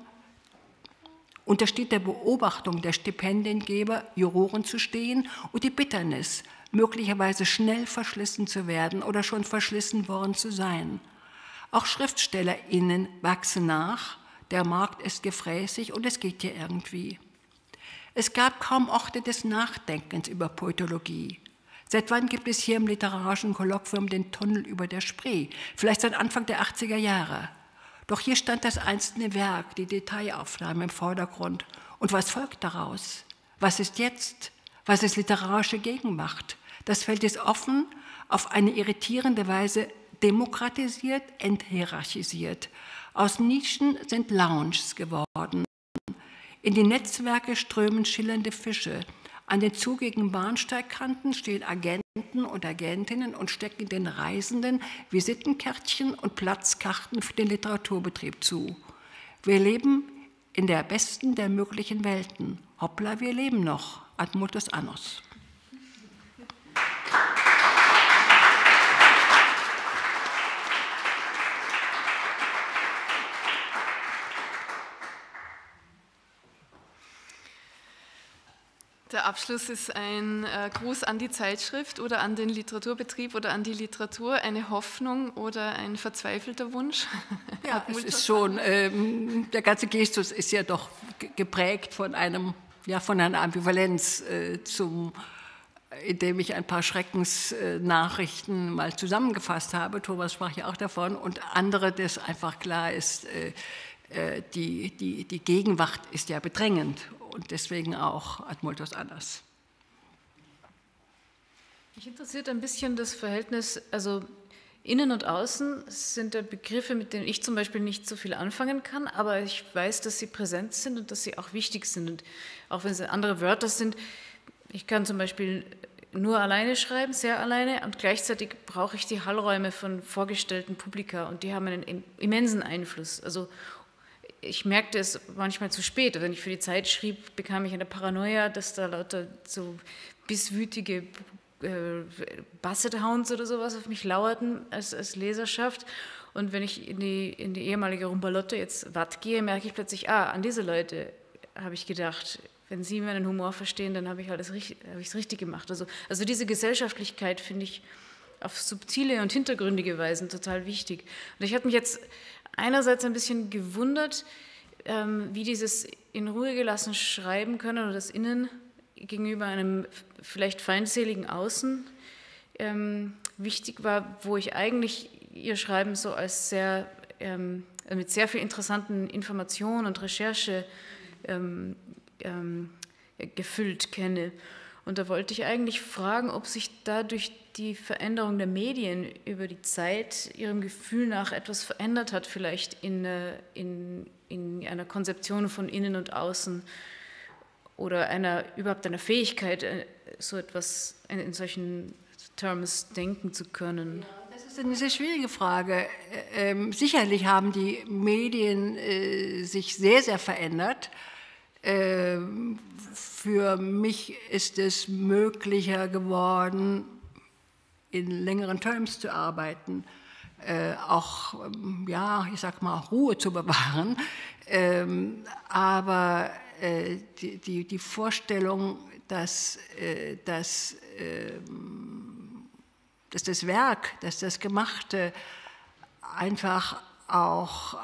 Juroren zu stehen und die Bitternis, möglicherweise schnell verschlissen zu werden oder schon verschlissen worden zu sein. Auch SchriftstellerInnen wachsen nach, der Markt ist gefräßig und es geht hier irgendwie. Es gab kaum Orte des Nachdenkens über Poetologie. Seit wann gibt es hier im literarischen Kolloquium den Tunnel über der Spree? Vielleicht seit Anfang der 80er Jahre. Doch hier stand das einzelne Werk, die Detailaufnahme im Vordergrund. Und was folgt daraus? Was ist jetzt? Was ist literarische Gegenwart? Das Feld ist offen, auf eine irritierende Weise demokratisiert, enthierarchisiert. Aus Nischen sind Lounges geworden. In die Netzwerke strömen schillernde Fische. An den zugigen Bahnsteigkanten stehen Agenten und Agentinnen und stecken den Reisenden Visitenkärtchen und Platzkarten für den Literaturbetrieb zu. Wir leben in der besten der möglichen Welten. Hoppla, wir leben noch. Ad multos annos. Der Abschluss ist ein Gruß an die Zeitschrift oder an den Literaturbetrieb oder an die Literatur, eine Hoffnung oder ein verzweifelter Wunsch? Ja, es ist schon, der ganze Gestus ist ja doch geprägt von einer Ambivalenz, indem ich ein paar Schreckensnachrichten mal zusammengefasst habe. Thomas sprach ja auch davon und andere, das einfach klar ist, die Gegenwart ist ja bedrängend. Und deswegen auch ad multos annos. Mich interessiert ein bisschen das Verhältnis, also Innen und Außen sind ja Begriffe, mit denen ich zum Beispiel nicht so viel anfangen kann, aber ich weiß, dass sie präsent sind und dass sie auch wichtig sind. Und auch wenn es andere Wörter sind, ich kann zum Beispiel nur alleine schreiben, sehr alleine, und gleichzeitig brauche ich die Hallräume von vorgestellten Publika und die haben einen immensen Einfluss. Also ich merkte es manchmal zu spät. Wenn ich für die Zeit schrieb, bekam ich eine Paranoia, dass da lauter so bisswütige Basset-Hounds oder sowas auf mich lauerten als Leserschaft. Und wenn ich in die ehemalige Rumbalotte jetzt Watt gehe, merke ich plötzlich, an diese Leute habe ich gedacht. Wenn Sie meinen Humor verstehen, dann habe ich es richtig gemacht. Also diese Gesellschaftlichkeit finde ich auf subtile und hintergründige Weisen total wichtig. Und ich habe mich jetzt einerseits ein bisschen gewundert, wie dieses in Ruhe gelassen schreiben können oder das Innen gegenüber einem vielleicht feindseligen Außen wichtig war, wo ich eigentlich Ihr Schreiben so als sehr, mit sehr viel interessanten Informationen und Recherche gefüllt kenne. Und da wollte ich eigentlich fragen, ob sich dadurch die Veränderung der Medien über die Zeit Ihrem Gefühl nach etwas verändert hat, vielleicht in einer Konzeption von Innen und Außen oder überhaupt einer Fähigkeit, so etwas in solchen Terms denken zu können. Das ist eine sehr schwierige Frage. Sicherlich haben die Medien sich sehr, sehr verändert. Für mich ist es möglicher geworden, in längeren Terms zu arbeiten, auch, ich sag mal, Ruhe zu bewahren. Aber die Vorstellung, dass das Werk, dass das Gemachte einfach auch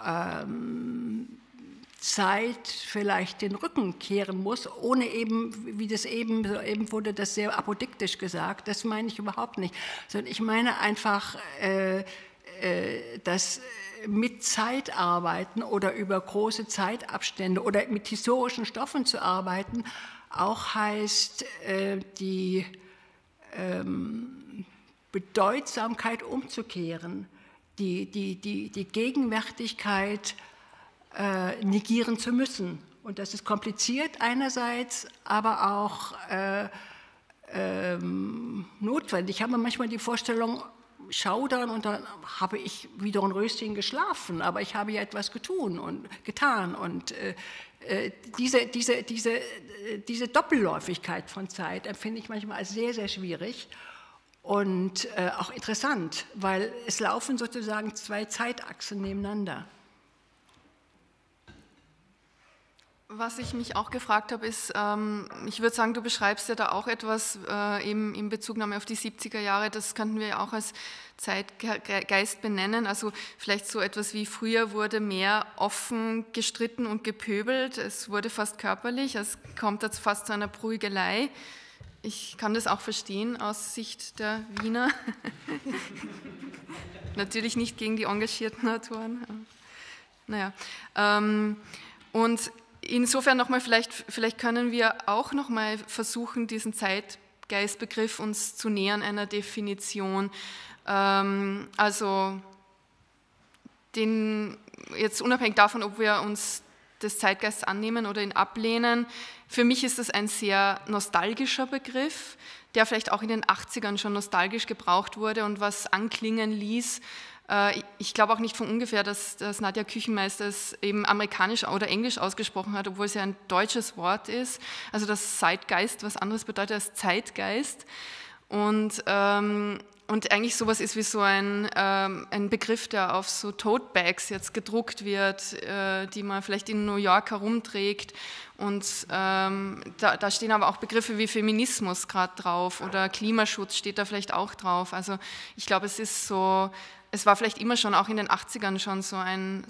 Zeit vielleicht den Rücken kehren muss, ohne eben, wie das eben wurde, das sehr apodiktisch gesagt, das meine ich überhaupt nicht, sondern ich meine einfach, dass mit Zeit arbeiten oder über große Zeitabstände oder mit historischen Stoffen zu arbeiten, auch heißt, die Bedeutsamkeit umzukehren, die Gegenwärtigkeit negieren zu müssen. Und das ist kompliziert einerseits, aber auch notwendig. Ich habe manchmal die Vorstellung, schaudern und dann habe ich wie Dornröschen geschlafen, aber ich habe ja etwas getan. Und diese Doppelläufigkeit von Zeit empfinde ich manchmal als sehr, sehr schwierig und auch interessant, weil es laufen sozusagen zwei Zeitachsen nebeneinander. Was ich mich auch gefragt habe, ist, ich würde sagen, du beschreibst ja da auch etwas eben in Bezugnahme auf die 70er Jahre, das könnten wir ja auch als Zeitgeist benennen, also vielleicht so etwas wie früher wurde mehr offen gestritten und gepöbelt, es wurde fast körperlich, es kommt jetzt fast zu einer Prügelei. Ich kann das auch verstehen aus Sicht der Wiener. Natürlich nicht gegen die engagierten Autoren. Und insofern nochmal, vielleicht können wir auch nochmal versuchen, diesen Zeitgeistbegriff uns zu nähern, einer Definition. Also jetzt unabhängig davon, ob wir uns des Zeitgeists annehmen oder ihn ablehnen, für mich ist das ein sehr nostalgischer Begriff, der vielleicht auch in den 80ern schon nostalgisch gebraucht wurde und was anklingen ließ. Ich glaube auch nicht von ungefähr, dass Nadja Küchenmeister es eben amerikanisch oder englisch ausgesprochen hat, obwohl es ja ein deutsches Wort ist. Also das Zeitgeist, was anderes bedeutet als Zeitgeist. Und eigentlich sowas ist wie so ein Begriff, der auf so Tote-Bags jetzt gedruckt wird, die man vielleicht in New York herumträgt. Und da stehen aber auch Begriffe wie Feminismus gerade drauf oder Klimaschutz steht da vielleicht auch drauf. Also ich glaube, es war vielleicht immer schon, auch in den 80ern schon so ein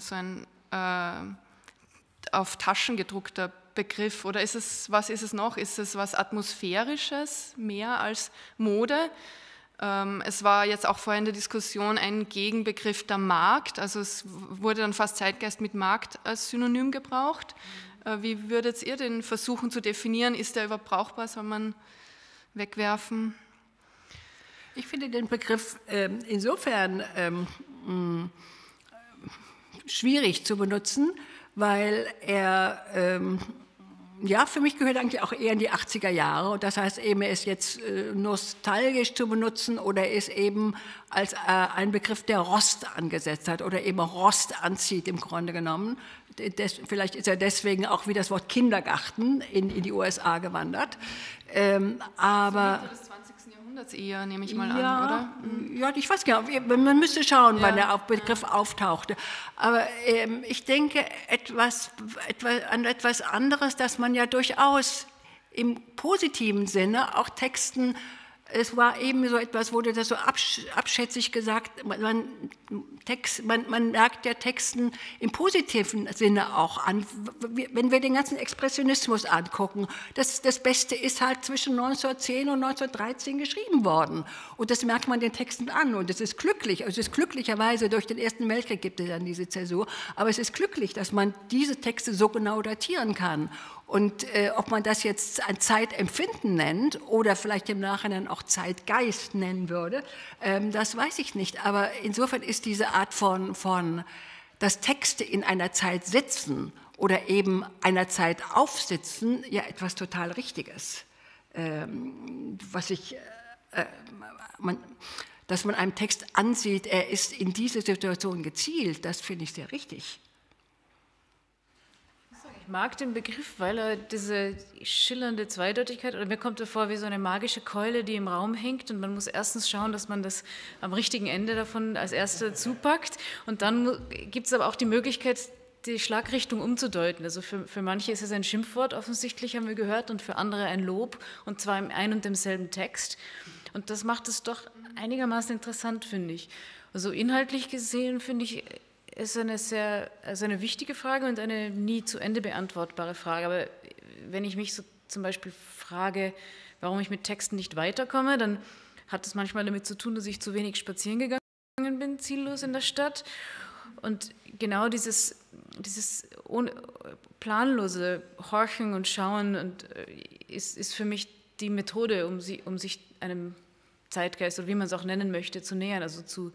auf Taschen gedruckter Begriff. Oder was ist es noch? Ist es was Atmosphärisches mehr als Mode? Es war jetzt auch vorhin in der Diskussion ein Gegenbegriff der Markt, also es wurde dann fast Zeitgeist mit Markt als Synonym gebraucht. Wie würdet ihr den versuchen zu definieren? Ist der überhaupt brauchbar? Soll man wegwerfen? Ich finde den Begriff insofern schwierig zu benutzen, weil er ja, für mich gehört eigentlich auch eher in die 80er Jahre. Und das heißt eben, er ist jetzt nostalgisch zu benutzen oder ist eben als ein Begriff, der Rost angesetzt hat oder eben Rost anzieht im Grunde genommen. Vielleicht ist er deswegen auch wie das Wort Kindergarten in die USA gewandert. Aber des 20. Jahrhunderts eher, nehme ich mal an, oder? Ja, ich weiß gar nicht, man müsste schauen, wann der Begriff auftauchte. Aber ich denke an etwas anderes, dass man ja durchaus im positiven Sinne auch Texten, es war eben so etwas, wurde das so abschätzig gesagt, man merkt ja Texten im positiven Sinne auch an. Wenn wir den ganzen Expressionismus angucken, das Beste ist halt zwischen 1910 und 1913 geschrieben worden. Und das merkt man den Texten an. Und es ist glücklich, also es ist glücklicherweise, durch den Ersten Weltkrieg gibt es dann diese Zäsur, aber es ist glücklich, dass man diese Texte so genau datieren kann. Und ob man das jetzt ein Zeitempfinden nennt oder vielleicht im Nachhinein auch Zeitgeist nennen würde, das weiß ich nicht. Aber insofern ist diese Art von dass Texte in einer Zeit sitzen oder eben einer Zeit aufsitzen, ja etwas total Richtiges. Dass man einem Text ansieht, er ist in diese Situation gezielt, das finde ich sehr richtig. Ich mag den Begriff, weil er diese schillernde Zweideutigkeit, oder mir kommt er vor wie so eine magische Keule, die im Raum hängt und man muss erstens schauen, dass man das am richtigen Ende davon als Erster zupackt und dann gibt es aber auch die Möglichkeit, die Schlagrichtung umzudeuten. Also für manche ist es ein Schimpfwort, offensichtlich haben wir gehört, und für andere ein Lob, und zwar im ein und demselben Text. Und das macht es doch einigermaßen interessant, finde ich. Also inhaltlich gesehen, finde ich, ist eine wichtige Frage und eine nie zu Ende beantwortbare Frage. Aber wenn ich mich so zum Beispiel frage, warum ich mit Texten nicht weiterkomme, dann hat es manchmal damit zu tun, dass ich zu wenig spazieren gegangen bin, ziellos in der Stadt. Und genau dieses planlose Horchen und Schauen und ist für mich die Methode, um sich einem Zeitgeist, oder wie man es auch nennen möchte, zu nähern, also zu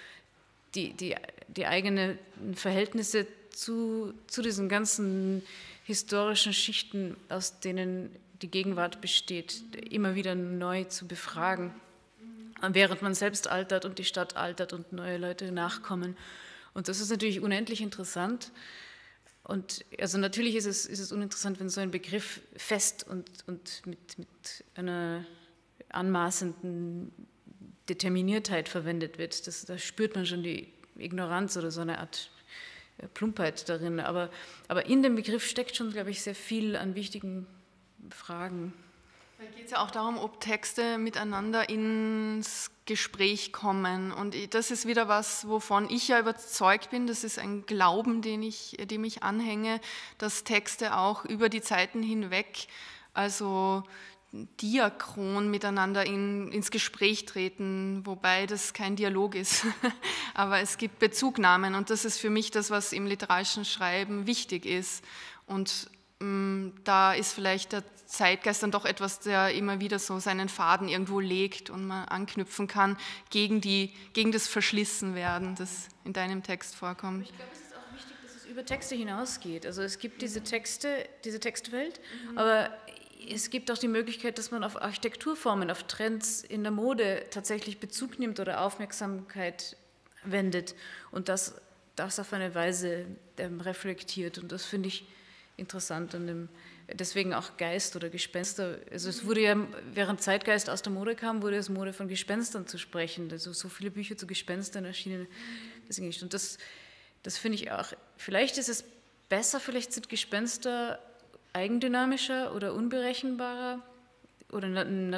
die eigenen Verhältnisse zu diesen ganzen historischen Schichten, aus denen die Gegenwart besteht, immer wieder neu zu befragen, während man selbst altert und die Stadt altert und neue Leute nachkommen. Und das ist natürlich unendlich interessant. Und also natürlich ist es uninteressant, wenn so ein Begriff fest und mit einer anmaßenden Determiniertheit verwendet wird. Da spürt man schon die Ignoranz oder so eine Art Plumpheit darin. Aber in dem Begriff steckt schon, glaube ich, sehr viel an wichtigen Fragen. Da geht es ja auch darum, ob Texte miteinander ins Gespräch kommen. Und das ist wieder was, wovon ich ja überzeugt bin. Das ist ein Glauben, dem ich anhänge, dass Texte auch über die Zeiten hinweg, also diachron miteinander ins Gespräch treten, wobei das kein Dialog ist. Aber es gibt Bezugnahmen und das ist für mich das, was im literarischen Schreiben wichtig ist. Und da ist vielleicht der Zeitgeist dann doch etwas, der immer wieder so seinen Faden irgendwo legt und man anknüpfen kann gegen das Verschlissenwerden, das in deinem Text vorkommt. Ich glaube, es ist auch wichtig, dass es über Texte hinausgeht. Also es gibt diese Textwelt, aber es gibt auch die Möglichkeit, dass man auf Architekturformen, auf Trends in der Mode tatsächlich Bezug nimmt oder Aufmerksamkeit wendet und das auf eine Weise reflektiert. Und das finde ich interessant an deswegen auch Geist oder Gespenster. Also es wurde ja, während Zeitgeist aus der Mode kam, wurde es Mode von Gespenstern zu sprechen. Also so viele Bücher zu Gespenstern erschienen. Und das finde ich auch, vielleicht ist es besser, vielleicht sind Gespenster eigendynamischer oder unberechenbarer oder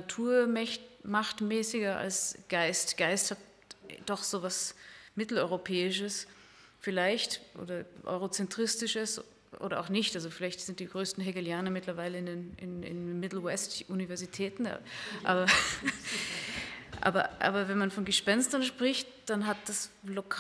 naturmachtmäßiger als Geist. Geist hat doch so was Mitteleuropäisches vielleicht oder Eurozentristisches oder auch nicht. Also vielleicht sind die größten Hegelianer mittlerweile in Middle West Universitäten. Aber wenn man von Gespenstern spricht, dann hat das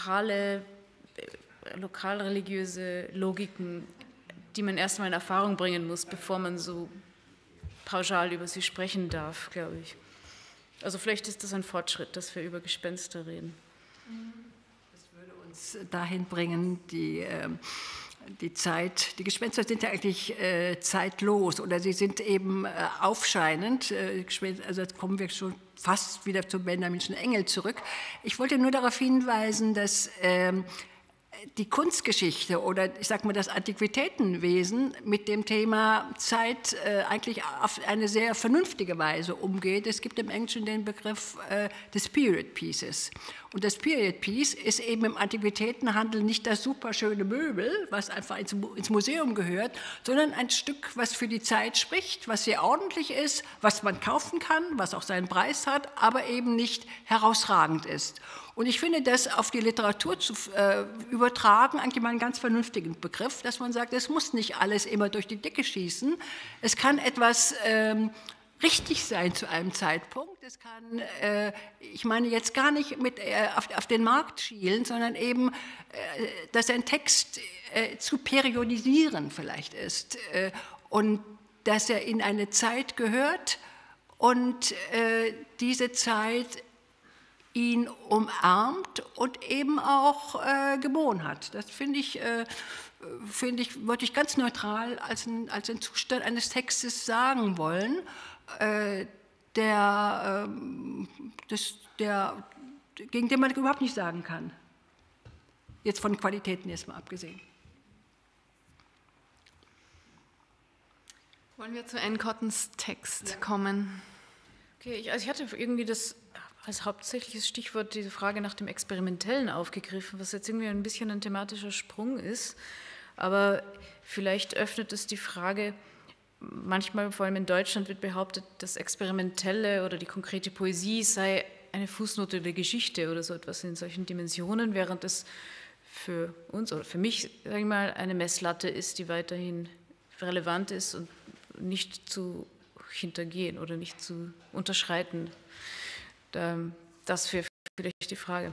lokalreligiöse Logiken, die man erstmal in Erfahrung bringen muss, bevor man so pauschal über sie sprechen darf, glaube ich. Also vielleicht ist das ein Fortschritt, dass wir über Gespenster reden. Das würde uns dahin bringen, die Gespenster sind ja eigentlich zeitlos oder sie sind eben aufscheinend. Also jetzt kommen wir schon fast wieder zum Benjaminschen Engel zurück. Ich wollte nur darauf hinweisen, dass die Kunstgeschichte oder ich sage mal das Antiquitätenwesen mit dem Thema Zeit eigentlich auf eine sehr vernünftige Weise umgeht. Es gibt im Englischen den Begriff des Period Pieces. Und das Period Piece ist eben im Antiquitätenhandel nicht das superschöne Möbel, was einfach ins Museum gehört, sondern ein Stück, was für die Zeit spricht, was sehr ordentlich ist, was man kaufen kann, was auch seinen Preis hat, aber eben nicht herausragend ist. Und ich finde, das auf die Literatur zu übertragen, eigentlich mal einen ganz vernünftigen Begriff, dass man sagt, es muss nicht alles immer durch die Decke schießen. Es kann etwas richtig sein zu einem Zeitpunkt. Es kann, ich meine jetzt gar nicht mit, auf den Markt schielen, sondern eben, dass ein Text zu periodisieren vielleicht ist und dass er in eine Zeit gehört und diese Zeit ihn umarmt und eben auch geboren hat. Das finde ich, würde ich ganz neutral als einen Zustand eines Textes sagen wollen, gegen den man überhaupt nicht sagen kann. Jetzt von Qualitäten erstmal abgesehen. Wollen wir zu Anne Cottons Text kommen? Okay, ich hatte irgendwie das als hauptsächliches Stichwort diese Frage nach dem Experimentellen aufgegriffen, was jetzt irgendwie ein bisschen ein thematischer Sprung ist, aber vielleicht öffnet es die Frage, manchmal, vor allem in Deutschland, wird behauptet, das Experimentelle oder die konkrete Poesie sei eine Fußnote der Geschichte oder so etwas in solchen Dimensionen, während es für uns oder für mich, sage ich mal, eine Messlatte ist, die weiterhin relevant ist und nicht zu hintergehen oder nicht zu unterschreiten. Das wäre vielleicht die Frage.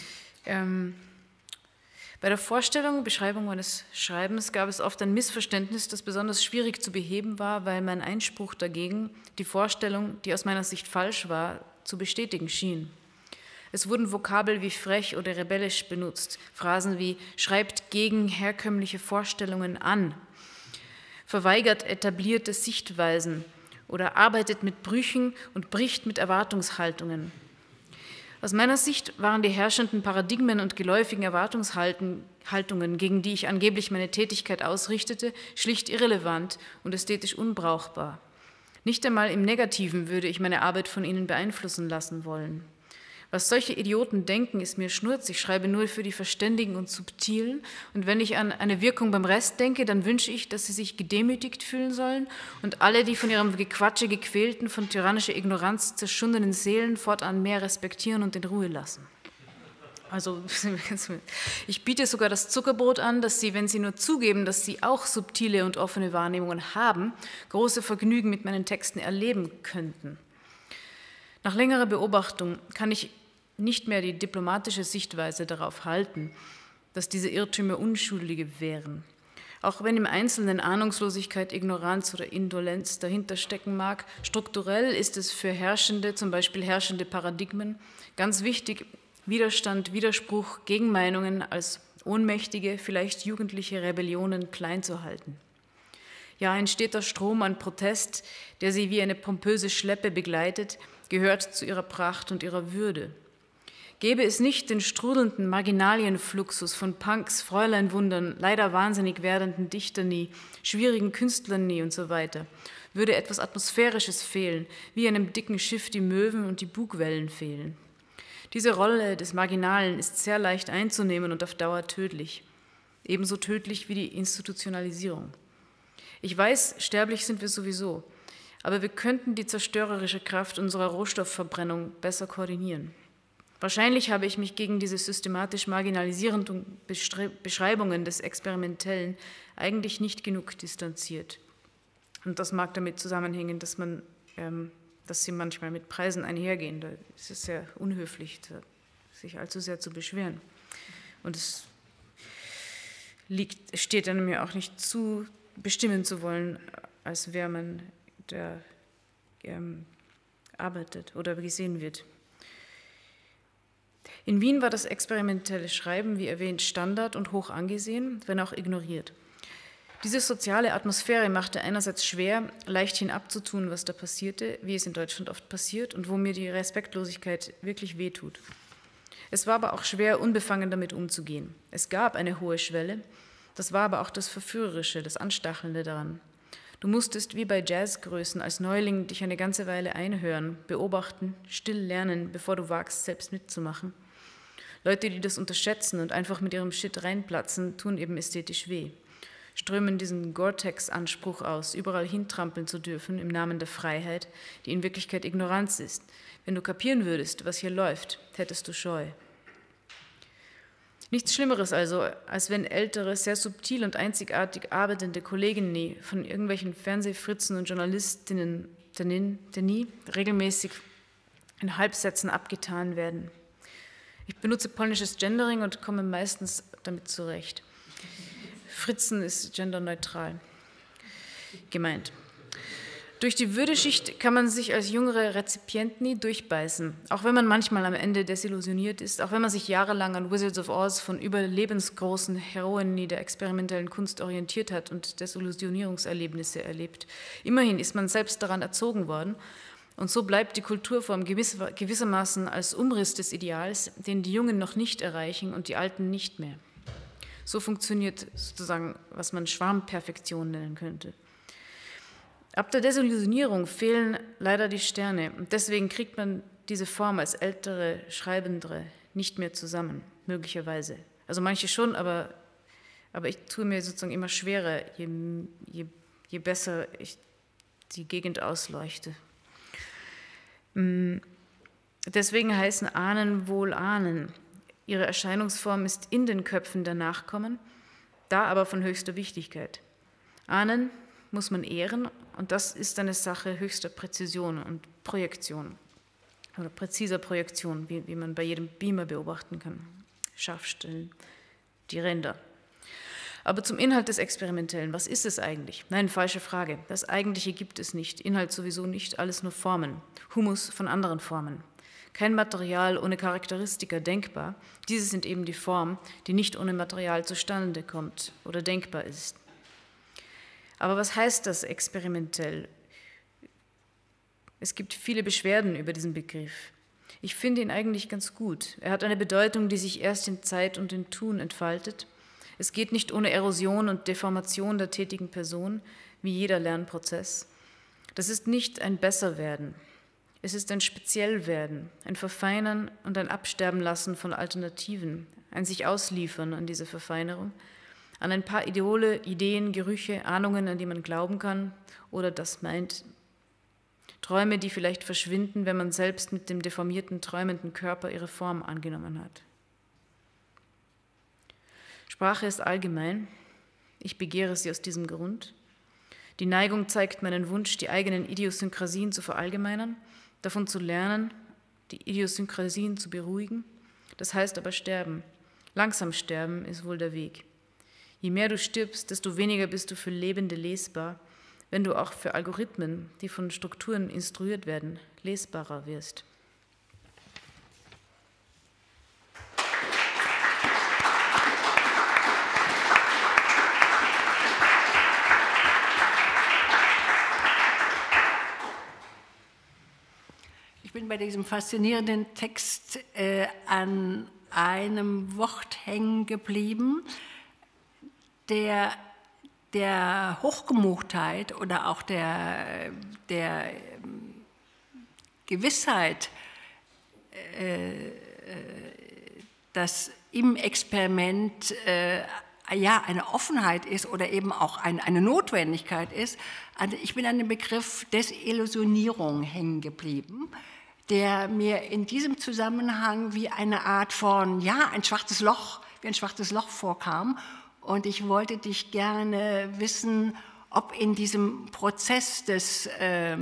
Bei der Beschreibung meines Schreibens gab es oft ein Missverständnis, das besonders schwierig zu beheben war, weil mein Einspruch dagegen die Vorstellung, die aus meiner Sicht falsch war, zu bestätigen schien. Es wurden Vokabel wie frech oder rebellisch benutzt, Phrasen wie schreibt gegen herkömmliche Vorstellungen an, verweigert etablierte Sichtweisen oder arbeitet mit Brüchen und bricht mit Erwartungshaltungen. Aus meiner Sicht waren die herrschenden Paradigmen und geläufigen Erwartungshaltungen, gegen die ich angeblich meine Tätigkeit ausrichtete, schlicht irrelevant und ästhetisch unbrauchbar. Nicht einmal im Negativen würde ich meine Arbeit von ihnen beeinflussen lassen wollen. Was solche Idioten denken, ist mir Schnurz. Ich schreibe nur für die Verständigen und Subtilen. Und wenn ich an eine Wirkung beim Rest denke, dann wünsche ich, dass sie sich gedemütigt fühlen sollen und alle, die von ihrem Gequatsche gequälten, von tyrannischer Ignoranz zerschundenen Seelen fortan mehr respektieren und in Ruhe lassen. Also ich biete sogar das Zuckerbrot an, dass Sie, wenn Sie nur zugeben, dass Sie auch subtile und offene Wahrnehmungen haben, große Vergnügen mit meinen Texten erleben könnten. Nach längerer Beobachtung kann ich nicht mehr die diplomatische Sichtweise darauf halten, dass diese Irrtümer Unschuldige wären. Auch wenn im Einzelnen Ahnungslosigkeit, Ignoranz oder Indolenz dahinter stecken mag, strukturell ist es für herrschende, zum Beispiel herrschende Paradigmen, ganz wichtig, Widerstand, Widerspruch, Gegenmeinungen als ohnmächtige, vielleicht jugendliche Rebellionen klein zu halten. Ja, ein steter Strom an Protest, der sie wie eine pompöse Schleppe begleitet, gehört zu ihrer Pracht und ihrer Würde. Gäbe es nicht den strudelnden Marginalienfluxus von Punks, Fräuleinwundern, leider wahnsinnig werdenden Dichtern nie, schwierigen Künstlern nie und so weiter, würde etwas Atmosphärisches fehlen, wie einem dicken Schiff die Möwen und die Bugwellen fehlen. Diese Rolle des Marginalen ist sehr leicht einzunehmen und auf Dauer tödlich, ebenso tödlich wie die Institutionalisierung. Ich weiß, sterblich sind wir sowieso, aber wir könnten die zerstörerische Kraft unserer Rohstoffverbrennung besser koordinieren. Wahrscheinlich habe ich mich gegen diese systematisch marginalisierenden Beschreibungen des Experimentellen eigentlich nicht genug distanziert. Und das mag damit zusammenhängen, dass sie manchmal mit Preisen einhergehen. Da ist es sehr unhöflich, sich allzu sehr zu beschweren. Und es steht dann mir auch nicht zu, bestimmen zu wollen, als wer man der arbeitet oder gesehen wird. In Wien war das experimentelle Schreiben, wie erwähnt, Standard und hoch angesehen, wenn auch ignoriert. Diese soziale Atmosphäre machte einerseits schwer, leichthin abzutun, was da passierte, wie es in Deutschland oft passiert und wo mir die Respektlosigkeit wirklich wehtut. Es war aber auch schwer, unbefangen damit umzugehen. Es gab eine hohe Schwelle, das war aber auch das Verführerische, das Anstachelnde daran. Du musstest wie bei Jazzgrößen als Neuling dich eine ganze Weile einhören, beobachten, still lernen, bevor du wagst, selbst mitzumachen. Leute, die das unterschätzen und einfach mit ihrem Shit reinplatzen, tun eben ästhetisch weh. Strömen diesen Gore-Tex-Anspruch aus, überall hintrampeln zu dürfen im Namen der Freiheit, die in Wirklichkeit Ignoranz ist. Wenn du kapieren würdest, was hier läuft, hättest du Scheu. Nichts Schlimmeres also, als wenn ältere, sehr subtil und einzigartig arbeitende Kolleginnen von irgendwelchen Fernsehfritzen und Journalistinnen der nie regelmäßig in Halbsätzen abgetan werden. Ich benutze polnisches Gendering und komme meistens damit zurecht. Fritzen ist genderneutral gemeint. Durch die Würdeschicht kann man sich als jüngere Rezipient nie durchbeißen, auch wenn man manchmal am Ende desillusioniert ist, auch wenn man sich jahrelang an Wizards of Oz von überlebensgroßen Heroinen der experimentellen Kunst orientiert hat und Desillusionierungserlebnisse erlebt. Immerhin ist man selbst daran erzogen worden und so bleibt die Kulturform gewissermaßen als Umriss des Ideals, den die Jungen noch nicht erreichen und die Alten nicht mehr. So funktioniert sozusagen, was man Schwarmperfektion nennen könnte. Ab der Desillusionierung fehlen leider die Sterne und deswegen kriegt man diese Form als ältere Schreibende nicht mehr zusammen, möglicherweise. Also manche schon, aber ich tue mir sozusagen immer schwerer, je besser ich die Gegend ausleuchte. Deswegen heißen Ahnen wohl Ahnen. Ihre Erscheinungsform ist in den Köpfen der Nachkommen, da aber von höchster Wichtigkeit. Ahnen muss man ehren und das ist eine Sache höchster Präzision und Projektion oder präziser Projektion, wie man bei jedem Beamer beobachten kann. Scharfstellen, die Ränder. Aber zum Inhalt des Experimentellen, was ist es eigentlich? Nein, falsche Frage. Das Eigentliche gibt es nicht, Inhalt sowieso nicht, alles nur Formen, Humus von anderen Formen. Kein Material ohne Charakteristika denkbar. Diese sind eben die Form, die nicht ohne Material zustande kommt oder denkbar ist. Aber was heißt das experimentell? Es gibt viele Beschwerden über diesen Begriff. Ich finde ihn eigentlich ganz gut. Er hat eine Bedeutung, die sich erst in Zeit und in Tun entfaltet. Es geht nicht ohne Erosion und Deformation der tätigen Person, wie jeder Lernprozess. Das ist nicht ein Besserwerden. Es ist ein Speziellwerden, ein Verfeinern und ein Absterbenlassen von Alternativen, ein sich ausliefern an diese Verfeinerung, an ein paar Idole, Ideen, Gerüche, Ahnungen, an die man glauben kann oder das meint. Träume, die vielleicht verschwinden, wenn man selbst mit dem deformierten, träumenden Körper ihre Form angenommen hat. Sprache ist allgemein. Ich begehre sie aus diesem Grund. Die Neigung zeigt meinen Wunsch, die eigenen Idiosynkrasien zu verallgemeinern, davon zu lernen, die Idiosynkrasien zu beruhigen. Das heißt aber sterben. Langsam sterben ist wohl der Weg. Je mehr du stirbst, desto weniger bist du für Lebende lesbar, wenn du auch für Algorithmen, die von Strukturen instruiert werden, lesbarer wirst. Ich bin bei diesem faszinierenden Text an einem Wort hängen geblieben, der Hochgemutheit oder auch der Gewissheit, dass im Experiment ja eine Offenheit ist oder eben auch eine Notwendigkeit ist. Also ich bin an dem Begriff Desillusionierung hängen geblieben, der mir in diesem Zusammenhang wie eine Art von, ja, ein schwarzes Loch vorkam. Und ich wollte dich gerne wissen, ob in diesem Prozess der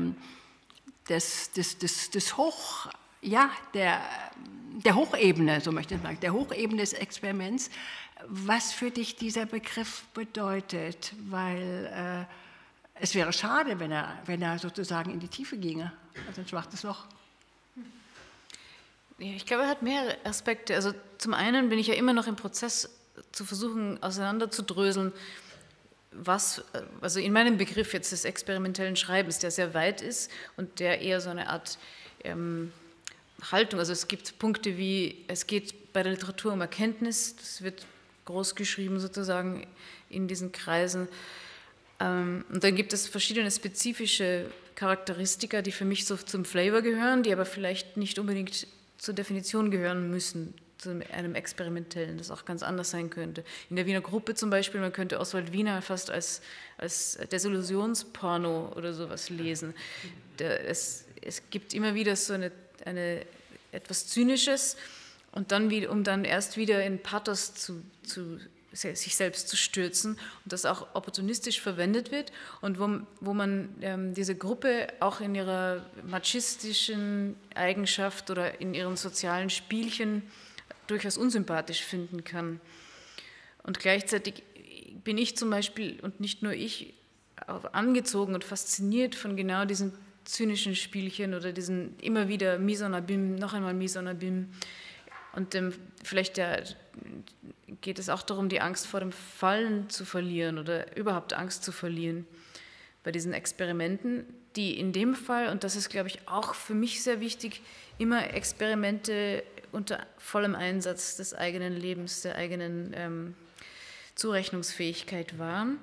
Hochebene, so möchte ich sagen, der Hochebene des Experiments, was für dich dieser Begriff bedeutet, weil es wäre schade, wenn er sozusagen in die Tiefe ginge, also ein schwarzes Loch. Ja, ich glaube, er hat mehrere Aspekte. Also zum einen bin ich ja immer noch im Prozess zu versuchen, auseinanderzudröseln, also in meinem Begriff jetzt des experimentellen Schreibens, der sehr weit ist und der eher so eine Art Haltung, also es gibt Punkte wie, es geht bei der Literatur um Erkenntnis, das wird groß geschrieben sozusagen in diesen Kreisen, und dann gibt es verschiedene spezifische Charakteristika, die für mich so zum Flavor gehören, die aber vielleicht nicht unbedingt zur Definition gehören müssen, zu einem experimentellen, das auch ganz anders sein könnte. In der Wiener Gruppe zum Beispiel, man könnte Oswald Wiener fast als Desillusionsporno oder sowas lesen. Es gibt immer wieder so eine etwas Zynisches und dann um dann erst wieder in Pathos sich selbst zu stürzen und das auch opportunistisch verwendet wird und wo man diese Gruppe auch in ihrer machistischen Eigenschaft oder in ihren sozialen Spielchen durchaus unsympathisch finden kann. Und gleichzeitig bin ich zum Beispiel, und nicht nur ich, auch angezogen und fasziniert von genau diesen zynischen Spielchen oder diesen immer wieder mise en abîme, noch einmal mise en abîme. Und vielleicht geht es auch darum, die Angst vor dem Fallen zu verlieren oder überhaupt Angst zu verlieren bei diesen Experimenten, die in dem Fall, und das ist, glaube ich, auch für mich sehr wichtig, immer Experimente unter vollem Einsatz des eigenen Lebens, der eigenen Zurechnungsfähigkeit waren,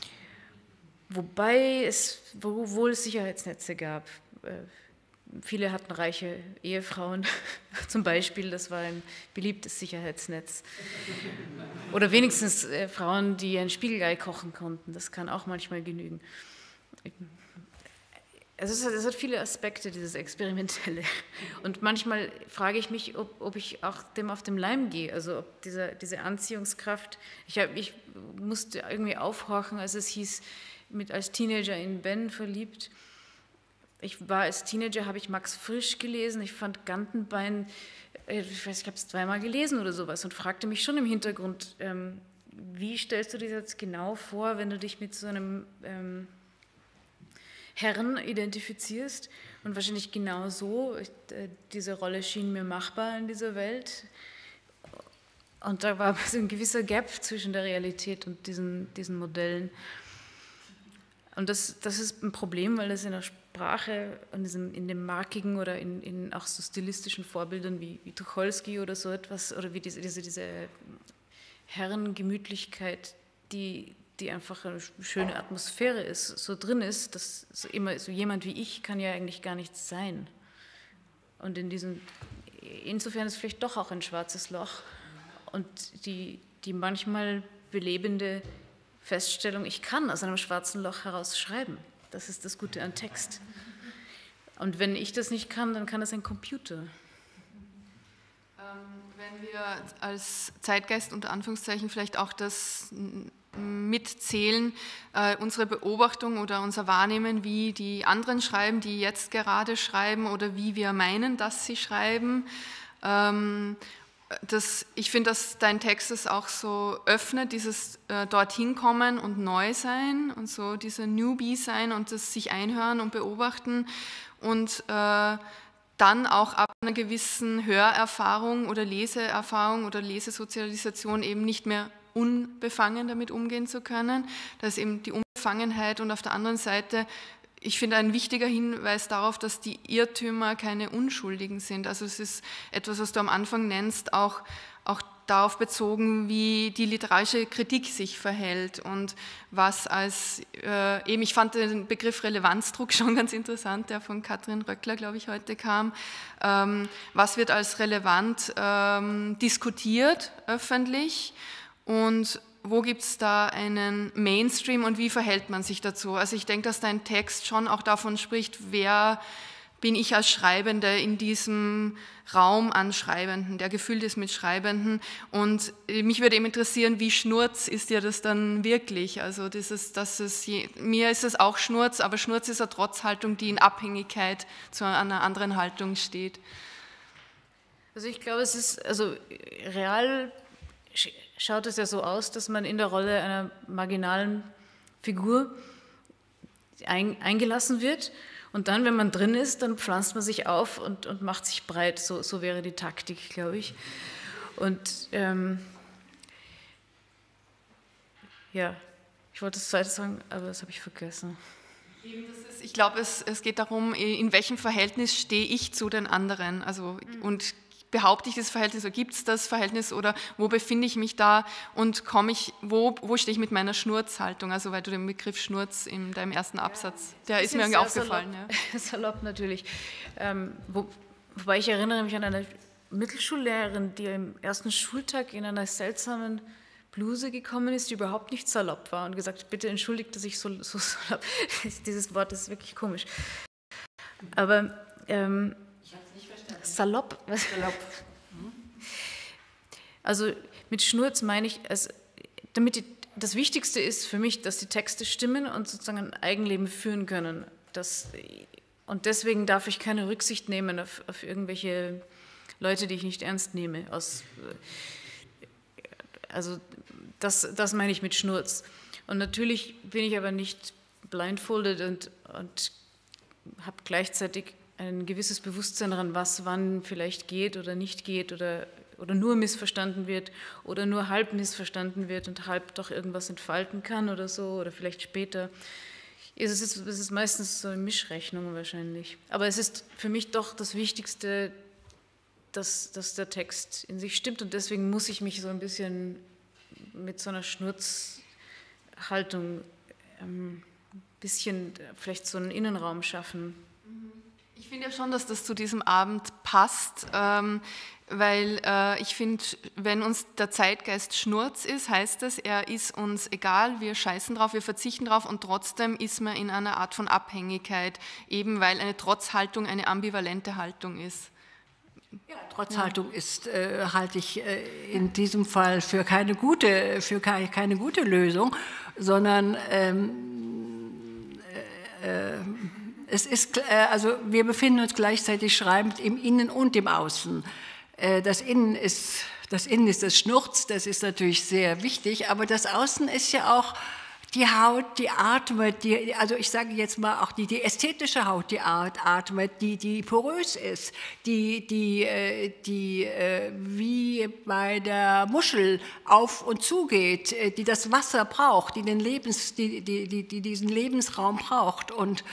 wobei es wohl Sicherheitsnetze gab. Viele hatten reiche Ehefrauen, zum Beispiel, das war ein beliebtes Sicherheitsnetz. Oder wenigstens Frauen, die ein Spiegelei kochen konnten, das kann auch manchmal genügen. Also es hat viele Aspekte, dieses Experimentelle. Und manchmal frage ich mich, ob ich auch dem auf den Leim gehe, also ob diese Anziehungskraft, ich musste irgendwie aufhorchen, als es hieß, als Teenager in Ben verliebt. Als Teenager habe ich Max Frisch gelesen, ich fand Gantenbein, ich habe es 2-mal gelesen oder sowas und fragte mich schon im Hintergrund, wie stellst du dir jetzt genau vor, wenn du dich mit so einem Herren identifizierst? Und wahrscheinlich genau so, diese Rolle schien mir machbar in dieser Welt. Und da war so ein gewisser Gap zwischen der Realität und diesen Modellen. Und das ist ein Problem, weil das in der Sprache und in dem markigen oder in auch so stilistischen Vorbildern wie Tucholsky oder so etwas, oder wie diese Herrengemütlichkeit, die einfach eine schöne Atmosphäre ist, so drin ist, dass so jemand wie ich kann ja eigentlich gar nichts sein. Und insofern ist es vielleicht doch auch ein schwarzes Loch und die manchmal belebende Feststellung, ich kann aus einem schwarzen Loch heraus schreiben. Das ist das Gute an Text. Und wenn ich das nicht kann, dann kann das ein Computer. Wenn wir als Zeitgeist unter Anführungszeichen vielleicht auch das mitzählen, unsere Beobachtung oder unser Wahrnehmen, wie die anderen schreiben, die jetzt gerade schreiben oder wie wir meinen, dass sie schreiben, ich finde, dass dein Text es auch so öffnet, dieses dorthin kommen und neu sein und so diese Newbie sein und das sich einhören und beobachten und dann auch ab einer gewissen Hörerfahrung oder Leseerfahrung oder Lesesozialisation eben nicht mehr unbefangen damit umgehen zu können. Da ist eben die Unbefangenheit und auf der anderen Seite, ich finde, ein wichtiger Hinweis darauf, dass die Irrtümer keine Unschuldigen sind. Also es ist etwas, was du am Anfang nennst, auch darauf bezogen, wie die literarische Kritik sich verhält und was ich fand den Begriff Relevanzdruck schon ganz interessant, der von Katrin Röckler, glaube ich, heute kam. Was wird als relevant diskutiert öffentlich und wo gibt es da einen Mainstream und wie verhält man sich dazu? Also ich denke, dass dein Text schon auch davon spricht, wer bin ich als Schreibende in diesem Raum an Schreibenden, der gefüllt ist mit Schreibenden. Und mich würde eben interessieren, wie Schnurz ist dir das dann wirklich? Also mir ist es auch Schnurz, aber Schnurz ist eine Trotzhaltung, die in Abhängigkeit zu einer anderen Haltung steht. Also ich glaube, real schaut es ja so aus, dass man in der Rolle einer marginalen Figur eingelassen wird Und dann, wenn man drin ist, dann pflanzt man sich auf und macht sich breit. So wäre die Taktik, glaube ich. Und ja, ich wollte das Zweite sagen, aber das habe ich vergessen. Ich glaube, es geht darum, in welchem Verhältnis stehe ich zu den anderen. Also, und behaupte ich das Verhältnis oder gibt es das Verhältnis oder wo befinde ich mich da und wo stehe ich mit meiner Schnurzhaltung? Also weil du den Begriff Schnurz in deinem ersten Absatz, der ist mir irgendwie aufgefallen. Ja. Salopp natürlich. Wobei ich erinnere mich an eine Mittelschullehrerin, die am ersten Schultag in einer seltsamen Bluse gekommen ist, die überhaupt nicht salopp war und gesagt, bitte entschuldigt, dass ich so salopp, dieses Wort ist wirklich komisch. Aber ich habe es nicht verstanden. Salopp? Was? Salopp. Also mit Schnurz meine ich, das Wichtigste ist für mich, dass die Texte stimmen und sozusagen ein Eigenleben führen können. Und deswegen darf ich keine Rücksicht nehmen auf irgendwelche Leute, die ich nicht ernst nehme. Also das meine ich mit Schnurz. Und natürlich bin ich aber nicht blindfolded und habe gleichzeitig ein gewisses Bewusstsein daran, was wann vielleicht geht oder nicht geht oder nur missverstanden wird oder nur halb missverstanden wird und halb doch irgendwas entfalten kann oder so oder vielleicht später. Es ist meistens so eine Mischrechnung wahrscheinlich. Aber es ist für mich doch das Wichtigste, dass der Text in sich stimmt und deswegen muss ich mich so ein bisschen mit so einer Schnurzhaltung ein bisschen vielleicht so einen Innenraum schaffen. Ich finde ja schon, dass das zu diesem Abend passt, weil ich finde, wenn uns der Zeitgeist Schnurz ist, heißt das, er ist uns egal, wir scheißen drauf, wir verzichten drauf und trotzdem ist man in einer Art von Abhängigkeit, eben weil eine Trotzhaltung eine ambivalente Haltung ist. Ja, Trotzhaltung halte ich in diesem Fall für keine gute Lösung, sondern also wir befinden uns gleichzeitig schreibend im Innen und im Außen. Das Innen ist das Schnurz, das ist natürlich sehr wichtig, aber das Außen ist ja auch die Haut, die atmet, also ich sage jetzt mal auch die ästhetische Haut, die atmet, die porös ist, die wie bei der Muschel auf und zugeht, die das Wasser braucht, die diesen Lebensraum braucht. Und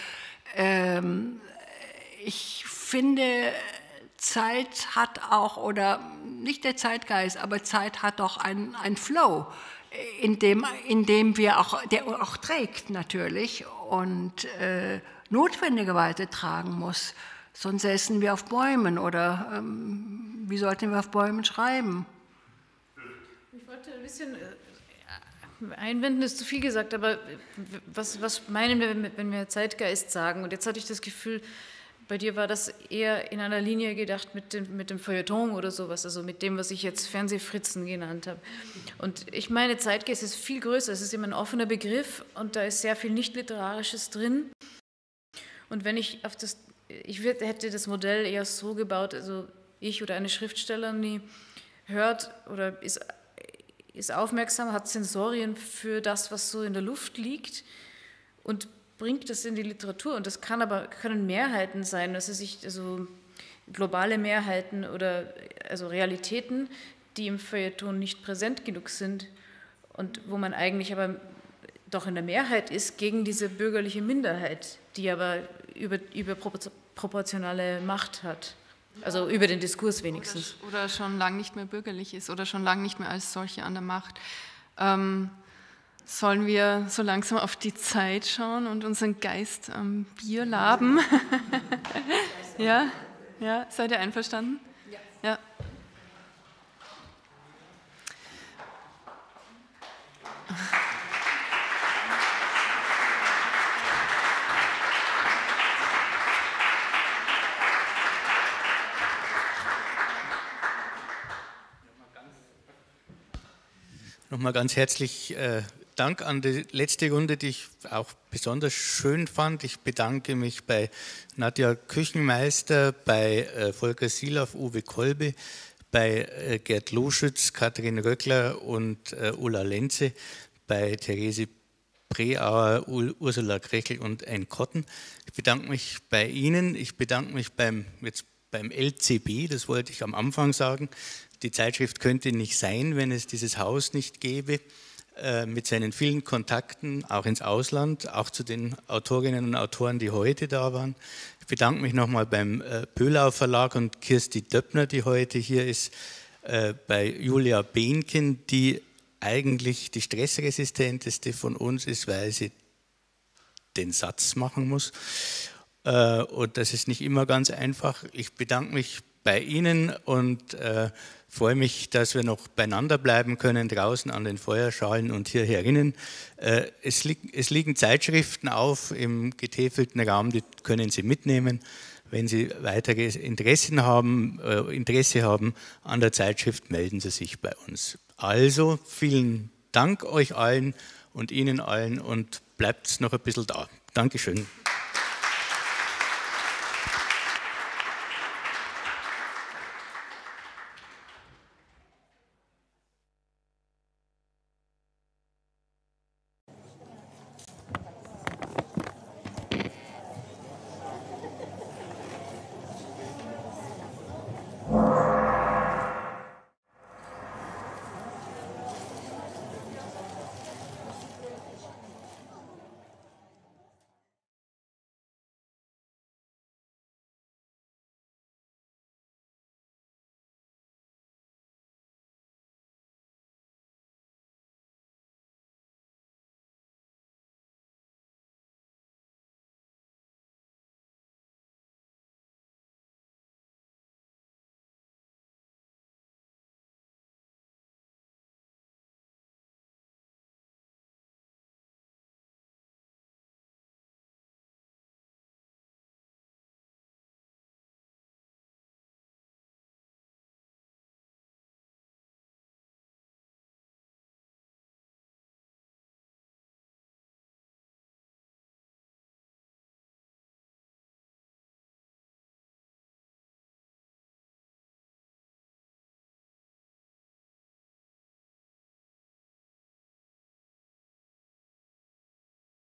ich finde, Zeit hat auch, oder nicht der Zeitgeist, aber Zeit hat auch einen Flow, in dem wir der auch trägt natürlich und notwendigerweise tragen muss. Sonst säßen wir auf Bäumen oder wie sollten wir auf Bäumen schreiben? Ich wollte ein bisschen einwenden, ist zu viel gesagt, aber was meinen wir, wenn wir Zeitgeist sagen? Und jetzt hatte ich das Gefühl, bei dir war das eher in einer Linie gedacht mit dem Feuilleton oder sowas, also mit dem, was ich jetzt Fernsehfritzen genannt habe. Und ich meine, Zeitgeist ist viel größer, es ist immer ein offener Begriff und da ist sehr viel Nicht-Literarisches drin. Und wenn ich hätte das Modell eher so gebaut, also ich oder eine Schriftstellerin, die hört oder ist aufmerksam, hat Sensorien für das, was so in der Luft liegt und bringt das in die Literatur und das können Mehrheiten sein, also globale Mehrheiten oder also Realitäten, die im Feuilleton nicht präsent genug sind und wo man eigentlich aber doch in der Mehrheit ist gegen diese bürgerliche Minderheit, die aber überproportionale Macht hat, also über den Diskurs wenigstens. Oder schon lange nicht mehr bürgerlich ist oder schon lange nicht mehr als solche an der Macht. Sollen wir so langsam auf die Zeit schauen und unseren Geist am Bier laben? Ja, seid ihr einverstanden? Ja. Nochmal ganz herzlich Dank an die letzte Runde, die ich auch besonders schön fand. Ich bedanke mich bei Nadja Küchenmeister, bei Volker Silaff, Uwe Kolbe, bei Gerd Loschütz, Katrin Röckler und Ulla Lenze, bei Therese Preauer, Ursula Krechel und Ein Kotten. Ich bedanke mich bei Ihnen, ich bedanke mich beim LCB, das wollte ich am Anfang sagen. Die Zeitschrift könnte nicht sein, wenn es dieses Haus nicht gäbe, mit seinen vielen Kontakten, auch ins Ausland, auch zu den Autorinnen und Autoren, die heute da waren. Ich bedanke mich nochmal beim Pöhlau Verlag und Kirsti Döppner, die heute hier ist, bei Julia Behnken, die eigentlich die stressresistenteste von uns ist, weil sie den Satz machen muss. Und das ist nicht immer ganz einfach. Ich bedanke mich bei Ihnen und freue mich, dass wir noch beieinander bleiben können, draußen an den Feuerschalen und hier herinnen. Es liegen Zeitschriften auf im getäfelten Raum, die können Sie mitnehmen. Wenn Sie weiteres Interesse haben an der Zeitschrift, melden Sie sich bei uns. Also vielen Dank euch allen und Ihnen allen und bleibt noch ein bisschen da. Dankeschön.